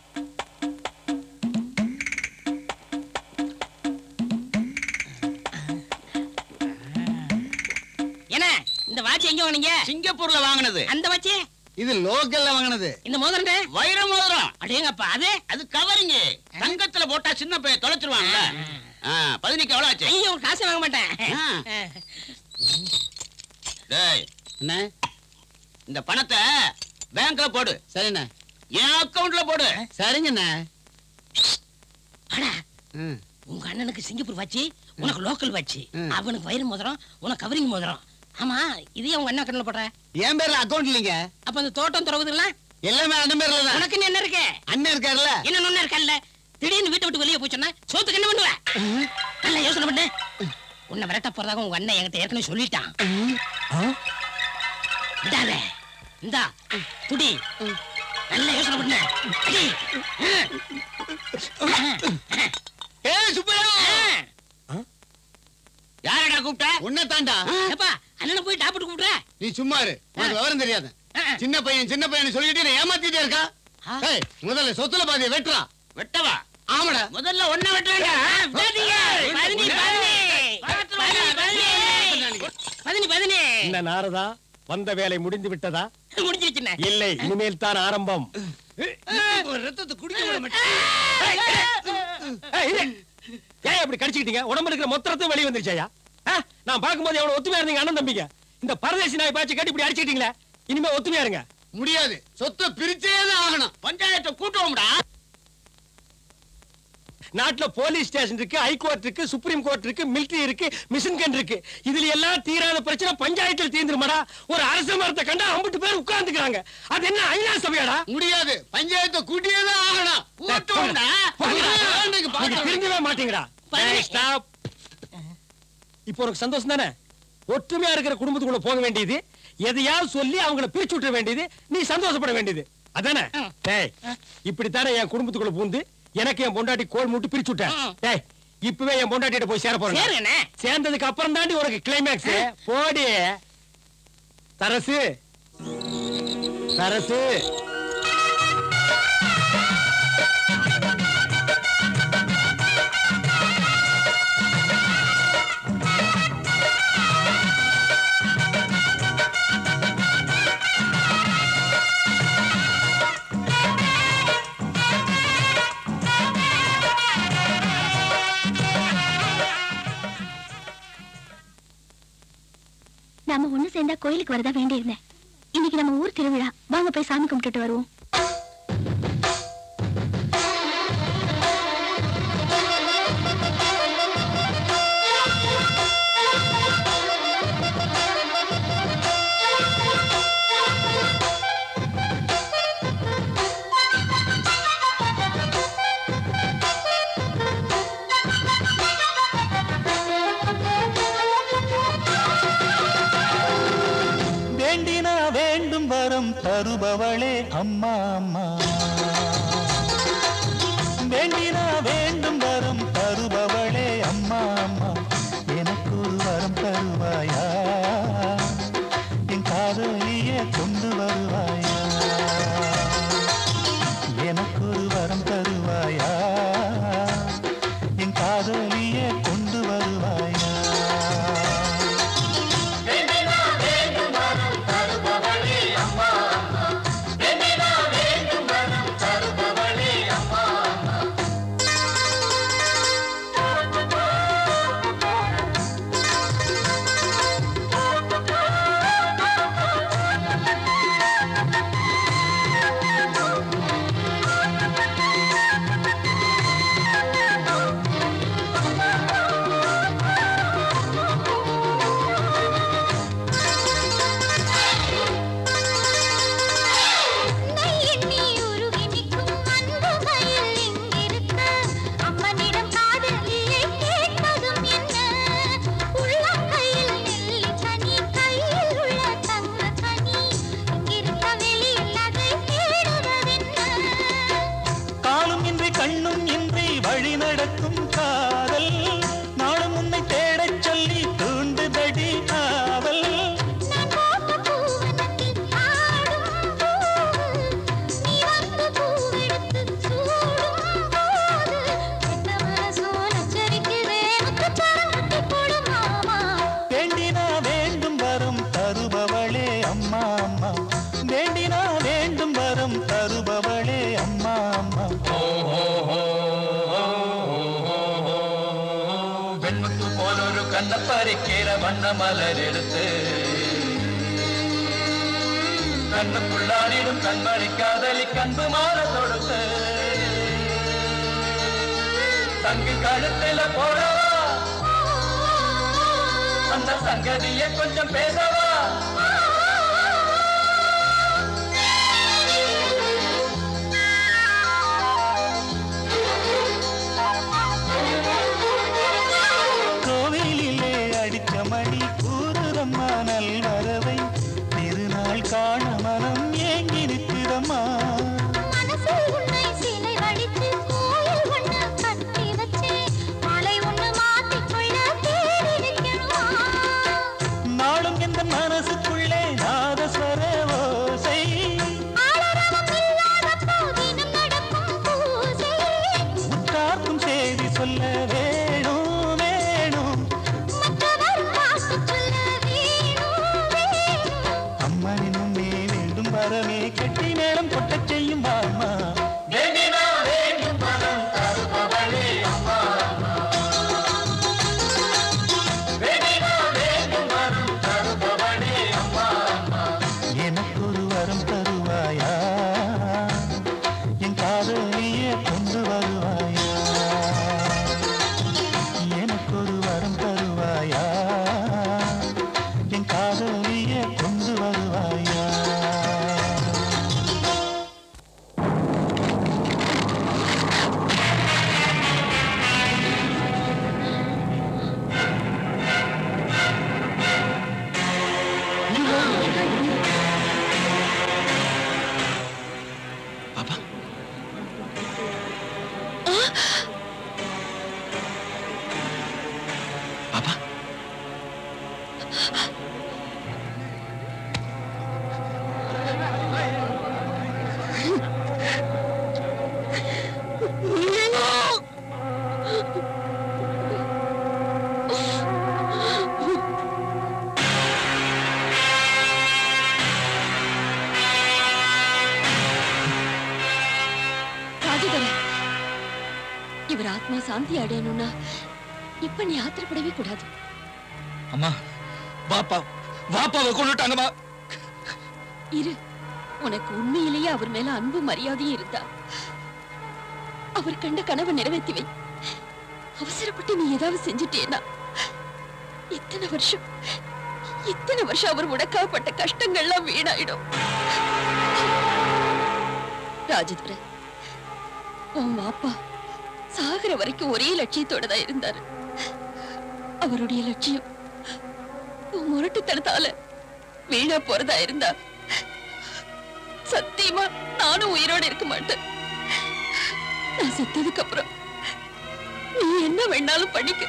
S9: என்ன இந்த வாட்ச் எங்க வாங்குனீங்க?
S11: சிங்கப்பூர்ல வாங்குனது.
S9: அந்த வாட்ச்
S17: இது லோக்கல்ல வாங்குனது.
S9: இந்த மோதிரம்
S11: வைர மோதிரம்.
S9: அடேங்கப்பா, அது
S11: அது கவரிங்க. தங்கத்துல போட்டா சின்ன பையன் தொலைச்சிருவாங்கல்ல. பதினைக்கு எவ்வளவு ஆச்சு?
S9: ஐயோ, காசு வாங்க மாட்டேன்.
S11: டேய்
S17: என்ன,
S11: இந்த பணத்தை பேங்க்ல போடு.
S17: சரிண்ணே.
S11: என் அக்கவுண்ட்ல போடு.
S17: சரிங்கண்ணே.
S9: உங்க அண்ணனுக்கு சிங்கப்பூர் வாட்சி, உனக்கு லோக்கல் வாட்சி. அவனுக்கு வயிறு மோதிரம், உனக்கு கவரிங் மோதிரம். ஆமா, இதே உங்க அண்ணன் கண்ணுல போடுற?
S17: என் பேர்ல அக்கவுண்ட் இல்லைங்க.
S9: அப்ப அந்த தோட்டம் துறவுதுல
S17: எல்லாமே அண்ணன் பேர்ல தான்.
S9: உனக்கு என்ன இருக்கு?
S17: அண்ணன் இருக்காருல்ல.
S9: என்ன ஒண்ணு இருக்கல்ல. திடீர்னு வீட்டை விட்டு வெளியே போச்சுன்னா சோத்துக்கு என்ன பண்ணுவ? நல்லா யோசனை பண்ணு. உன்னை விரட்ட போறதாக உங்க அண்ணன் என்கிட்ட ஏற்கனவே சொல்லிட்டான். இந்தாத, இந்தா துடி. நல்லா யோசனை பண்ணு.
S17: ஏய் சுப்பையா,
S11: யாரடா கூப்பிட்ட?
S17: உன்னை தாண்டா.
S9: ஏப்பா, அண்ணனை போய் டாக்டர் கூப்பிடுற.
S17: நீ சும்மா இரு, உனக்கு விவரம் தெரியாது. சின்ன பையன் சின்ன பையன் சொல்லிட்டு நீ ஏமாத்திட்டே இருக்கா. ஏய், முதல்ல சொத்துல பாதியை வெட்டுறா.
S11: வெட்டவா?
S17: ஆமாடா.
S11: முதல்ல ஒண்ண வெட்டுறேங்க.
S3: இந்த நாரதா, வந்த வேலை முடிந்து விட்டதா?
S9: முடிஞ்சிருச்சுண்ணே.
S3: இல்லை, இனிமேல் தான் ஆரம்பம்.
S17: ரத்தத்தை குடிக்க விட மாட்டேன்.
S3: ஏன் அப்படி கடிச்சுக்கிட்டீங்க? உடம்பு இருக்கிற மொத்தத்தையும் வெளியே வந்துருச்சாயா? நான் பார்க்கும்போது எவ்வளவு ஒத்துமையா இருந்தீங்க அண்ணன் தம்பிங்க. இந்த பரதேசி நாய் பாய்ச்சி கட்டி இப்படி அடிச்சுக்கிட்டீங்களே. இனிமே ஒத்துமையா இருங்க.
S17: முடியாது, சொத்தை பிரிச்சே தான் ஆகணும்.
S11: பஞ்சாயத்தை கூட்டுவோம்டா.
S3: நாட்டுல போலீஸ் ஸ்டேஷன் இருக்கு, ஹைகோர்ட் இருக்கு, சுப்ரீம் கோர்ட் இருக்கு, மிலிட்டரி இருக்கு, மிஷின் கன் இருக்கு. இதுல எல்லாம் தீராத பிரச்சனை பஞ்சாயத்தில் தீர்ந்துருமாடா? ஒரு அரச மரத்தை கண்டா ஐம்பது பேர் உட்கார்ந்துக்கிறாங்க. அது என்ன ஐநா சபையாடா?
S17: முடியாது, பஞ்சாயத்தை கூட்டியே தான் ஆகணும்.
S3: திரும்பவே மாட்டீங்கடா. இப்போ உனக்கு சந்தோஷம் தானே? ஒற்றுமையா இருக்கிற குடும்பத்துக்குள்ள போக வேண்டியது, எதையாவது சொல்லி அவங்கள பிரிச்சு விட்டுற வேண்டியது, நீ சந்தோஷப்பட வேண்டியது அதானே? டேய், இப்படித்தானே என் குடும்பத்துக்குள்ள பூந்து எனக்கு என் பொண்டாட்டி கோல் மூட்டு பிரிச்சு விட்டேன். டேய், இப்பவே என் பொண்டாட்டிட்ட போய் சேர போறேன். சேர்ந்ததுக்கு அப்புறம் தாண்டி உனக்கு கிளைமேக்ஸ். போடி தரசு, தரசு.
S2: நாம ஒண்ணு சேர்ந்தா கோயிலுக்கு வரதா வேண்டியிருந்தேன். இன்னைக்கு நம்ம ஊர் திருவிழா, வாங்க போய் சாமி கும்பிட்டுட்டு வருவோம்.
S1: வேண்டும் வரம் தருபவளே அம்மா அம்மா வேண்டினா வேண்டும் வரம் தருபவளே அம்மா அம்மா எனக்கு ஒரு வரம் தருவாயா என் காதலியே கொண்டு வருவாயா எனக்கு ஒரு வரம் தருவாயா என் காதலியே கொண்டு வருவாயா மலர் எடுத்து கண்ணுக்குள்ளாடிடும் கண்மணி காதலி கண்பு மாற தொடுத்து தங்கு கழுத்துல போடவா அந்த சங்கதியை கொஞ்சம் பேசவா மணி கூறுதம்மா நல்வரவை திருநாள் காண மனம் ஏங்கி நிற்கிறம்மா நாளும் எந்த மனசுக்குள்ளே நாதஸ்வர ஓசை உற்றார்க்கும் செய்தி சொல்ல வேணும் வேணும் வரமே கெட்டி மேளம் கொட்டச் செய்யும் பாமா வேண்டினா வேண்டும் மனம் தருபவளே அம்மா வேண்டினா வேண்டும் மனம் தருபவளே அம்மா எனக்கு ஒரு வரம் தருவாயா என் காதலியே கொண்டு வருவாயா எனக்கு ஒரு வரம் தருவாயா என் காதலியே கொண்டு வருவாயா
S5: இவர் ஆத்மா சாந்தி அடையணும்னா இப்ப நீ ஆத்திரப்படவே கூடாது.
S7: அம்மா பாப்பா பாப்பாவை கொண்டுட்டாங்கம்மா.
S5: இரு, உனக்கு உண்மையிலேயே அவர் மேல அன்பு மரியாதையும் இருந்தா அவர் கண்ட கனவை நிறைவேற்றி வை. அவசரப்பட்டு நீ ஏதாவது செஞ்சுட்டேன்னா இத்தனை வருஷம் இத்தனை வருஷம் அவர் உனக்காகப்பட்ட கஷ்டங்கள்லாம் வீணாயிடும். ராஜதுரை, உன் அப்பா சாகர வரைக்கும் ஒரே லட்சியத்தோட தான் இருந்தாரு. அவருடைய லட்சியம் உன் முரட்டுத்தனத்தால வீணா போறதா இருந்தா சத்தியமா நானும் உயிரோட இருக்க மாட்டேன். நான் செத்ததுக்கு அப்புறம் நீ என்ன வேணாலும் பண்ணிக்க.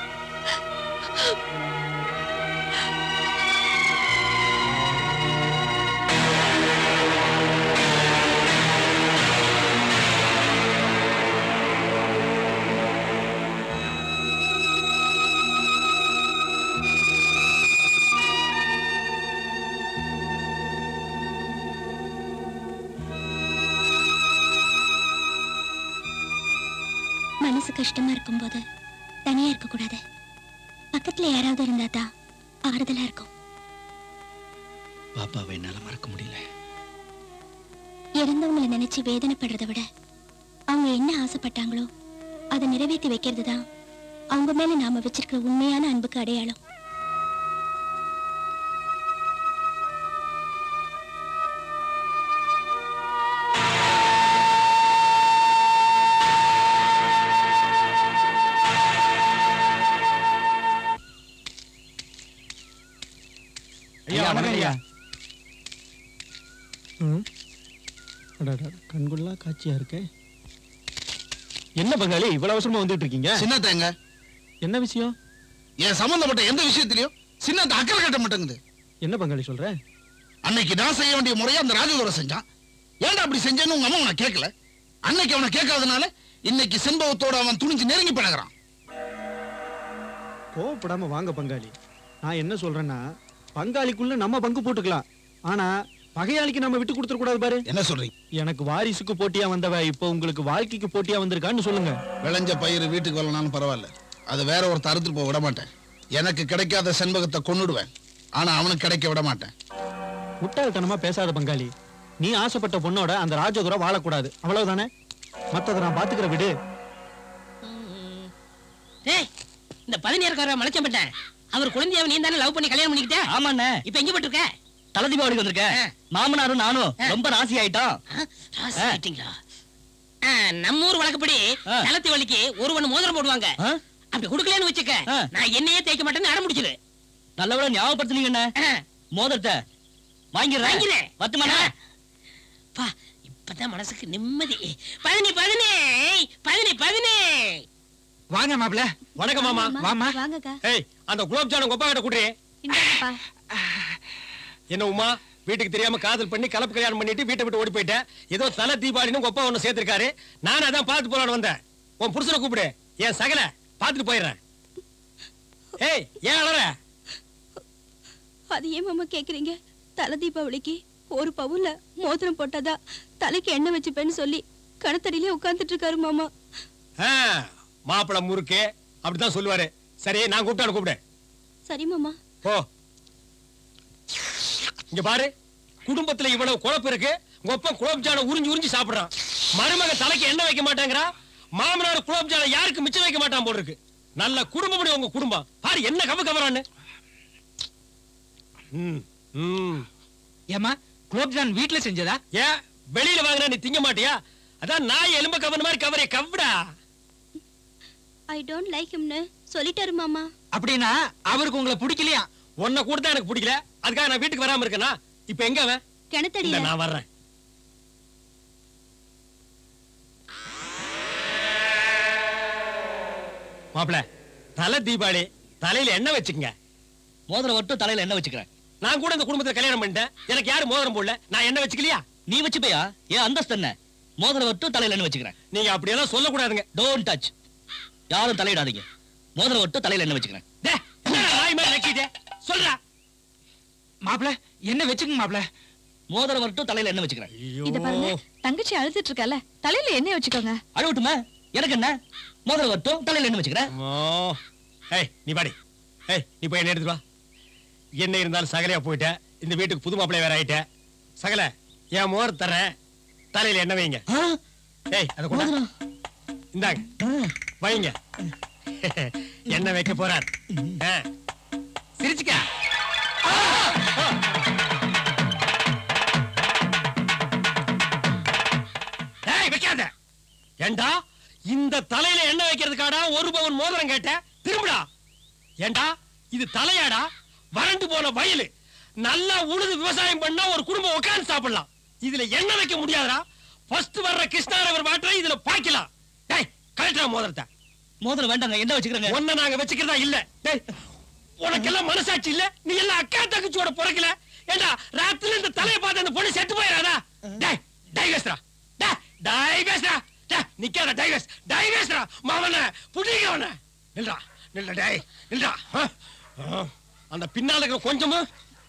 S2: மனசு கஷ்டமா இருக்கும் போது தனியா இருக்க கூடாது. பக்கத்துல யாராவது இருந்தா தான் ஆறுதலா இருக்கும்.
S7: பாப்பாவை என்னால மறக்க முடியல.
S2: இறந்தவங்களை நினைச்சு வேதனைப்படுறதை விட அவங்க என்ன ஆசைப்பட்டாங்களோ அதை நிறைவேற்றி வைக்கிறது தான் அவங்க மேல நாம வச்சிருக்கிற உண்மையான அன்புக்கு அடையாளம்.
S12: கண்குள்ளா காட்சியா இருக்கு. என்ன பங்காளி இவ்வளவு அவசரமா வந்துட்டு இருக்கீங்க?
S13: சின்னத்தங்க
S12: என்ன விஷயம்?
S13: என் சம்பந்தப்பட்ட எந்த விஷயத்திலயும் சின்னத்த அக்கறை கட்ட மாட்டேங்குது.
S12: என்ன பங்காளி சொல்ற?
S13: அன்னைக்கு நான் செய்ய வேண்டிய முறையை அந்த ராஜதுரை செஞ்சான். ஏன்டா அப்படி செஞ்சேன்னு உங்க அம்மா உனக்கு கேட்கல. அன்னைக்கு அவனை கேட்காதனால இன்னைக்கு செண்பகத்தோட அவன் துணிஞ்சு நெருங்கி பழகிறான்.
S12: கோவப்படாம வாங்க பங்காளி. நான் என்ன சொல்றேன்னா, பங்காளிக்குள்ள நம்ம பங்கு போட்டுக்கலாம். ஆனா பகையாளிக்கு நம்ம விட்டு கொடுத்துட கூடாது பாரு.
S13: என்ன சொல்றீங்க?
S12: எனக்கு வாரிசுக்கு போட்டியா வந்தவ இப்போ உங்களுக்கு வாழ்க்கைக்கு போட்டியா வந்திருக்கான்னு சொல்லுங்க.
S13: விளைஞ்ச பயிர் வீட்டுக்கு வரலனாலும் பரவாயில்ல, அது வேற ஒருத்தர் அறுத்துட்டு போக விட மாட்டேன். எனக்கு கிடைக்காத செண்பகத்தை கொன்னுடுவேன், ஆனா அவனுக்கு கிடைக்க விட மாட்டேன்.
S12: முட்டாள்தனமா பேசாத பங்காளி. நீ ஆசைப்பட்ட பொண்ணோட அந்த ராஜதுரை வாழக்கூடாது, அவ்வளவுதானே. மத்தத நான் பாத்துக்கிற விடு.
S9: டேய், இந்த பதினேழுக்கார மலைச்சம்பட்டேன் அவர் குழந்தையாவை நீ தானே லவ் பண்ணி கல்யாணம் பண்ணிக்கிட்ட?
S10: ஆமாண்ணே.
S9: இப்ப எங்க போட்டுருக்க?
S10: தலை தீபாவளிக்கு வந்திருக்கேன். மாமனாரும் நானும் ரொம்ப ராசி ஆயிட்டோம்.
S9: ராசி ஆயிட்டீங்களா? நம்ம ஊர் வழக்கப்படி தலை தீபாவளிக்கு ஒருவன் மோதிரம் போடுவாங்க. அப்படி கொடுக்கலன்னு வச்சுக்க, நான் என்னையே தேய்க்க மாட்டேன்னு அடம் முடிச்சிரு.
S10: நல்லவள ஞாபகப்படுத்துனீங்கண்ணே. மோதிரத்தை வாங்கிடுறேன்.
S9: வாங்கிடுறேன்.
S10: பத்துமாண்ணே.
S9: பா, இப்பதான் மனசுக்கு நிம்மதி. பதினி பதினி பதினி பதினி
S3: வாங்க மாப்ள. வணக்கம் மாமா. வாமா.
S2: வாங்கக்கா.
S3: ஏய், அந்த குலோப் ஜாமுன் கொப்பா கிட்ட குடுறே.
S2: இந்தாங்கப்பா.
S3: என்ன உமா, வீட்டுக்கு தெரியாம காதல் பண்ணி கலப்பு கல்யாணம் பண்ணிட்டு வீட்டை விட்டு ஓடி போயிட்டேன். ஏதோ தலை தீபாவளின்னு கொப்பா ஒண்ணு சேர்த்திருக்காரு. நானும் அதான் பார்த்து போலான்னு வந்தேன். உன் புருஷனை கூப்பிடு, என் சகல பார்த்துட்டு போயிடுறேன். ஏய், ஏன் அழற?
S2: அது ஏன் மாமா கேக்குறீங்க? தலை தீபாவளிக்கு ஒரு பவுன்ல மோதிரம் போட்டதா தலைக்கு எண்ணெய் வச்சுப்பேன்னு சொல்லி கணத்தடியிலே உட்கார்ந்துட்டு இருக்காரு மாமா.
S3: மாப்பிள முறுக்கு அப்படிதான் சொல்லுவாரு. சரி, நான் கூப்பிட்டாலும் கூப்பிடு.
S2: சரி மாமா.
S3: ஓ, இங்க பாரு, குடும்பத்துல இவ்வளவு குழப்பம் இருக்கு. ஒப்பம் குலோப் ஜான உறிஞ்சு உறிஞ்சு சாப்பிடுறான். மருமக தலைக்கு எண்ணெய் வைக்க மாட்டேங்கிறா. மாமனார் குலோப் ஜான யாருக்கு மிச்சம் வைக்க மாட்டான் போல இருக்கு. நல்ல குடும்பம் உங்க குடும்பம். பாரு என்ன கவ கவரான்னு.
S11: ஏமா குலோப் ஜான் வீட்டுல செஞ்சதா?
S3: ஏன் வெளியில வாங்கினா நீ திங்க மாட்டியா? அதான் நாய் எலும்ப கவன மாதிரி கவரே கவ்டா.
S2: ஐ டோன்ட் லைக் ஹிம்னு சொல்லிட்டாரு மாமா.
S11: அப்படின்னா அவருக்கு உங்களை பிடிக்கலையா?
S3: உன்னை கூட தான் எனக்கு பிடிக்கல, அதுக்காக நான் வீட்டுக்கு வராம இருக்கேனா? இப்ப எங்க அவன்?
S2: கிணத்தடியில.
S3: நான் வர்றேன். மாப்பிள, தலை தீபாவளி, தலையில எண்ணெய் வச்சுக்கங்க.
S10: மோதிரம் மட்டும் தலையில எண்ணெய் வச்சுக்கிறேன்.
S3: நான் கூட இந்த குடும்பத்தை கல்யாணம் பண்ணிட்டேன். எனக்கு யாரும் மோதிரம் போடல, நான் எண்ணெய் வச்சுக்கலையா?
S10: நீ வச்சுப்பையா? ஏன் அந்தஸ்து என்ன? மோதிரம் மட்டும் தலையில எண்ணெய் வச்சுக்கிறேன்.
S3: நீங்க அப்படியெல்லாம் சொல்லக்கூடாதுங்க.
S10: Don't touch. யாரும் தலையிடாதீங்க. மோதிரம் மட்டும் தலையில எண்ணெய் வச்சுக்கிறேன்.
S3: சொல்றா
S11: மாப்ள, என்ன வச்சுங்க மாப்ள.
S10: மோதிரம் மட்டும் தலையில எண்ணெய் வச்சுக்கிறேன்.
S5: இத பாருங்க, தங்கச்சி அழுதுட்டு இருக்கல, தலையில எண்ணெய் வச்சுக்கோங்க.
S10: அழுவட்டுமா? எனக்கு என்ன? மோதிரம் மட்டும் தலையில எண்ணெய் வச்சுக்கிறேன்.
S3: ஏய், நீ பாடி. ஏய், நீ போய் என்ன எடுத்துட்டு வா. என்ன இருந்தாலும் சகலையா போயிட்ட. இந்த வீட்டுக்கு புது மாப்பிள்ளை வேற ஆயிட்ட. சகல, என் மோர் தரேன், தலையில எண்ணெய் வைங்க. ஏய், அத கொண்டா. இந்தாங்க, வைங்க. எண்ணெய் வைக்க போறார். சிரிச்சுக்க. ஏய், வைக்காத. ஏண்டா, இந்த தலையில எண்ணெய் வைக்கிறதுக்காடா ஒரு பவுன் மோதிரம் கேட்ட? திரும்புடா. ஏண்டா, இது தலையாடா? வறண்டு போன வயலு. நல்லா உழுது விவசாயம் பண்ணா ஒரு குடும்பம் உட்கார்ந்து சாப்பிடலாம். இதுல என்ன வைக்க முடியாதுடா. ஃபர்ஸ்ட் வர்ற கிருஷ்ணாரவர் வாட்டரை இதுல பாய்க்கலாம். டேய் கரெக்டா மோதிரத்தை.
S9: மோதிரம் வேண்டாங்க, என்ன வச்சுக்கிறேங்க?
S3: ஒன்ன நாங்க வச்சுக்கிறதா இல்ல. டேய் உனக்கெல்லாம் மனசாட்சி இல்ல? நீ எல்லாம் அக்கா தங்கச்சியோட பிறக்கல. ஏண்டா ராத்திரில இந்த தலையை பார்த்து அந்த பொண்ணு செத்து போயிடாதா? டேய் டைவர்ஸ்டா. டேய் டைவர்ஸ்டா. டேய் நிக்காத டைவர்ஸ். டைவர்ஸ்டா. மாவன புடிங்க அவன. நில்றா. நில்ல டேய். நில்றா. அந்த பின்னால இருக்கிற கொஞ்சமா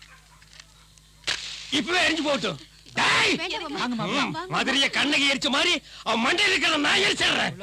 S3: இப்பவே எரிஞ்சு போட்டும். டேய் மதுரைய கண்ணகி எரிச்ச மாதிரி அவன் மண்டையில இருக்கிற நான் எரிச்சிடுறேன்.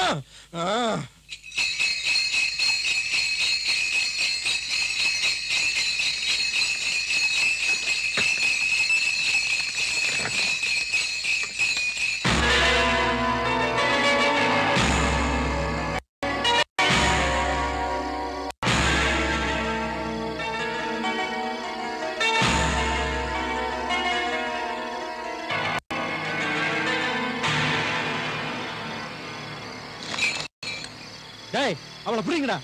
S12: டேய் அவளை புடிங்கடா.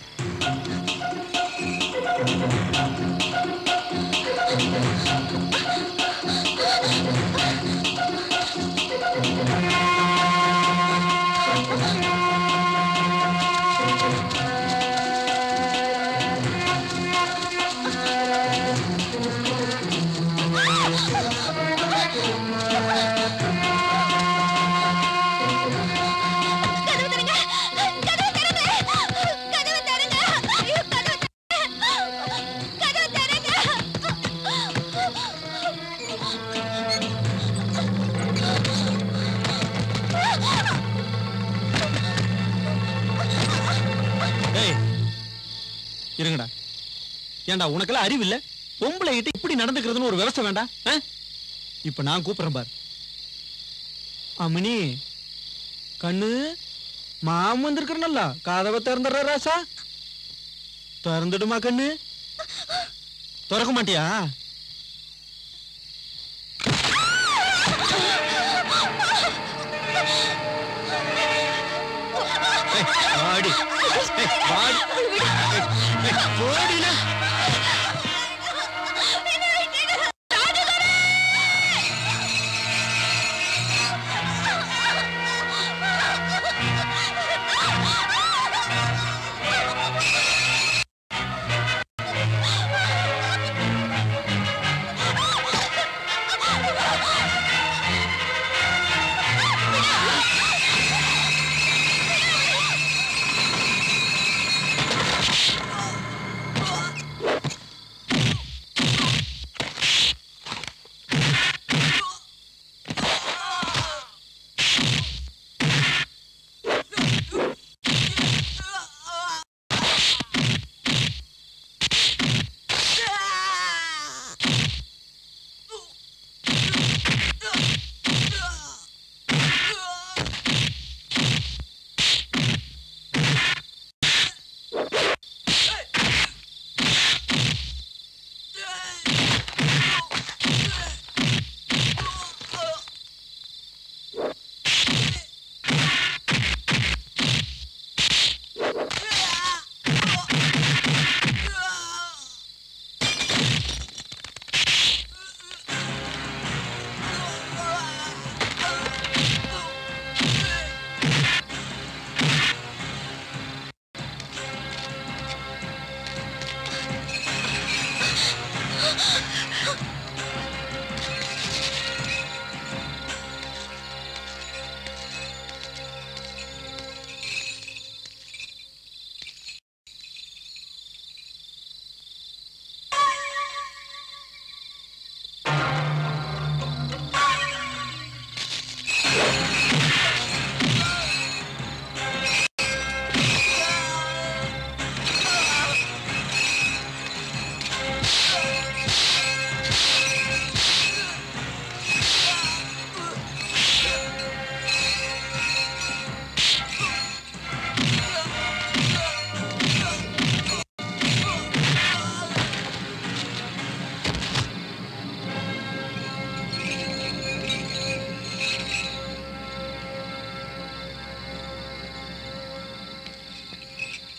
S10: இருங்கடா. ஏண்டா உனக்கெல்லாம் அறிவு இல்ல? பொம்பளை கிட்ட இப்படி நடந்துக்கிறதுன்னு ஒரு விவசாயம் வேண்டாம். இப்ப நான் கூப்பிடுறேன் பார். அம்மனி கண்ணு மாமன் வந்திருக்கிறனல்ல, கதவை திறந்துடுற ராசா. திறந்துடுமா கண்ணு? திறக்க மாட்டியா? வாடி வாடி போடினா.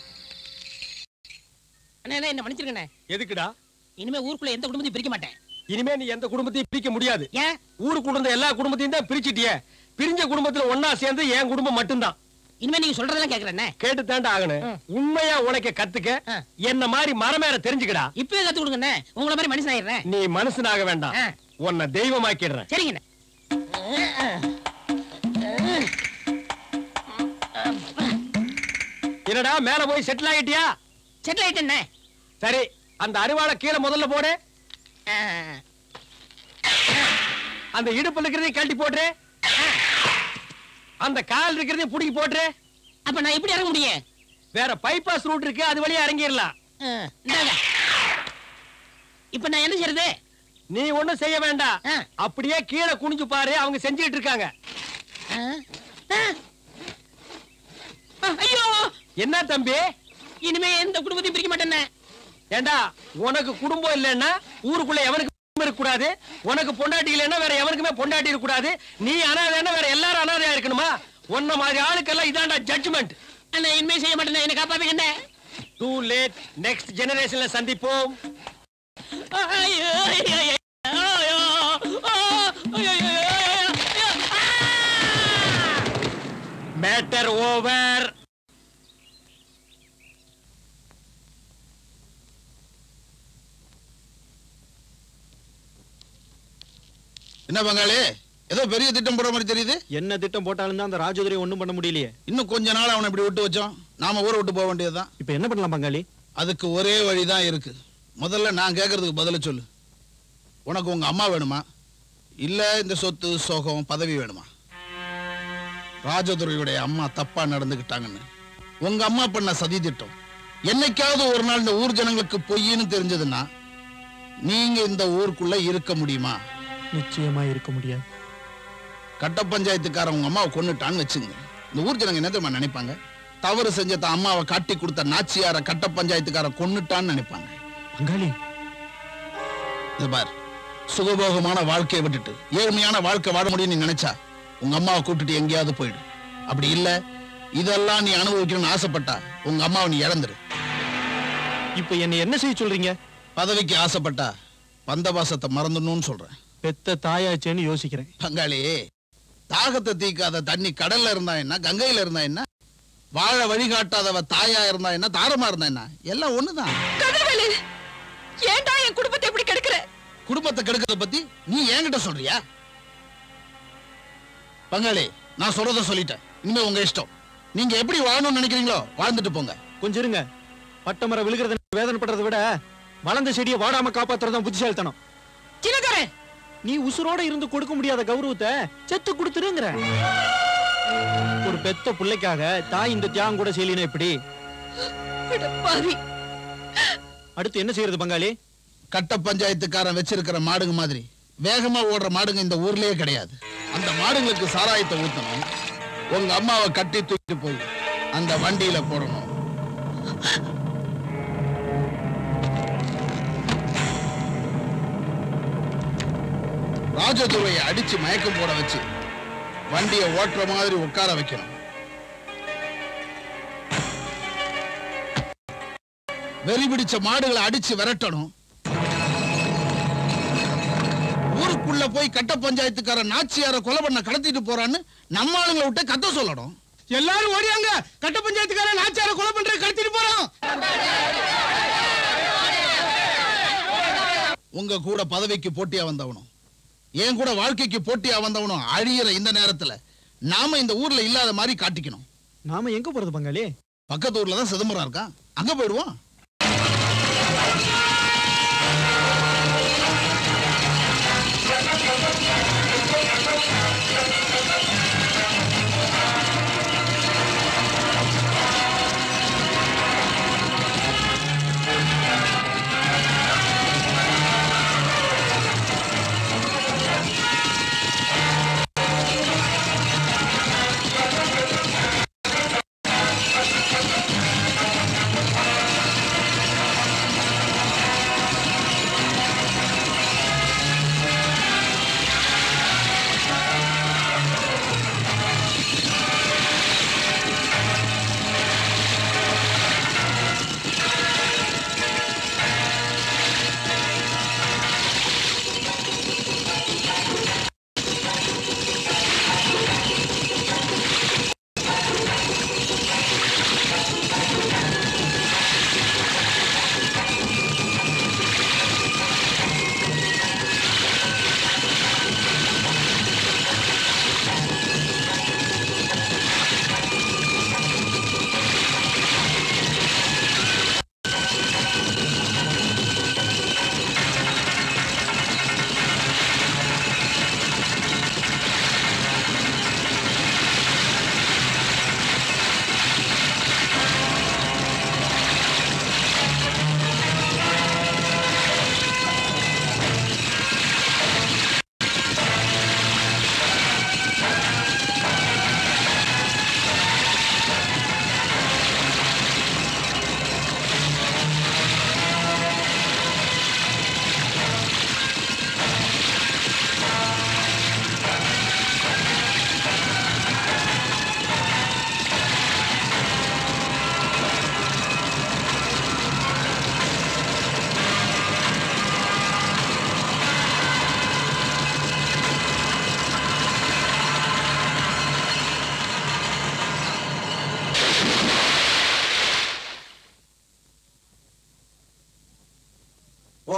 S9: என்ன மன்னிச்சிருக்கண்ணே.
S3: எதுக்குடா?
S9: இனிமே ஊருக்குள்ள எந்த குடும்பத்தையும் பிரிக்க மாட்டேன்.
S3: இனிமே நீ எந்த குடும்பத்தையும் பிரிக்க முடியாது.
S9: ஏன்?
S3: ஊருக்குள்ள இருந்த எல்லா குடும்பத்தையும் தான் பிரிச்சிட்டியே. பிரிஞ்ச குடும்பத்துல ஒன்னா சேர்ந்து என் குடும்பம் மட்டும்தான்.
S9: இனிமே நீங்க சொல்றதெல்லாம் கேக்குறேன்.
S3: கேட்டு தாண்டா ஆகணும். உண்மையா உனக்கு கத்துக்க என்ன மாதிரி மரமேற தெரிஞ்சுக்கடா.
S9: இப்பவே கத்து கொடுங்க. உங்களை மாதிரி மனுஷன் ஆயிடுறேன்.
S3: நீ மனுஷனாக வேண்டாம், உன்னை தெய்வமாக்கிடுறேன்.
S9: சரிங்க.
S3: என்னடா மேல போய் செட்டில் ஆயிட்டியா?
S9: செட்டில் ஆயிட்டேன்.
S3: சரி, அந்த அருவாளை கீழே முதல்ல போடு. அந்த இடுப்புல இருக்கிறதையும் கழட்டி போட்டு, அந்த கால் இருக்கிறதையும் புடிக்கி போட்டு.
S9: அப்ப நான் எப்படி இறங்க முடியும்?
S3: வேற பைபாஸ் ரூட் இருக்கு, அது வழியா இறங்கிடலாம்.
S9: இப்ப நான் என்ன செய்யறது?
S3: நீ ஒண்ணும் செய்ய வேண்டாம், அப்படியே கீழே குனிஞ்சு பாரு, அவங்க செஞ்சிட்டு இருக்காங்க.
S9: ஐயோ,
S3: என்ன தம்பி?
S9: இனிமே எந்த குடும்பத்தையும் பிரிக்க மாட்டேன்.
S3: ஏண்டா, உனக்கு குடும்பம் இல்லைன்னா ஊருக்குள்ள எவனுக்கு இருக்க கூடாது, உனக்கு பொண்டாட்டி இல்லைன்னா வேற எவனுக்குமே பொண்டாட்டி இருக்க கூடாது, நீ அனாதைன்னா வேற எல்லாரும் அனாதையா இருக்கணுமா? உன்ன மாதிரி ஆளுக்கெல்லாம் இதாண்டா ஜட்ஜ்மெண்ட்.
S9: அண்ணா இனிமே செய்ய மாட்டேன், என்ன காப்பாத்துங்க.
S3: டூ லேட், நெக்ஸ்ட் ஜெனரேஷன்ல சந்திப்போம். Matter over.
S13: என்ன பங்காளி, ஏதோ பெரிய திட்டம் போற மாதிரி தெரியுது.
S12: என்ன திட்டம் போட்டாலும் தான் அந்த ராஜதுரை ஒண்ணும் பண்ண முடியலையே.
S13: இன்னும் கொஞ்ச நாள் அவனை இப்படி விட்டு வச்சோம், நாம ஊரை விட்டு போக வேண்டியதுதான்.
S12: இப்ப என்ன பண்ணலாம் பங்காளி?
S13: அதுக்கு ஒரே வழிதான் இருக்கு. முதல்ல நான் கேட்கறதுக்கு பதில சொல்லு. உனக்கு உங்க அம்மா வேணுமா, இல்ல இந்த சொத்து சோகம் பதவி வேணுமா? ராஜதுரையுடைய அம்மா தப்பா நடந்துகிட்டாங்கன்னு உங்க அம்மா பண்ண சதி திட்டம் என்னைக்காவது ஒரு நாள் இந்த ஊர் ஜனங்களுக்கு பொய்ன்னு தெரிஞ்சதுன்னா நீங்க இந்த ஊருக்குள்ள இருக்க முடியுமா?
S12: நிச்சயமா இருக்க முடியாது.
S13: கட்ட பஞ்சாயத்துக்காரன் உங்க அம்மாவை கொன்னுட்டான்னு வச்சுங்க, இந்த ஊர் ஜனங்க என்ன தெரியுமா நினைப்பாங்க? தவறு செஞ்ச தான் அம்மாவை காட்டி கொடுத்த நாச்சியார கட்ட பஞ்சாயத்துக்காரன் கொன்னுட்டான்னு நினைப்பாங்க.
S12: பங்காளி,
S13: இது பார், சுகபோகமான வாழ்க்கையை விட்டுட்டு ஏழ்மையான வாழ்க்கை வாழ முடியும்னு நினைச்சா உங்க அம்மாவை கூட்டிட்டு எங்கேயாவது போயிடு. அப்படி இல்ல, இதெல்லாம் நீ அனுபவிக்கணும்னு ஆசைப்பட்டா உங்க அம்மாவை நீ இழந்துரு.
S12: இப்ப என்ன என்ன செய்ய சொல்றீங்க?
S13: பதவிக்கு ஆசைப்பட்டா பந்தபாசத்தை மறந்துடணும்னு சொல்றேன்.
S12: பெத்த தாயாச்சேன்னு யோசிக்கிறேன்.
S13: பங்காளி, தாகத்தை தீக்காத தண்ணி கடல்ல இருந்தா என்ன, கங்கையில இருந்தா என்ன, வாழ வழிகாட்டாதவ தாயா இருந்தா என்ன, தாரமா இருந்தா என்ன, எல்லாம் ஒண்ணுதான்.
S5: ஏன்டா என் குடும்பத்தை எப்படி கெடுக்கிற?
S13: குடும்பத்தை கெடுக்கிறத பத்தி நீ என்கிட்ட சொல்றியா? பங்காளி, நான் சொல்றத சொல்லிட்டேன், இனிமே உங்க இஷ்டம். நீங்க எப்படி வாழணும்னு நினைக்கிறீங்களோ வாழ்ந்துட்டு போங்க.
S12: கொஞ்சம் இருங்க. பட்டமரம் விழுகிறத வேதனைப்படுறதை விட வளர்ந்த செடியை வாடாம காப்பாத்துறதுதான் புத்திசாலித்தனம்.
S5: சின்னதரே,
S12: நீ உசுரோட இருந்து கொடுக்க முடியாத கௌரவத்தை செத்து கொடுத்துருங்கிற. ஒரு பெத்த பிள்ளைக்காக தாய் இந்த தியாகம் கூட செய்யலினா எப்படி? அடுத்து என்ன செய்யறது பங்காளி?
S13: கட்ட பஞ்சாயத்துக்காரன் வச்சிருக்கிற மாடுங்க மாதிரி வேகமா ஓடுற மாடுங்க இந்த ஊர்லயே கிடையாது. அந்த மாடுங்களுக்கு சாராயத்தை ஊத்தணும், உங்க அம்மாவை கட்டி தூக்கிட்டு போய் அந்த வண்டியில போடணும். ராஜதுரையை அடிச்சு மயக்கம் போட வச்சு வண்டியை ஓட்டுற மாதிரி உட்கார வைக்கணும். வெறி பிடிச்ச மாடுகளை அடிச்சு விரட்டணும். ஊருக்குள்ள போய் கட்ட பஞ்சாயத்துக்கார நாச்சியார கொலை பண்ண கடத்திட்டு போறான்னு நம்ம ஆளுங்களை விட்டு கத்த சொல்லணும்.
S4: எல்லாரும் ஓடியாங்க, கட்ட பஞ்சாயத்துக்கார நாச்சியார கொலை பண்ற கடத்திட்டு போறோம்.
S13: உங்க கூட பதவிக்கு போட்டியா வந்தவனும் என் கூட வாழ்க்கைக்கு போட்டியா வந்தவனும் அழியிற இந்த நேரத்துல நாம இந்த ஊர்ல இல்லாத மாதிரி காட்டிக்கணும்.
S12: நாம எங்க போறது பங்காளி?
S13: பக்கத்து ஊர்ல தான் சிதம்பரம் இருக்கான், அங்க போயிடுவோம்.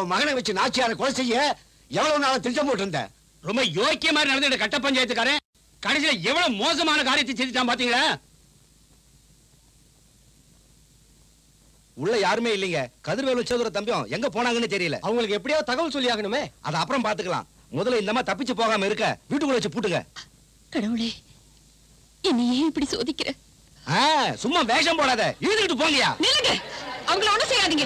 S17: உன் மகனை வச்சு நாச்சியாரை கொலை செய்ய எவ்வளவு நாள் திட்டம் போட்டு இருந்த?
S11: ரொம்ப யோக்கியமா நடந்த கட்ட பஞ்சாயத்துக்காரன் கடைசியில எவ்வளவு மோசமான காரியத்தை செஞ்சுட்டான் பாத்தீங்களா?
S17: உள்ள யாருமே இல்லைங்க. கதிர்வேலு சேதுர தம்பியும் எங்க போனாங்கன்னு தெரியல. அவங்களுக்கு எப்படியாவது தகவல் சொல்லி ஆகணுமே. அது அப்புறம் பாத்துக்கலாம். முதல்ல இந்த மாதிரி தப்பிச்சு போகாம இருக்க வீட்டுக்குள்ள வச்சு பூட்டுங்க.
S5: கடவுளே, என்னை ஏன் இப்படி சோதிக்கிற?
S17: சும்மா வேஷம் போடாத, இழுத்துக்கிட்டு போங்கயா.
S5: நில்லுங்க, அவங்கள ஒண்ணும் செய்யாதீங்க.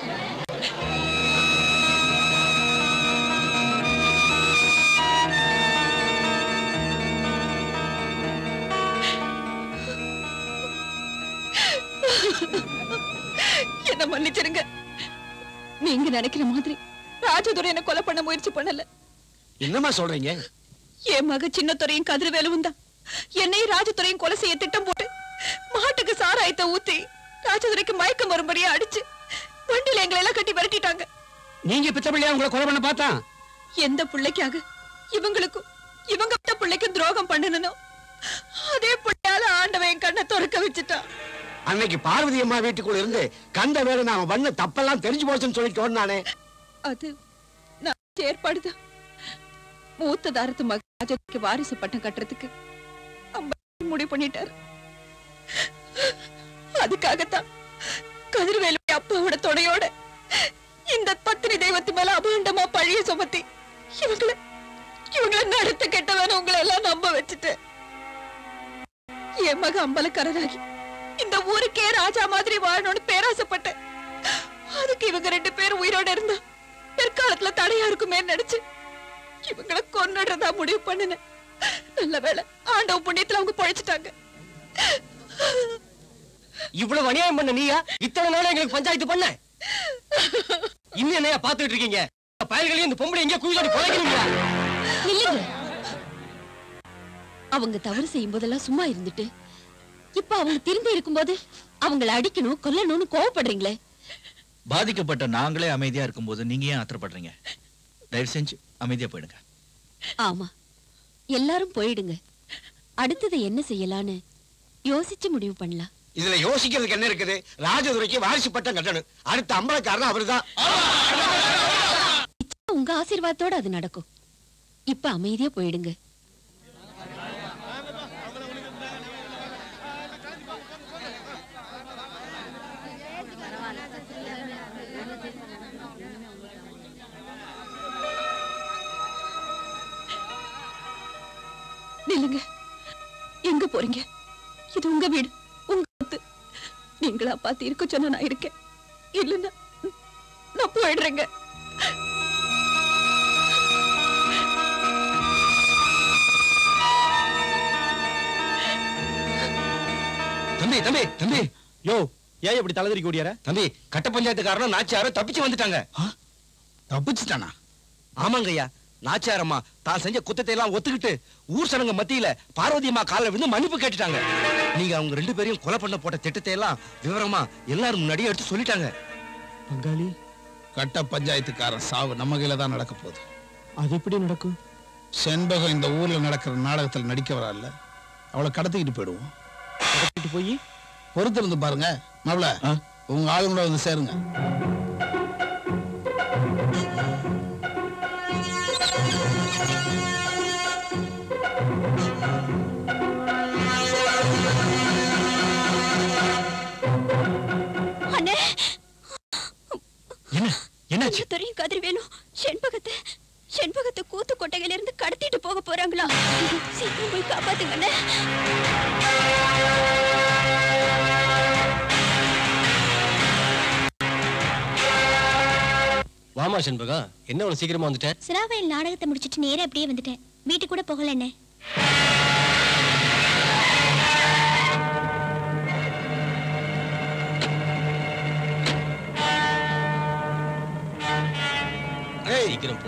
S5: என்ன மன்னிச்சிருங்க. நீங்க நினைக்கிற மாதிரி ராஜதுரை என்ன கொலை பண்ண முயற்சி பண்ணல.
S17: என்னமா சொல்றீங்க?
S5: என் மக சின்னத்துறையும் கதிர்வேலுவும் தான் என்னையும் ராஜதுரையும் கொலை செய்ய திட்டம் போட்டு மாட்டுக்கு சாராயத்தை ஊத்தி ராஜதுரைக்கு மயக்கம் வரும்படியா அடிச்சு வண்டியில எங்களை எல்லாம் கட்டி விரட்டிட்டாங்க.
S11: நீங்க பித்த பிள்ளையா உங்களை கொலை பண்ண பார்த்தா?
S5: எந்த பிள்ளைக்காக இவங்களுக்கும் இவங்க பித்த பிள்ளைக்கும் துரோகம் பண்ணணும், அதே பிள்ளையால ஆண்டவன் என் கண்ணை துறக்க வச்சுட்டான்.
S17: அன்னைக்கு பார்வதி அம்மா வீட்டுக்குள்ள இருந்து கண்ட வேலை நாம பண்ண தப்பெல்லாம் தெரிஞ்சு போச்சுன்னு சொல்லிட்டு ஓடுனானே.
S5: அது நான் ஏற்பாடுதான். மூத்த தாரத்து மக ராஜதுரைக்கு வாரிசு பட்டம் கட்டுறதுக்கு அம்பா முடிவு பண்ணிட்டாரு. அதுக்காகத்தான் கதிர்வேலு அப்பாவோட துணையோட இந்த பத்தினி தெய்வத்து மேல அபாண்டமா பழிய சுமத்தி இவங்களை இவங்களை நடத்த கெட்டவன உங்களை எல்லாம் நம்ப வச்சுட்டு என் மக அம்பலக்காரராகி இந்த ஊருக்கே ராஜா மாதிரி வாழணும்னு பேராசப்பட்டேன். அதுக்கு இவங்க ரெண்டு பேரும் உயிரோட இருந்தா பிற்காலத்துல தடையா இருக்குமே நினைச்சு இவங்களை கொன்னுடுறதா முடிவு பண்ணினேன். நல்ல வேளை ஆண்டவ புண்ணியத்துல அவங்க பழைச்சிட்டாங்க.
S19: இவ்வளவு அநியாயம் பண்ண நீயா இத்தனை நாள் எங்களுக்கு பஞ்சாயத்து பண்ண? இன்னும் என்னையா பாத்துட்டு இருக்கீங்க? பயல்களையும் இந்த பொம்பளை எங்க குயிலோடி பழகிறீங்களா?
S5: இல்லைங்க, அவங்க தவறு செய்யும் போதெல்லாம் சும்மா இருந்துட்டு இப்ப அவங்க திரும்பி இருக்கும்போது அவங்களை அடிக்கணும் கொல்லணும்னு கோவப்படுறீங்களே.
S7: பாதிக்கப்பட்ட நாங்களே அமைதியா இருக்கும்போது நீங்க ஏன் ஆத்திரப்படுறீங்க? தயவு செஞ்சு அமைதியா போயிடுங்க.
S5: ஆமா, எல்லாரும் போயிடுங்க. அடுத்தது என்ன செய்யலான்னு யோசிச்சு முடிவு பண்ணலாம்.
S17: இதுல யோசிக்கிறதுக்கு என்ன இருக்குது? ராஜதுரைக்கு வாரிசு பட்டம் கட்டணும். அடுத்த அம்பலக்காரன் அவருதான்.
S5: உங்க ஆசீர்வாதத்தோட அது நடக்கும். இப்ப அமைதியா போயிடுங்க. நில்லுங்க, எங்க போறீங்க? இது உங்க வீடு, உங்க சொத்து. நீங்களா பார்த்து இருக்க சொன்ன நான் இருக்கேன், இல்லைன்னா நான் போயிடுறேங்க.
S17: தம்பி தம்பி தம்பி,
S19: யோ ஏன் இப்படி தலைதறிக்க ஓடியார?
S17: தம்பி, கட்ட பஞ்சாயத்துக்காரனும் நாச்சியாரும் தப்பிச்சு வந்துட்டாங்க.
S4: தப்பிச்சுட்டானா?
S17: ஆமாங்க ஐயா. நாச்சியாரம்மா தான் செஞ்ச குத்தத்தை எல்லாம் ஒத்துக்கிட்டு ஊர் சனங்க மத்தியில பார்வதி அம்மா காலில் விழுந்து மன்னிப்பு கேட்டுட்டாங்க. நீங்க அவங்க ரெண்டு பேரையும் கொலை பண்ண போட்ட திட்டத்தை எல்லாம் விவரமா எல்லாரும் முன்னாடியே எடுத்து சொல்லிட்டாங்க.
S4: பங்காளி, கட்ட பஞ்சாயத்துக்காரன் சாவு நம்ம கையில தான் நடக்க போகுது.
S19: அது எப்படி நடக்கும்?
S4: செண்பகம் இந்த ஊர்ல நடக்கிற நாடகத்தில் நடிக்க வரால, அவளை கடத்திக்கிட்டு போயிடுவோம்.
S19: கடத்திட்டு போய்
S4: பொறுத்திருந்து பாருங்க. மாப்ள, உங்க ஆளுங்கள வந்து சேருங்க.
S2: தெரியும் கதிர்வேலு செண்பகத்தை செண்பகத்தை கூத்து கொட்டையில இருந்து கடத்திட்டு போக போறாங்களா? சீக்கிரம் போய் காப்பாத்துங்க.
S19: வாமா செண்பகா, என்ன ஒரு சீக்கிரமா வந்துட்ட?
S2: சிராவையில் நாடகத்தை முடிச்சிட்டு நேரா அப்படியே வந்துட்டேன். வீட்டுக்கு கூட போகல. என்ன
S19: சீக்கிரம்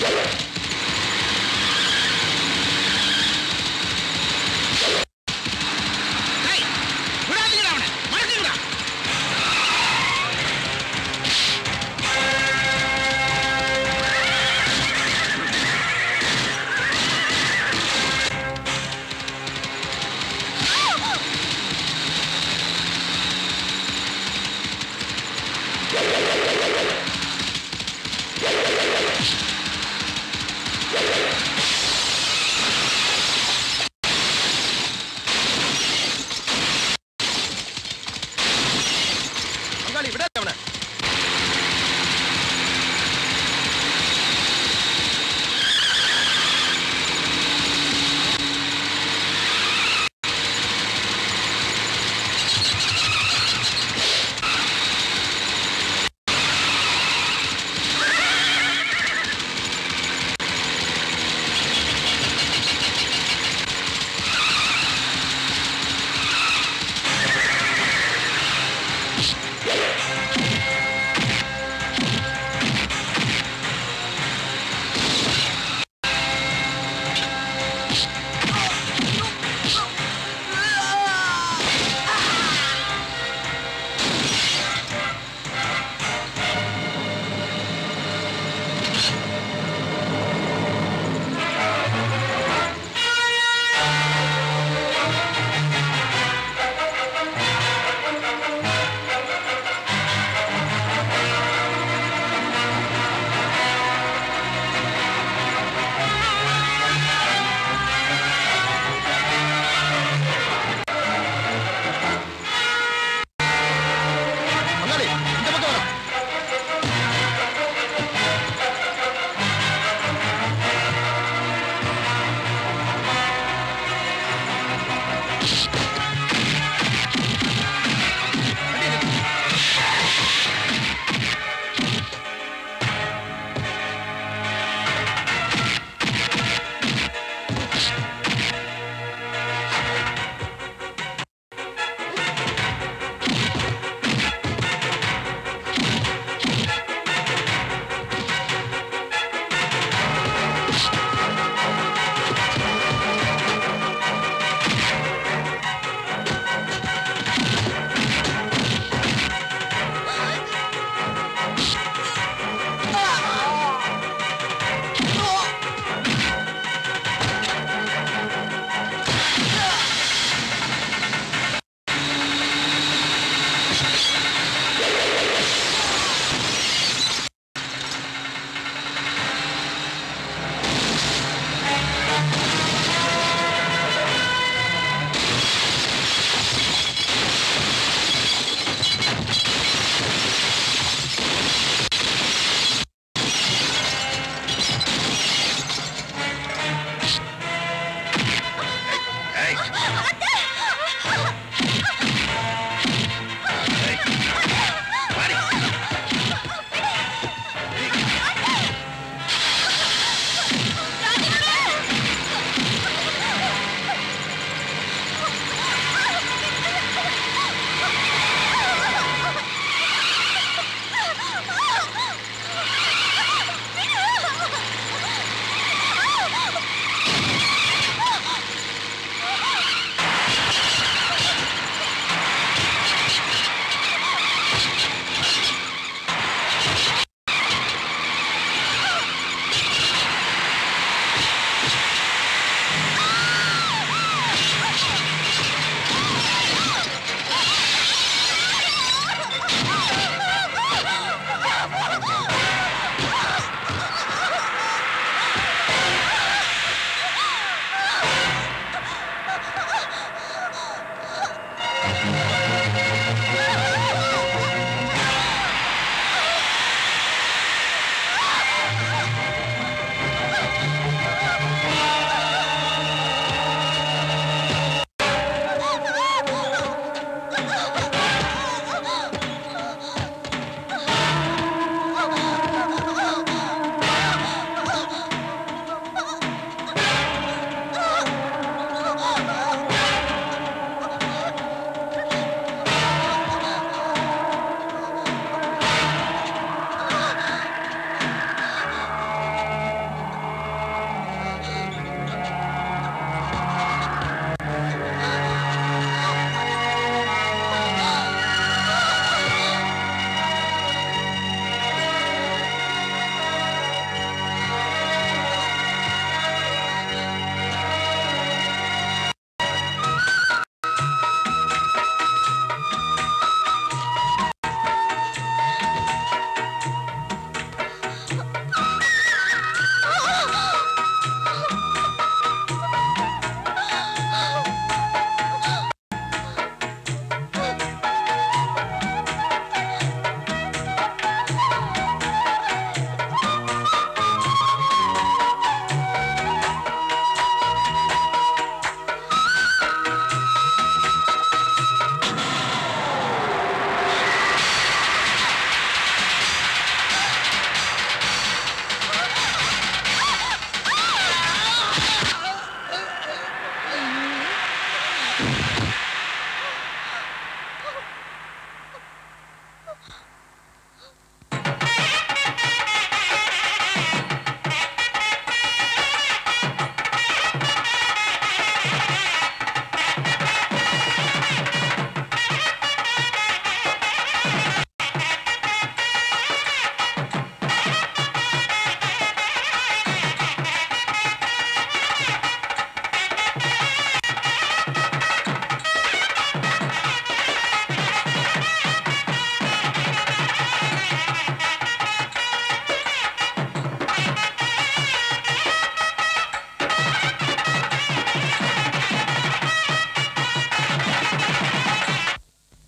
S13: விடாதீங்கடா அவனை, மறக்குங்கடா.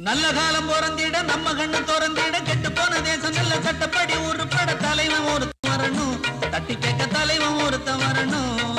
S1: நல்ல காலம் பிறந்திட நம்ம கண்ணு திறந்திட கெட்டு போன தேசம் நல்ல சட்டப்படி உருப்பட தலைவன் ஒருத்தன் வரணும் தட்டி கேட்க தலைவன் ஒருத்தன் வரணும்